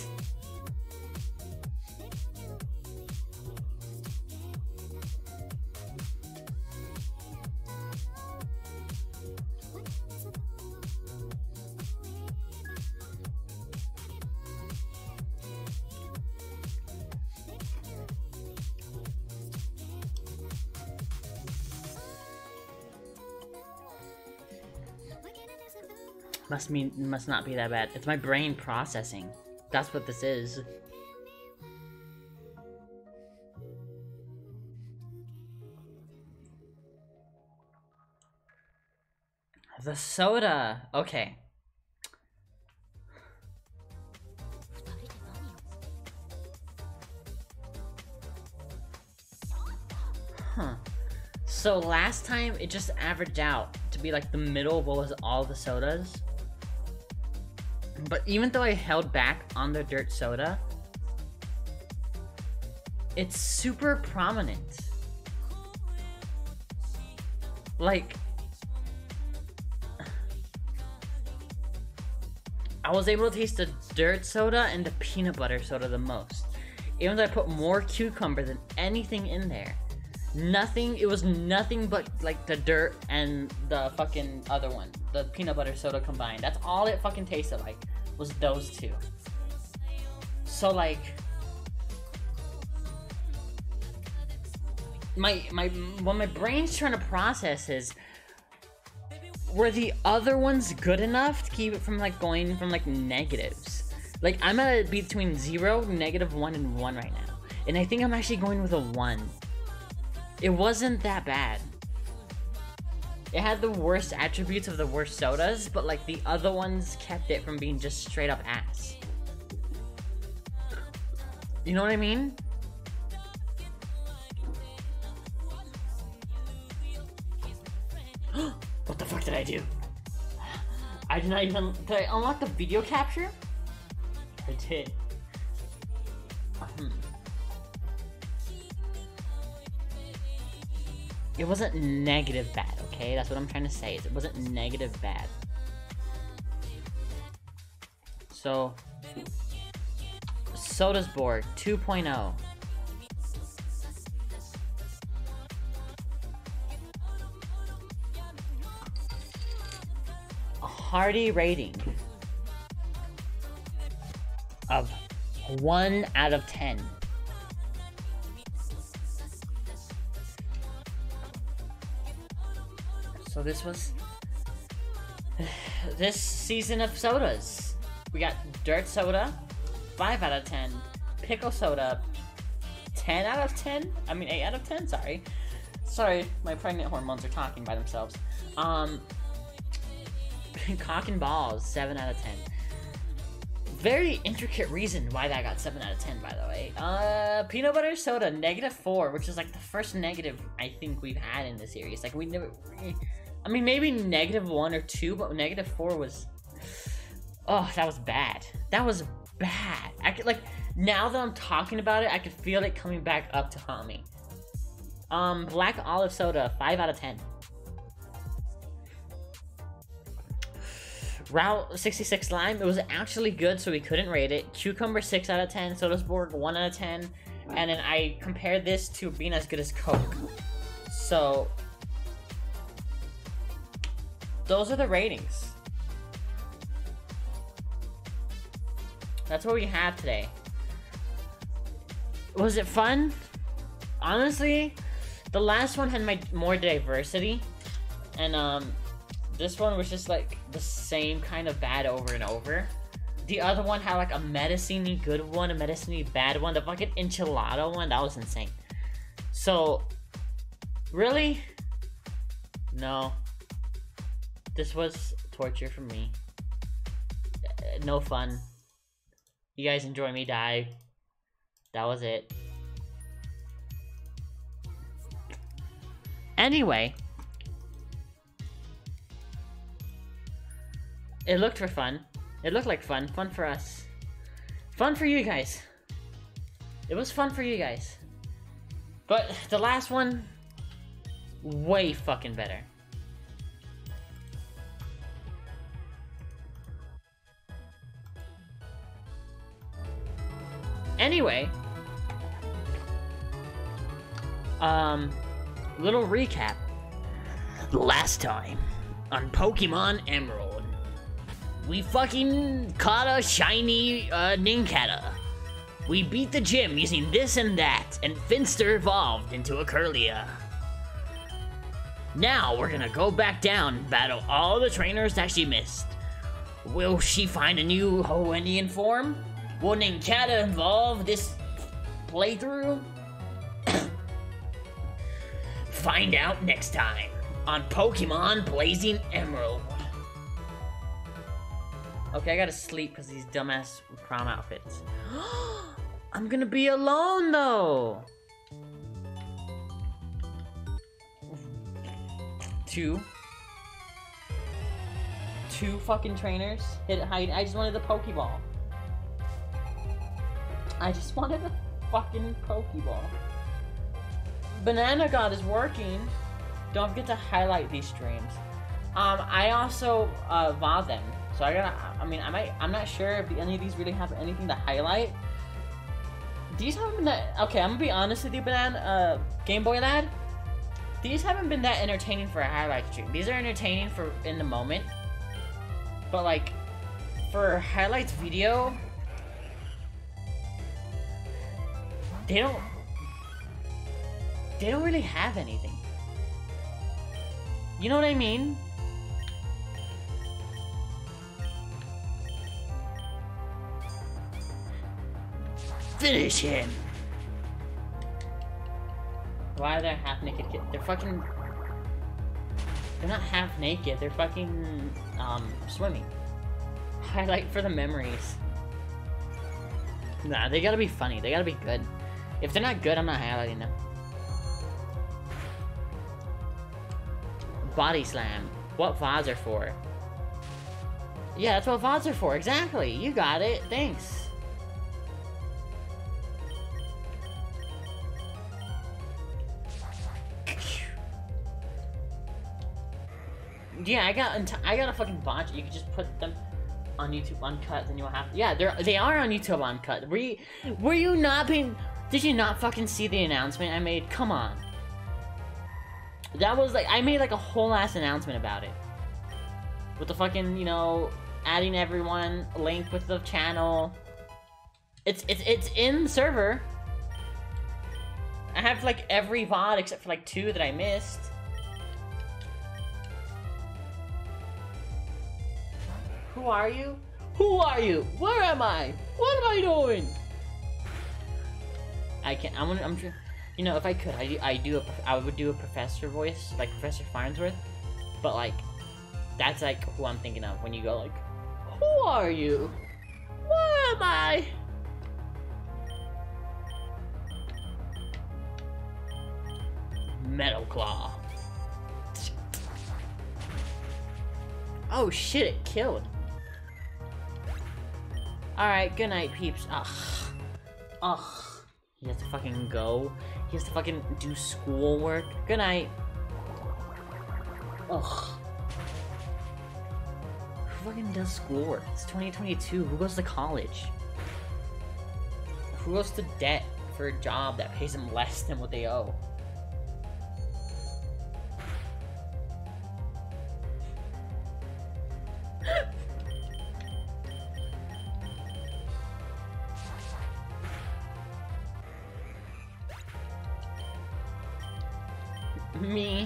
Must mean must not be that bad. It's my brain processing. That's what this is. The soda. Okay. Huh. So last time it just averaged out to be like the middle of what was all the sodas. But even though I held back on the dirt soda, it's super prominent. Like, I was able to taste the dirt soda and the peanut butter soda the most. Even though I put more cucumber than anything in there. Nothing, it was nothing but like the dirt and the fucking other one. The peanut butter soda combined. That's all it fucking tasted like, was those two. So like, my, my, what my brain's trying to process is, were the other ones good enough to keep it from like going from like negatives? Like I'm at between zero, negative one, and one right now. And I think I'm actually going with a one. It wasn't that bad. It had the worst attributes of the worst sodas, but like the other ones kept it from being just straight up ass. You know what I mean? What the fuck did I do? I did not even... Did I unlock the video capture? I did. Hmm. It wasn't negative bad, okay? That's what I'm trying to say. Is it wasn't negative bad. So, Sodas Board two point oh. A hearty rating of one out of ten. So this was this season of sodas. We got dirt soda, five out of ten. Pickle soda, ten out of ten? I mean eight out of ten, sorry. Sorry, my pregnant hormones are talking by themselves. Um, Cock and Balls, seven out of ten. Very intricate reason why that got seven out of ten, by the way. Uh, Peanut Butter Soda, negative four, which is like the first negative I think we've had in the series. Like we never... I mean, maybe negative one or two, but negative four was... Oh, that was bad. That was bad. I could, like, now that I'm talking about it, I could feel it coming back up to haunt me. Um, Black Olive Soda, five out of ten. Route sixty-six Lime, it was actually good, so we couldn't rate it. Cucumber, six out of ten. Sodas Board, one out of ten. And then I compared this to being as good as Coke. So... those are the ratings. That's what we have today. Was it fun? Honestly, the last one had my more diversity, and um, this one was just like the same kind of bad over and over. The other one had like a medicine-y good one, a medicine-y bad one. The fucking enchilada one, that was insane. So, really? No. This was torture for me. Uh, no fun. You guys enjoy me die. That was it. Anyway. It looked for fun. It looked like fun. Fun for us. Fun for you guys. It was fun for you guys. But the last one, way fucking better. Anyway, um, little recap. Last time on Pokemon Emerald, we fucking caught a shiny uh, Nincada. We beat the gym using this and that, and Finster evolved into a Kirlia. Now we're gonna go back down and battle all the trainers that she missed. Will she find a new Hoennian form? Will Nincada evolve this playthrough? Find out next time on Pokemon Blazing Emerald. Okay, I gotta sleep because these dumbass prom outfits. I'm gonna be alone though. Two. Two fucking trainers. Hit it hide. I just wanted the Pokeball. I just wanted a fucking Pokeball. Banana God is working. Don't forget to highlight these streams. Um, I also uh, V O D them. So I gotta, I mean, I might, I'm not sure if any of these really have anything to highlight. These haven't been that, okay, I'm gonna be honest with you, Banana, uh, Game Boy Lad. These haven't been that entertaining for a highlight stream. These are entertaining for in the moment. But like, for highlights video, they don't, they don't really have anything. You know what I mean? Finish him! Why are they half naked kids? They're fucking... They're not half naked, they're fucking, um, swimming. Highlight for the memories. Nah, they gotta be funny, they gotta be good. If they're not good, I'm not highlighting them. Body slam. What V O Ds are for? Yeah, that's what V O Ds are for, exactly! You got it, thanks. Yeah, I got I got a fucking botch. You can just put them on YouTube uncut, then you'll have. Yeah, they're they are on YouTube uncut. Were you were you not being? Did you not fucking see the announcement I made? Come on. That was like I made like a whole ass announcement about it. With the fucking, you know, adding everyone, link with the channel. It's it's it's in the server. I have like every V O D except for like two that I missed. Who are you? Who are you? Where am I? What am I doing? I can't. I'm gonna. I'm. You know, if I could, I do. I do. A, I would do a professor voice, like Professor Farnsworth. But like, that's like who I'm thinking of when you go like, "Who are you? Where am I?" Metal Claw. Oh shit! It killed. Alright, good night, peeps. Ugh. Ugh. He has to fucking go. He has to fucking do schoolwork. Good night. Ugh. Who fucking does schoolwork? It's twenty twenty-two. Who goes to college? Who goes to debt for a job that pays them less than what they owe? Me.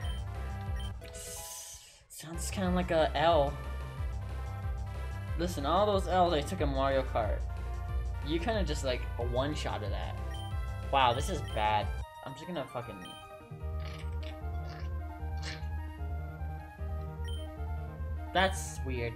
Sounds kind of like a L. Listen, all those L's I took in Mario Kart. You kind of just like a one shot of that. Wow, this is bad. I'm just gonna fucking. That's weird.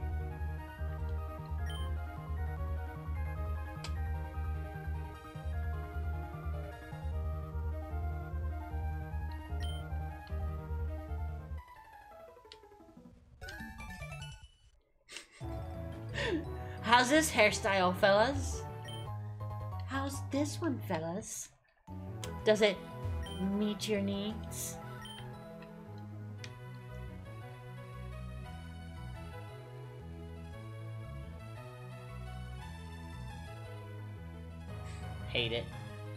How's this hairstyle, fellas? How's this one, fellas? Does it meet your needs? Hate it.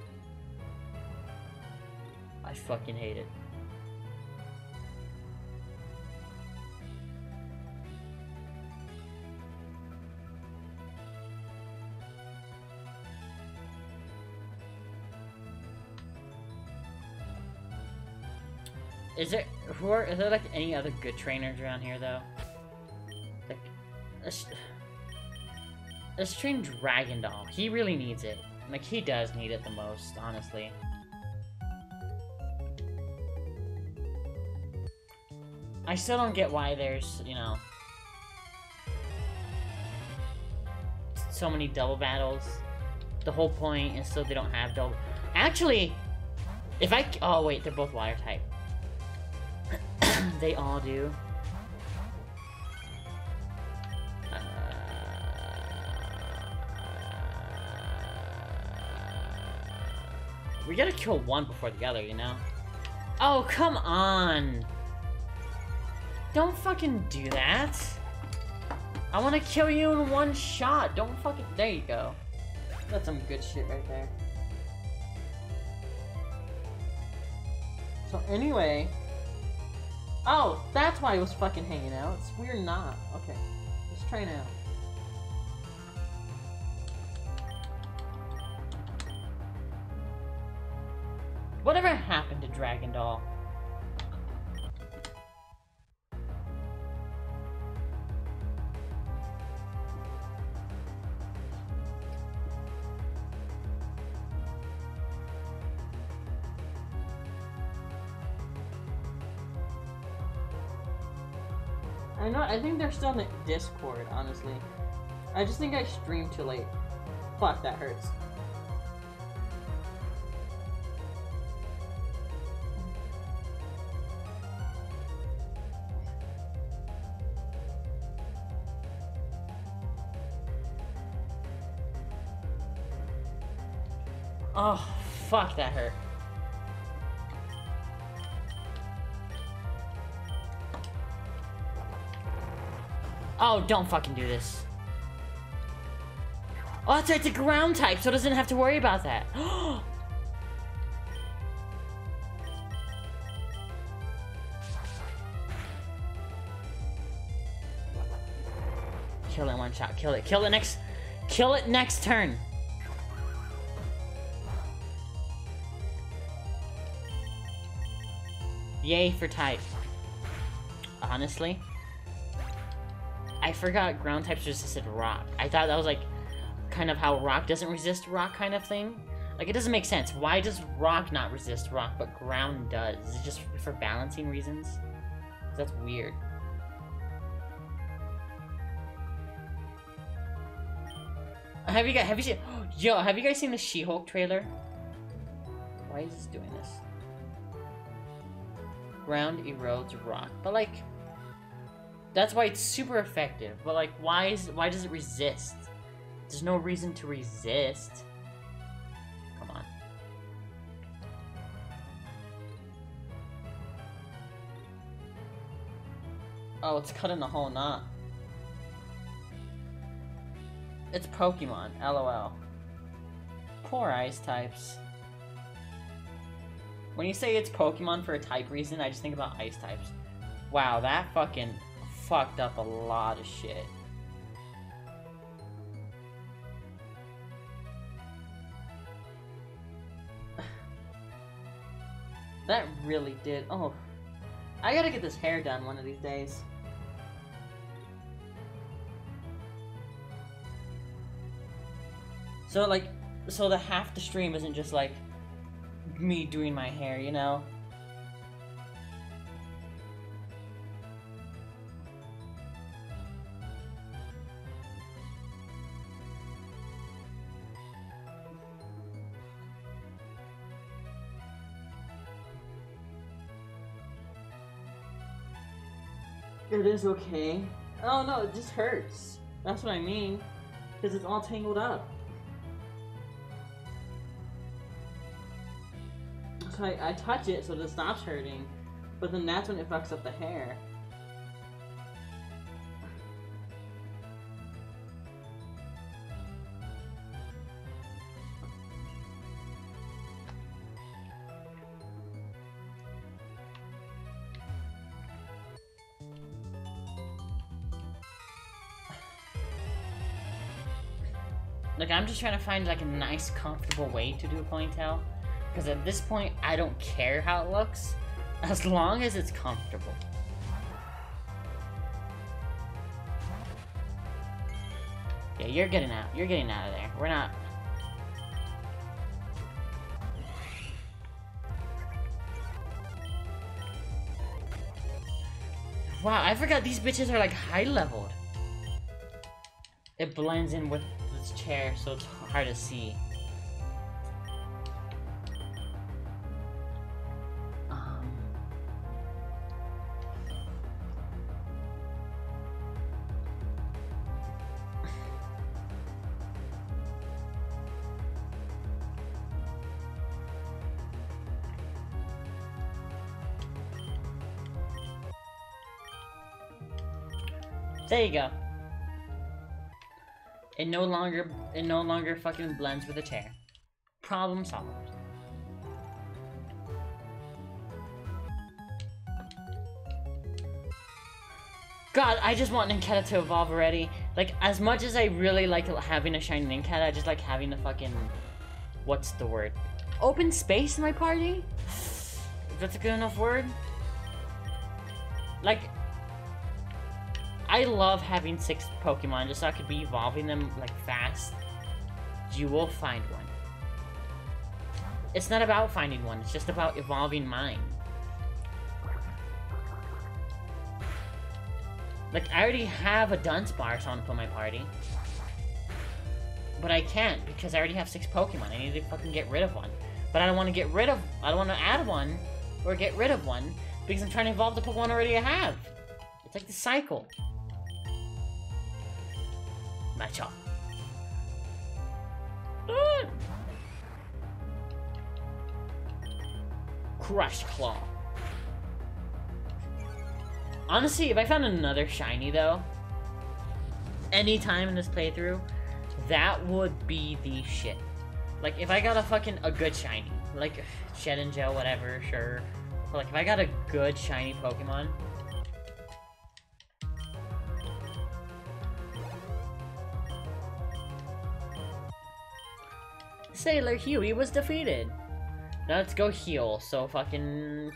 I fucking hate it. Is there who are is there like any other good trainers around here though? Like A, a stream Dragon Doll. He really needs it. Like, he does need it the most, honestly. I still don't get why there's, you know, so many double battles. The whole point is so they don't have double... Actually, if I... Oh, wait, they're both water type. They all do. Uh... We gotta kill one before the other, you know? Oh, come on! Don't fucking do that! I wanna kill you in one shot! Don't fucking... There you go. That's some good shit right there. So anyway... Oh, that's why he was fucking hanging out. It's weird not. Okay. Let's try now. Whatever happened to Dragon Doll? I know, I think they're still in the Discord, honestly. I just think I streamed too late. Fuck, that hurts. Oh, fuck, that hurt. Oh, don't fucking do this. Oh, that's right, it's a ground type, so it doesn't have to worry about that. Kill it in one shot, kill it, kill it next, kill it next turn. Yay for type. Honestly. I forgot ground types resisted rock. I thought that was like kind of how rock doesn't resist rock kind of thing. Like, it doesn't make sense. Why does rock not resist rock, but ground does? Is it just for balancing reasons? That's weird. Have you guys, have you seen, yo, have you guys seen the She-Hulk trailer? Why is this doing this? Ground erodes rock, but like, that's why it's super effective. But like, why is why does it resist? There's no reason to resist. Come on. Oh, it's cutting the whole knot. It's Pokemon, lol. Poor ice types. When you say it's Pokemon for a type reason, I just think about ice types. Wow, that fucking fucked up a lot of shit. That really did. Oh, I gotta get this hair done one of these days. So like, so the half the stream isn't just like me doing my hair, you know? It is okay. Oh no, it just hurts. That's what I mean. Because it's all tangled up. So I, I touch it so that it stops hurting. But then that's when it fucks up the hair. Like, I'm just trying to find, like, a nice, comfortable way to do a ponytail. Because at this point, I don't care how it looks, as long as it's comfortable. Yeah, you're getting out. You're getting out of there. We're not... Wow, I forgot these bitches are like high leveled. It blends in with this chair, so it's hard to see. Um... There you go. It no longer, it no longer fucking blends with the chair. Problem solved. God, I just want Nincada to evolve already. Like, as much as I really like having a shiny Nincada, I just like having a fucking... What's the word? Open space in my party? If that's a good enough word? Like... I love having six Pokemon just so I could be evolving them, like, fast. You will find one. It's not about finding one, it's just about evolving mine. Like, I already have a Dunsparce on for my party. But I can't, because I already have six Pokemon. I need to fucking get rid of one. But I don't want to get rid of... I don't want to add one, or get rid of one, because I'm trying to evolve the Pokemon already I have. It's like the cycle. Match up. Ah. Crush Claw. Honestly, if I found another shiny though, anytime in this playthrough, that would be the shit. Like if I got a fucking a good shiny, like Shed and Gel, whatever, sure. But like if I got a good shiny Pokemon. Sailor Huey was defeated. Now let's go heal, so fucking...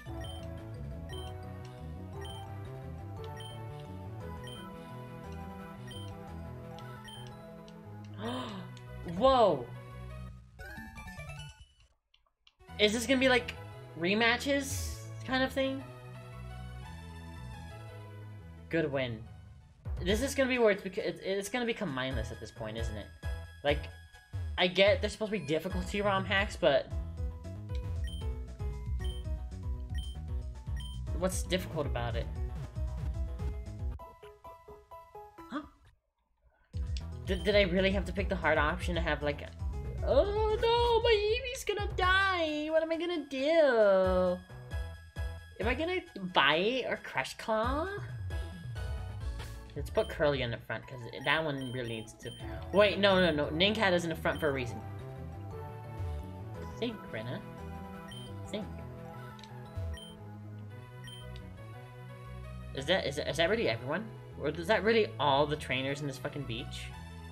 Whoa! Is this gonna be like rematches kind of thing? Good win. This is gonna be where it's, beca it's gonna become mindless at this point, isn't it? Like, I get there's supposed to be difficulty ROM hacks, but what's difficult about it? Huh? Did, did I really have to pick the hard option to have like a... Oh no, my Eevee's gonna die! What am I gonna do? Am I gonna bite or Crush Claw? Let's put Curly in the front, because that one really needs to... Wait, no, no, no. Nincada's in the front for a reason. Think, Rena. Think. Is that, is that, is that really everyone? Or is that really all the trainers in this fucking beach?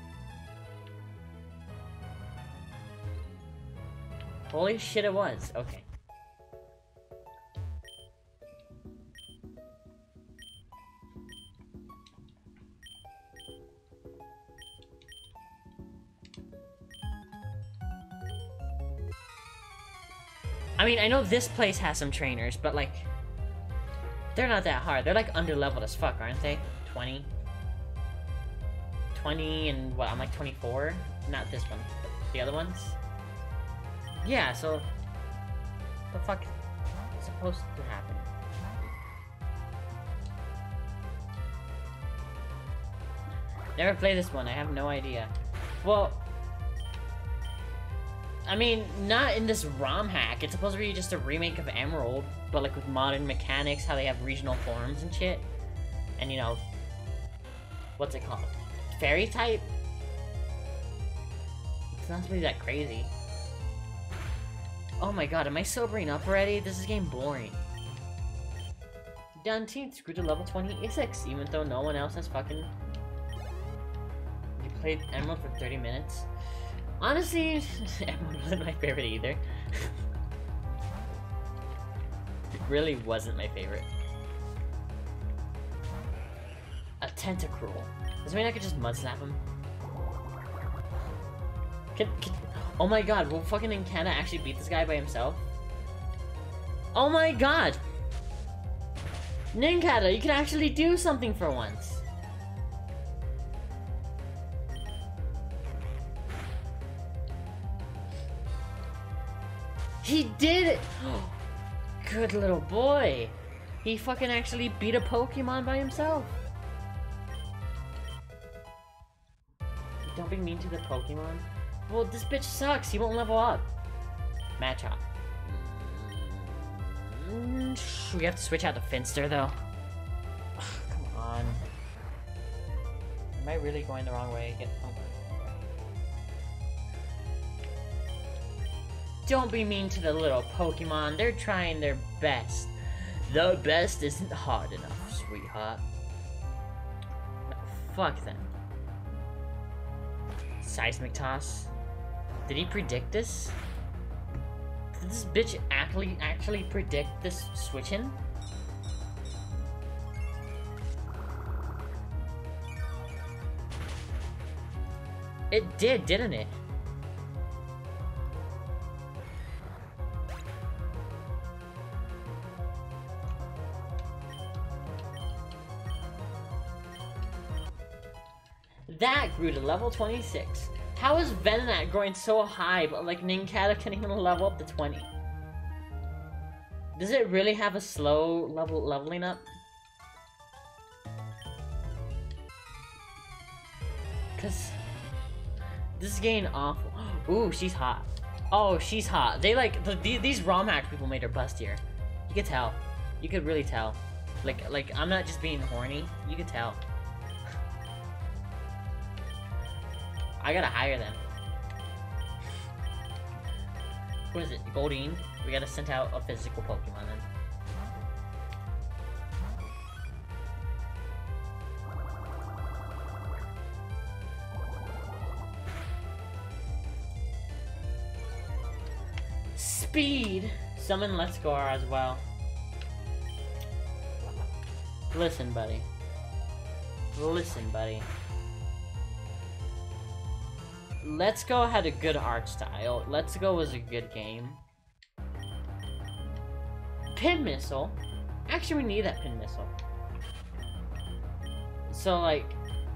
Holy shit, it was. Okay. I mean, I know this place has some trainers, but like, they're not that hard. They're like under-leveled as fuck, aren't they? twenty? twenty and what, I'm like twenty-four? Not this one, but the other ones? Yeah, so, what the fuck is supposed to happen? Never played this one, I have no idea. Well, I mean, not in this ROM hack. It's supposed to be just a remake of Emerald, but like with modern mechanics, how they have regional forms and shit. And you know, what's it called? Fairy type? It's not supposed to be that crazy. Oh my god, am I sobering up already? This is getting boring. Down teens grew to level twenty-six, even though no one else has fucking... You played Emerald for thirty minutes? Honestly, Emerald wasn't my favorite either. It really wasn't my favorite. A Tentacruel. Does that mean I could just mud slap him? Can, can, oh my god, will fucking Nincada actually beat this guy by himself? Oh my god! Nincada, you can actually do something for once! He did it! Good little boy! He fucking actually beat a Pokemon by himself! Don't be mean to the Pokemon. Well, this bitch sucks. He won't level up. Matchup. Mm, we have to switch out to Finster, though. Ugh, come on. Am I really going the wrong way? Get oh, Don't be mean to the little Pokemon. They're trying their best. The best isn't hard enough, sweetheart. No, fuck them. Seismic Toss. Did he predict this? Did this bitch actually actually predict this switching? It did, didn't it? That grew to level twenty-six. How is Venonat growing so high, but like Nincada can't even level up to twenty? Does it really have a slow level leveling up? Cause this is getting awful. Ooh, she's hot. Oh, she's hot. They like the, the, these ROM hack people made her bustier. You could tell. You could really tell. Like like I'm not just being horny. You could tell. I gotta hire them. Who is it? Goldeen? We gotta send out a physical Pokemon then. Speed! Summon Let's Go as well. Listen, buddy. Listen, buddy. Let's Go had a good art style. Let's Go was a good game. Pin Missile? Actually, we need that Pin Missile. So, like...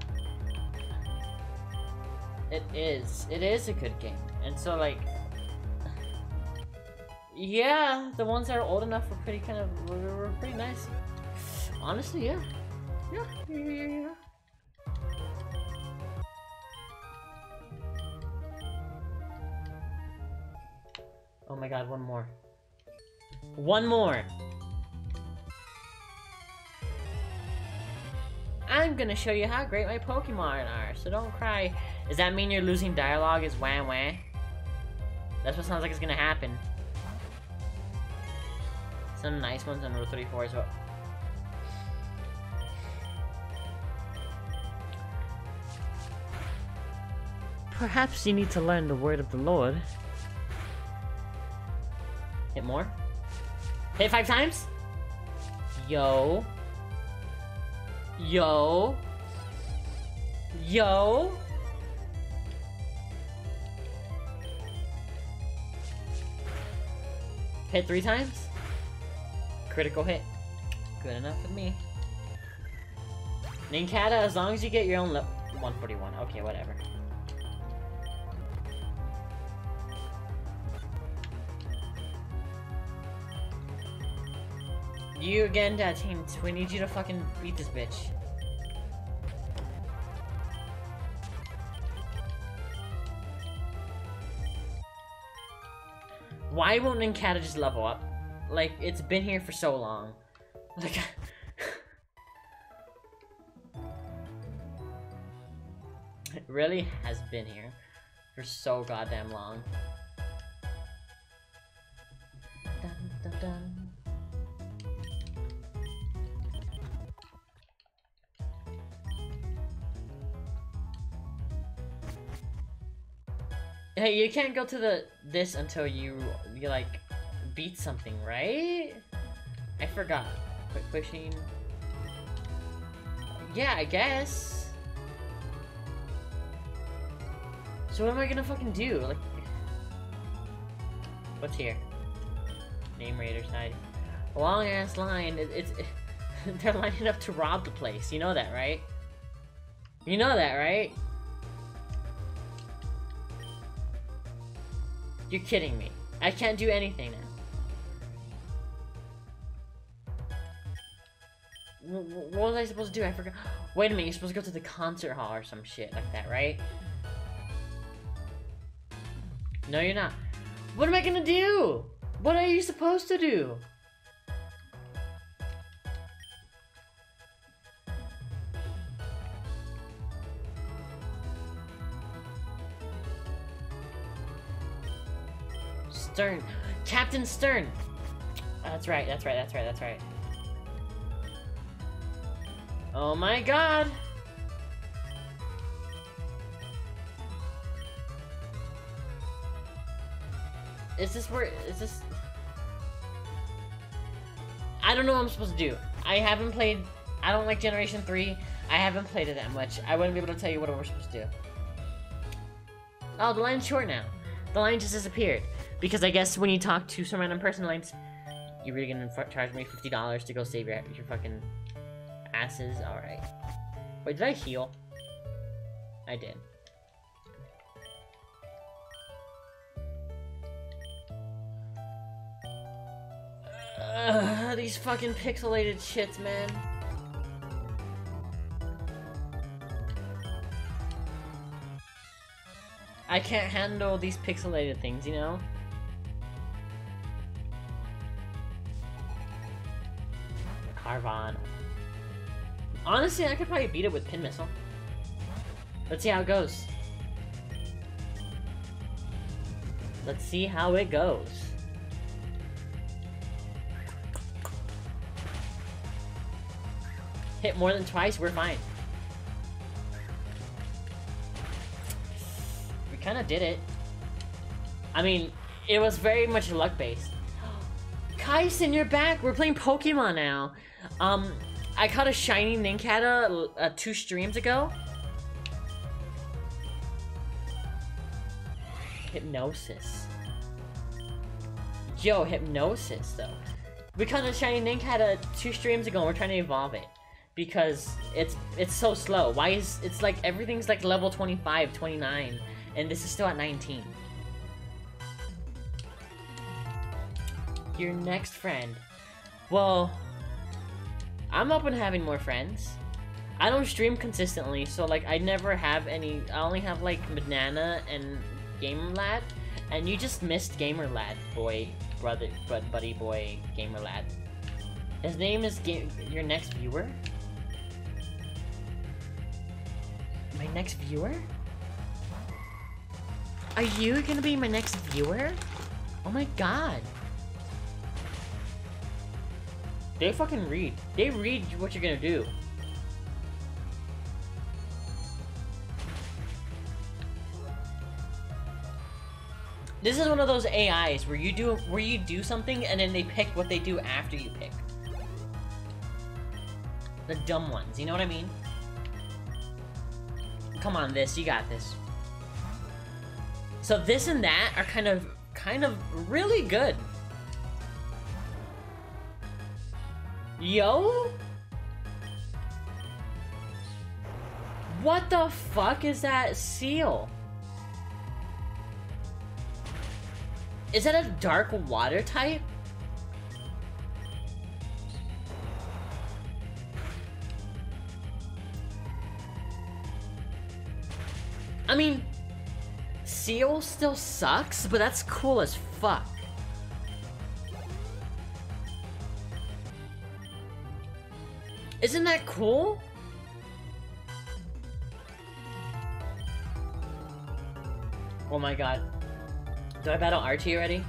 It is. It is a good game. And so, like... Yeah, the ones that are old enough were pretty kind of... were, were pretty nice. Honestly, yeah. Yeah, yeah, yeah, yeah. Oh my god, one more. One more! I'm gonna show you how great my Pokemon are, so don't cry. Does that mean you're losing dialogue is wah wah? That's what sounds like it's gonna happen. Some nice ones on Route thirty-four as well. Perhaps you need to learn the word of the Lord. Hit more. Hit five times. Yo. Yo. Yo. Hit three times. Critical hit. Good enough for me. Nincada, as long as you get your own level. one forty-one. Okay, whatever. You again, Dad Team. We need you to fucking beat this bitch. Why won't Nincada just level up? Like, it's been here for so long. Like... It really has been here for so goddamn long. Dun, dun, dun. Hey, you can't go to the this until you you like beat something, right? I forgot. Quick pushing. Yeah, I guess. So what am I gonna fucking do? Like, what's here? Name Raider side. Long ass line. It, it's it, they're lining up to rob the place. You know that, right? You know that, right? You're kidding me. I can't do anything now. What was I supposed to do? I forgot. Wait a minute, you're supposed to go to the concert hall or some shit like that, right? No, you're not. What am I gonna do? What are you supposed to do? Stern. Captain Stern! That's right, that's right, that's right, that's right. Oh my god! Is this where- is this... I don't know what I'm supposed to do. I haven't played... I don't like Generation three. I haven't played it that much. I wouldn't be able to tell you what we're supposed to do. Oh, the line's short now. The line just disappeared. Because I guess when you talk to some random person, the line's... You're really gonna charge me fifty dollars to go save your, your fucking asses? Alright. Wait, did I heal? I did. Ugh, these fucking pixelated shits, man. I can't handle these pixelated things, you know? Carvana. Honestly, I could probably beat it with Pin Missile. Let's see how it goes. Let's see how it goes. Hit more than twice, we're fine. We kind of did it. I mean, it was very much luck-based. Kaisen, you're back! We're playing Pokemon now. Um, I caught a shiny Nincada uh, two streams ago. Hypnosis. Yo, Hypnosis, though. We caught a shiny Nincada two streams ago and we're trying to evolve it. Because it's it's so slow. Why is... It's like everything's like level twenty-five, twenty-nine. And this is still at nineteen. Your next friend. Well... I'm open to having more friends. I don't stream consistently, so like I never have any... I only have like Banana and Gamer Lad. And you just missed Gamer Lad, boy, brother, but buddy boy, Gamer Lad. His name is Ga- your next viewer? My next viewer? Are you gonna be my next viewer? Oh my god. They fucking read. They read what you're gonna do. This is one of those A Is where you do where you do something and then they pick what they do after you pick. The dumb ones, you know what I mean? Come on, this, you got this. So this and that are kind of kind of really good. Yo? What the fuck is that seal? Is that a dark water type? I mean, seal still sucks, but that's cool as fuck. Isn't that cool? Oh my god. Do I battle Archie already?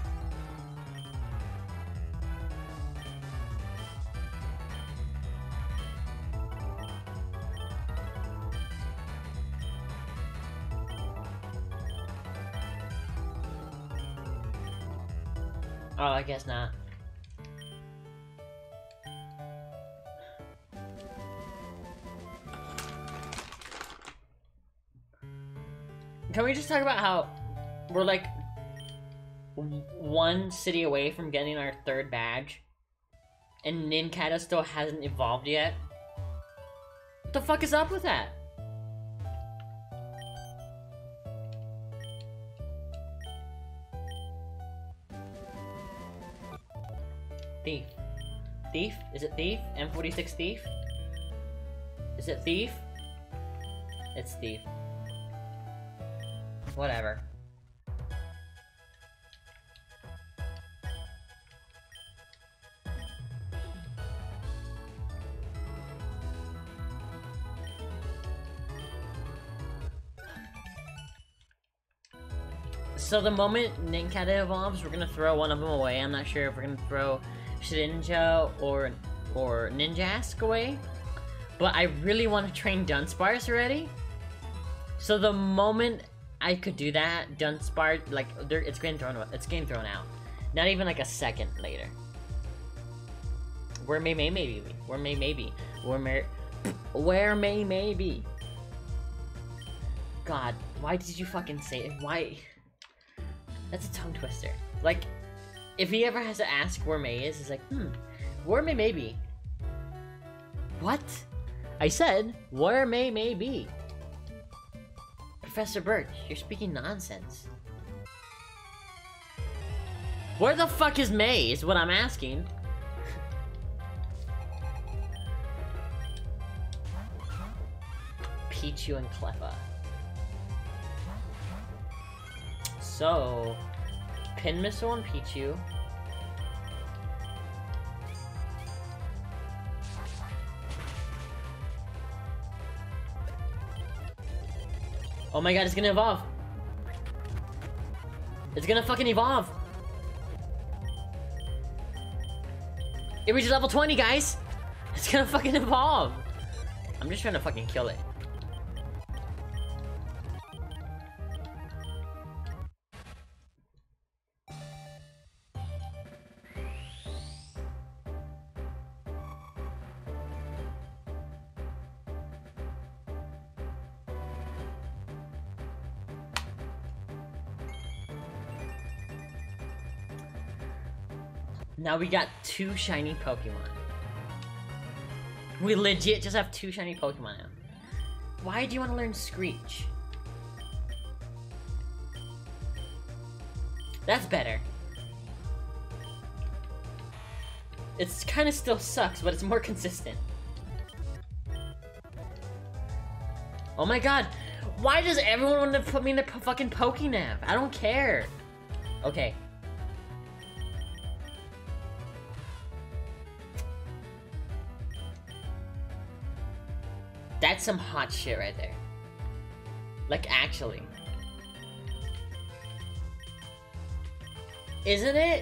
Oh, I guess not. can we just talk about how we're like one city away from getting our third badge, and Nincada still hasn't evolved yet? What the fuck is up with that? Thief. Thief? Is it Thief? M forty-six Thief? Is it Thief? It's Thief. Whatever. So the moment Nincada evolves, we're gonna throw one of them away. I'm not sure if we're gonna throw Shedinja or or Ninjask away, but I really want to train Dunsparce already. So the moment I could do that, Dunsparce, like, it's getting thrown, it's getting thrown out. Not even like a second later. Where may may maybe, where may maybe, where may, where may maybe. God, why did you fucking say it? Why? That's a tongue twister. Like, if he ever has to ask where May is, he's like, hmm, where May may be? What? I said, where May may be. Professor Birch, you're speaking nonsense. Where the fuck is May, is what I'm asking. Pichu and Cleffa. So, Pin Missile and Pichu. Oh my god, it's gonna evolve! It's gonna fucking evolve! It reaches level twenty, guys! It's gonna fucking evolve! I'm just trying to fucking kill it. Now we got two shiny Pokemon. We legit just have two shiny Pokemon now. Why do you want to learn Screech? That's better. It's kind of still sucks, but it's more consistent. Oh my god. Why does everyone want to put me in the fucking Pokénav? I don't care. Okay. That's some hot shit right there. Like, actually. Isn't it?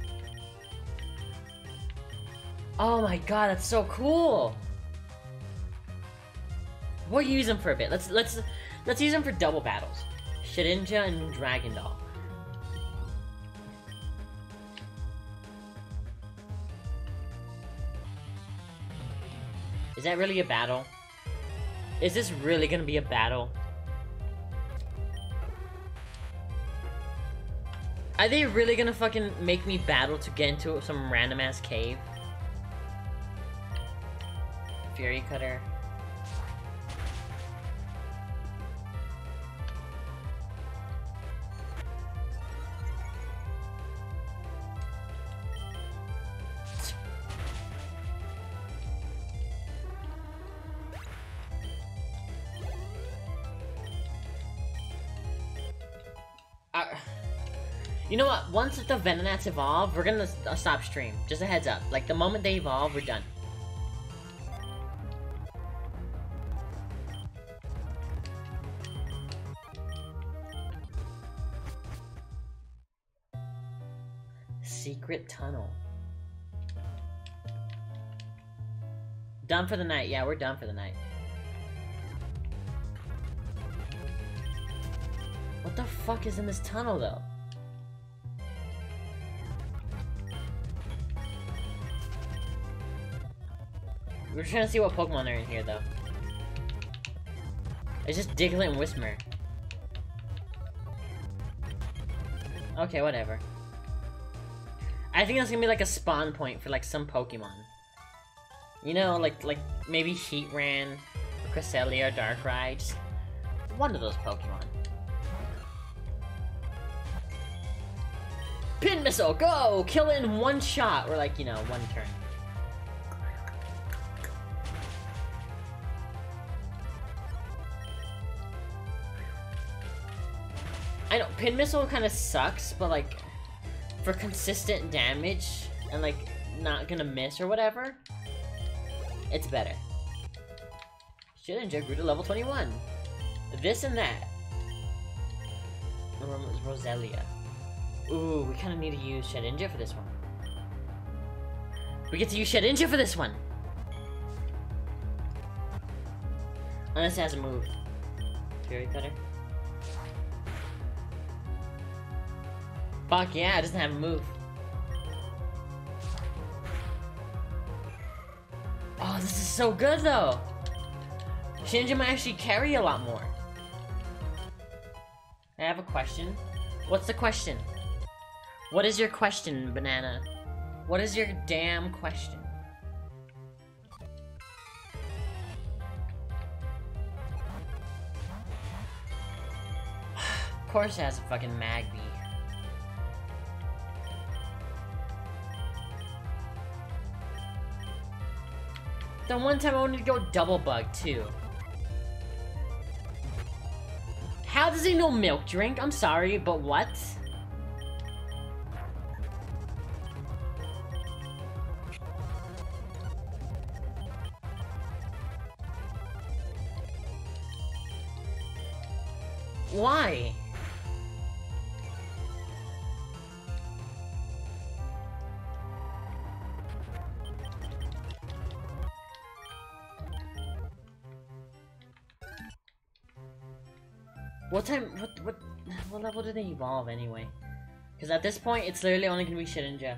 Oh my god, that's so cool! We'll use them for a bit. Let's let's let's use them for double battles. Shedinja and Dragon Doll. Is that really a battle? Is this really gonna be a battle? Are they really gonna fucking make me battle to get into some random ass cave? Fury Cutter. Uh, you know what? Once the Venonats evolve, we're gonna uh, stop stream. Just a heads up. Like, the moment they evolve, we're done. Secret tunnel. Done for the night. Yeah, we're done for the night. What the fuck is in this tunnel, though? We're trying to see what Pokemon are in here, though. It's just Diglett and Whismur. Okay, whatever. I think that's gonna be like a spawn point for like some Pokemon. You know, like like maybe Heatran, or Cresselia, or Darkrai. Just one of those Pokemon. Pin Missile, go! Kill it in one shot, or like, you know, one turn. I know, Pin Missile kind of sucks, but like, for consistent damage, and like, not gonna miss or whatever, it's better. Shedinja grew to level twenty-one. This and that. Roselia. Ooh, we kind of need to use Shedinja for this one. We get to use Shedinja for this one! Unless it has a move. Fury Cutter. Fuck yeah, it doesn't have a move. Oh, this is so good though! Shedinja might actually carry a lot more. I have a question. What's the question? What is your question, Banana? What is your damn question? Of course it has a fucking Magby. The one time I wanted to go Double Bug too. How does he know Milk Drink? I'm sorry, but what? Why? What time, what, what, what level do they evolve anyway? Because at this point, it's literally only gonna be Shedinja.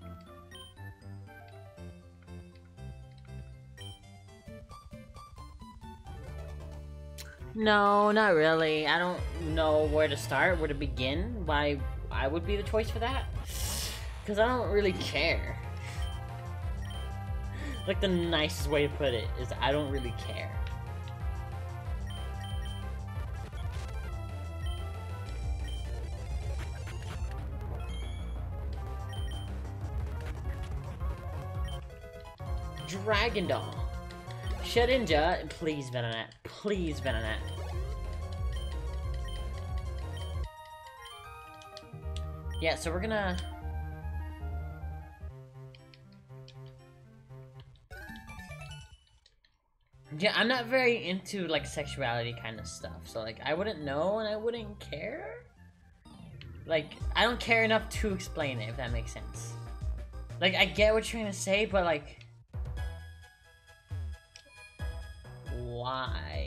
No, not really. I don't know where to start, where to begin, why I would be the choice for that. Because I don't really care. Like, the nicest way to put it is I don't really care. Dragon Doll. Shedinja, please Venonat. Please Venonat. Yeah, so we're gonna... Yeah, I'm not very into, like, sexuality kind of stuff. So, like, I wouldn't know and I wouldn't care. Like, I don't care enough to explain it, if that makes sense. Like, I get what you're trying to say, but, like... Why?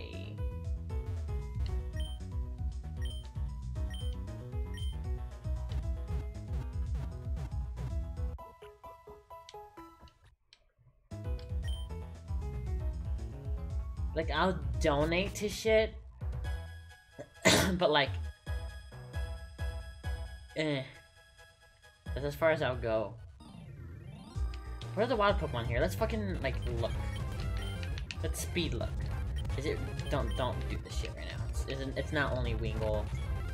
Like, I'll donate to shit, but like, eh. That's as far as I'll go. What are the wild Pokemon here? Let's fucking, like, look. Let's speed look. Is it? Don't don't do this shit right now. It's isn't. It's not only Wingull.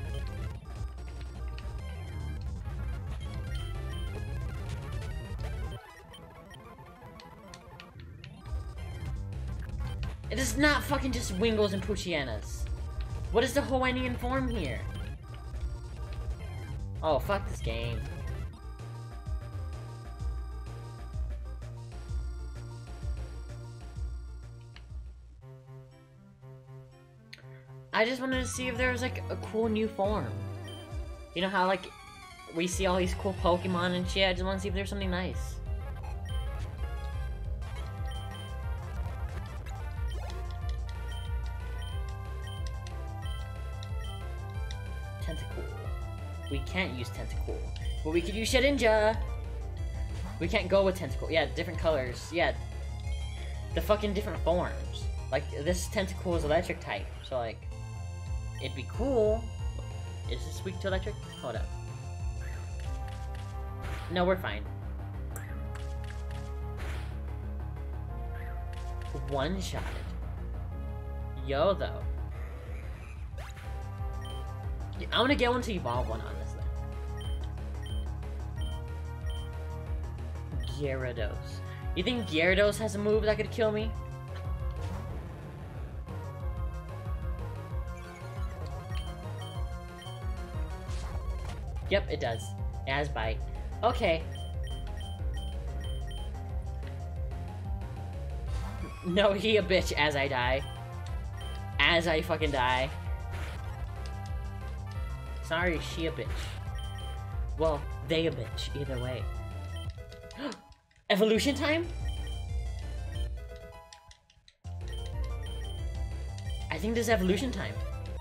It is not fucking just Wingulls and Poochyenas. What is the Hoennian form here? Oh, fuck this game. I just wanted to see if there was, like, a cool new form. You know how, like, we see all these cool Pokemon and shit? I just want to see if there's something nice. Tentacool. We can't use Tentacool. But we could use Shedinja! We can't go with Tentacool. Yeah, different colors. Yeah. The fucking different forms. Like, this Tentacool is electric type, so, like... It'd be cool. Is this weak to electric? Hold up. No, we're fine. One-shotted. Yo, though. Yeah, I'm gonna get one to evolve one, honestly. Gyarados. You think Gyarados has a move that could kill me? Yep, it does. It has bite. Okay. No, he a bitch as I die. As I fucking die. Sorry, she a bitch. Well, they a bitch, either way. Evolution time? I think this is evolution time.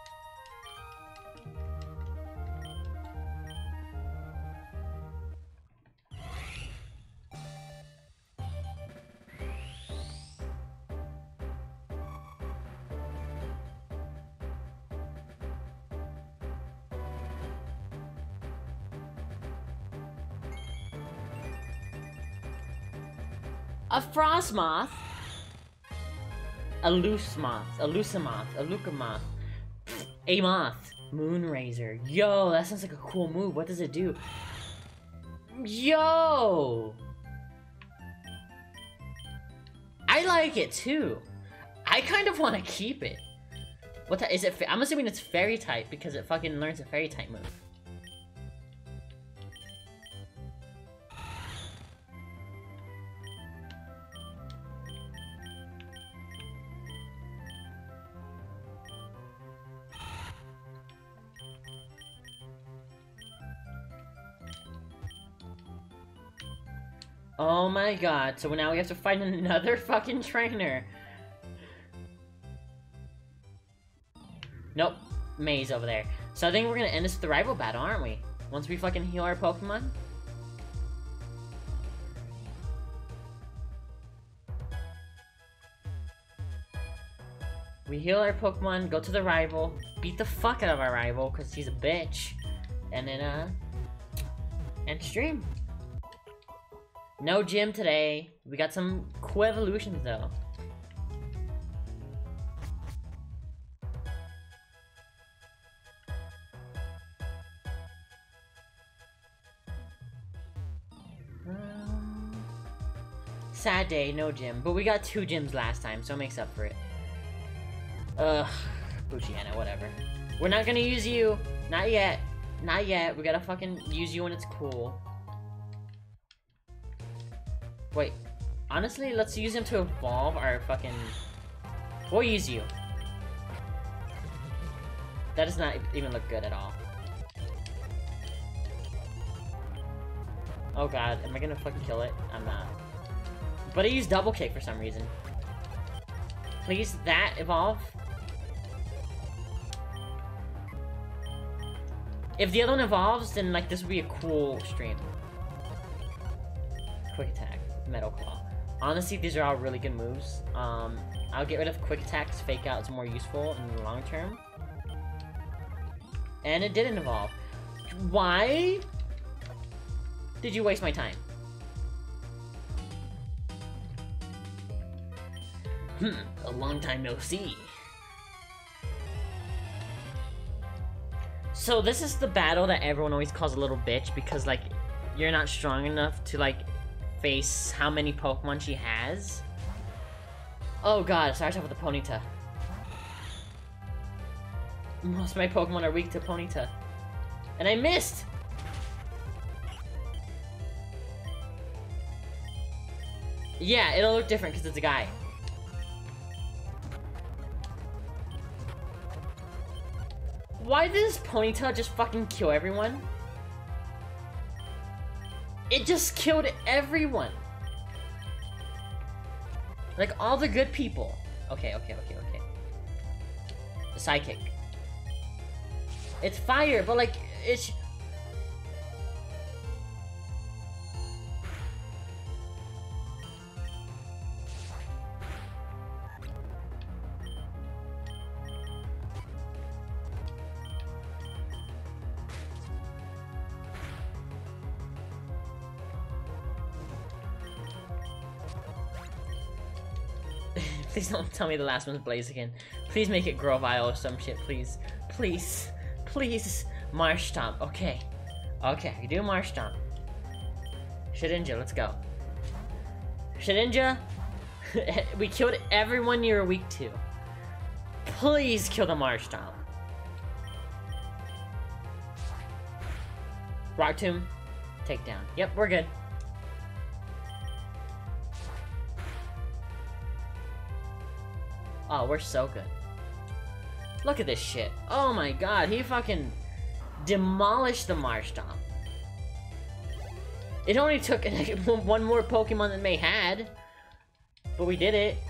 A Frostmoth? A loose moth. A Lucamoth. A Lucamoth. A moth. Moonrazor. Yo, that sounds like a cool move. What does it do? Yo! I like it too. I kind of want to keep it. What the, is it? I'm assuming it's fairy type because it fucking learns a fairy type move. Oh my god, so now we have to find another fucking trainer. Nope, Maze over there. So I think we're gonna end this with the rival battle, aren't we? Once we fucking heal our Pokemon? We heal our Pokemon, go to the rival, beat the fuck out of our rival, because he's a bitch. And then, uh... end stream. No gym today. We got some cool evolutions though. Um, sad day, no gym. But we got two gyms last time, so it makes up for it. Ugh, Poochyena, whatever. We're not gonna use you. Not yet. Not yet. We gotta fucking use you when it's cool. Wait, honestly, let's use him to evolve our fucking... We'll use you. That does not even look good at all. Oh god, am I gonna fucking kill it? I'm not. But I used double kick for some reason. Please, that evolve. If the other one evolves, then like this would be a cool stream. Quick attack. Metal Claw. Honestly, these are all really good moves. Um, I'll get rid of Quick Attacks. Fake Out is more useful in the long term. And it didn't evolve. Why did you waste my time? Hmm, a long time no see. So this is the battle that everyone always calls a little bitch because, like, you're not strong enough to, like, face how many Pokemon she has. Oh god, it starts off with a Ponyta. Most of my Pokemon are weak to Ponyta. And I missed! Yeah, it'll look different because it's a guy. Why does Ponyta just fucking kill everyone? It just killed everyone. Like, all the good people. Okay, okay, okay, okay. Psychic. It's fire, but like, it's... Please don't tell me the last one's Blaziken. Please make it Grovyle or some shit, please. Please. Please. Marshtomp. Okay. Okay, we do Marshtomp. Shedinja, let's go. Shedinja, we killed everyone you're weak to. Please kill the Marshtomp. Rock Tomb, take down. Yep, we're good. Oh, we're so good. Look at this shit. Oh my god, he fucking demolished the Marshtomp. It only took one more Pokemon than May had, but we did it.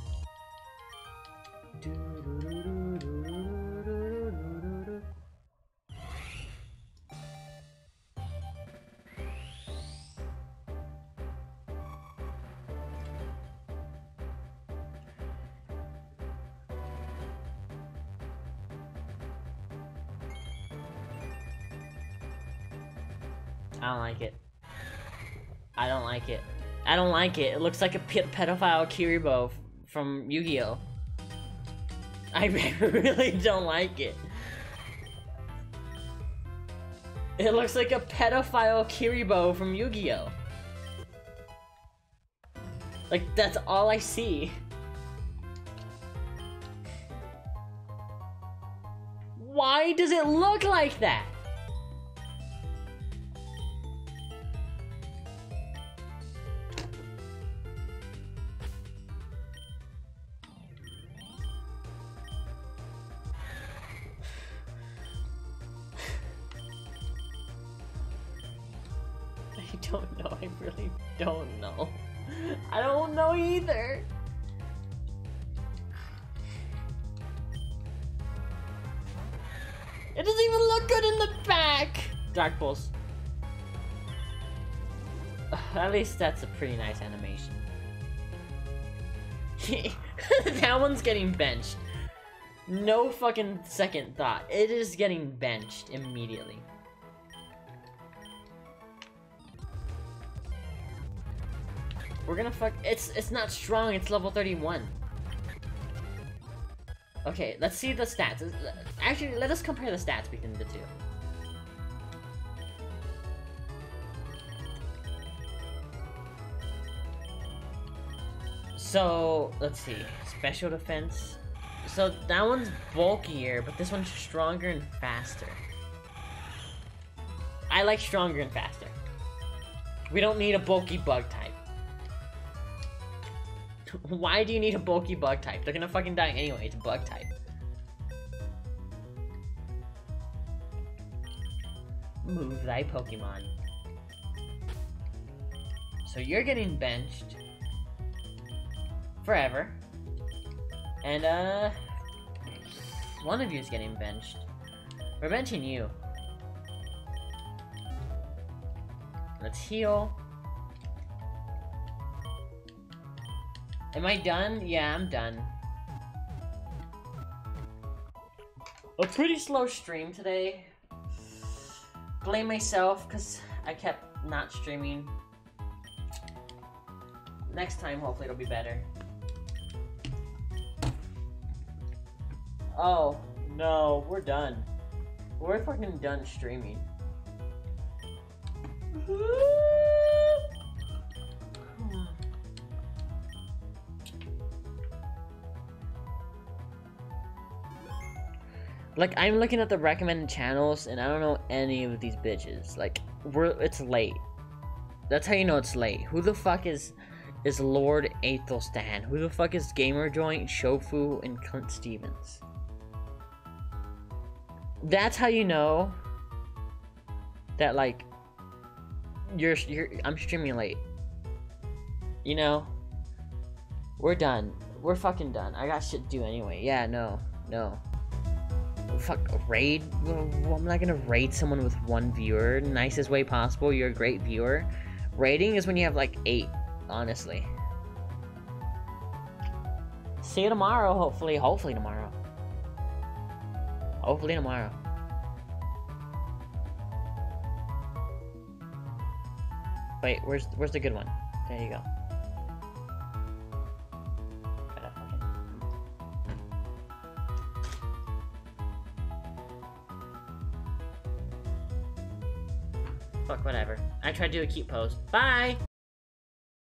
I don't like it. I don't like it. I don't like it. It looks like a pe pedophile Kiribo from Yu-Gi-Oh! I really don't like it. It looks like a pedophile Kiribo from Yu-Gi-Oh! Like, that's all I see. Why does it look like that? I don't know, I really don't know. I don't know either. It doesn't even look good in the back! Dark Pulse. At least that's a pretty nice animation. That one's getting benched. No fucking second thought. It is getting benched immediately. We're gonna fuck- it's- it's not strong, it's level thirty-one. Okay, let's see the stats. Actually, let us compare the stats between the two. So, let's see. Special defense. So, that one's bulkier, but this one's stronger and faster. I like stronger and faster. We don't need a bulky bug type. Why do you need a bulky bug type? They're gonna fucking die anyway, it's a bug type. Move thy Pokemon. So you're getting benched. Forever. And, uh... one of you is getting benched. We're benching you. Let's heal. Am I done? Yeah, I'm done. A pretty slow stream today. Blame myself, because I kept not streaming. Next time, hopefully it'll be better. Oh, no, we're done. We're fucking done streaming. Like, I'm looking at the recommended channels, and I don't know any of these bitches. Like, we're it's late. That's how you know it's late. Who the fuck is is Lord Aethelstan? Who the fuck is Gamer Joint, Shofu, and Clint Stevens? That's how you know that, like, you're you're I'm streaming late. You know, we're done. We're fucking done. I got shit to do anyway. Yeah, no, no. Fuck, raid? Well, I'm not gonna raid someone with one viewer. Nicest way possible, you're a great viewer. Raiding is when you have like eight, honestly. See you tomorrow, hopefully. Hopefully tomorrow. Hopefully tomorrow. Wait, where's where's the good one? There you go. fuck, whatever. I tried to do a cute pose. Bye!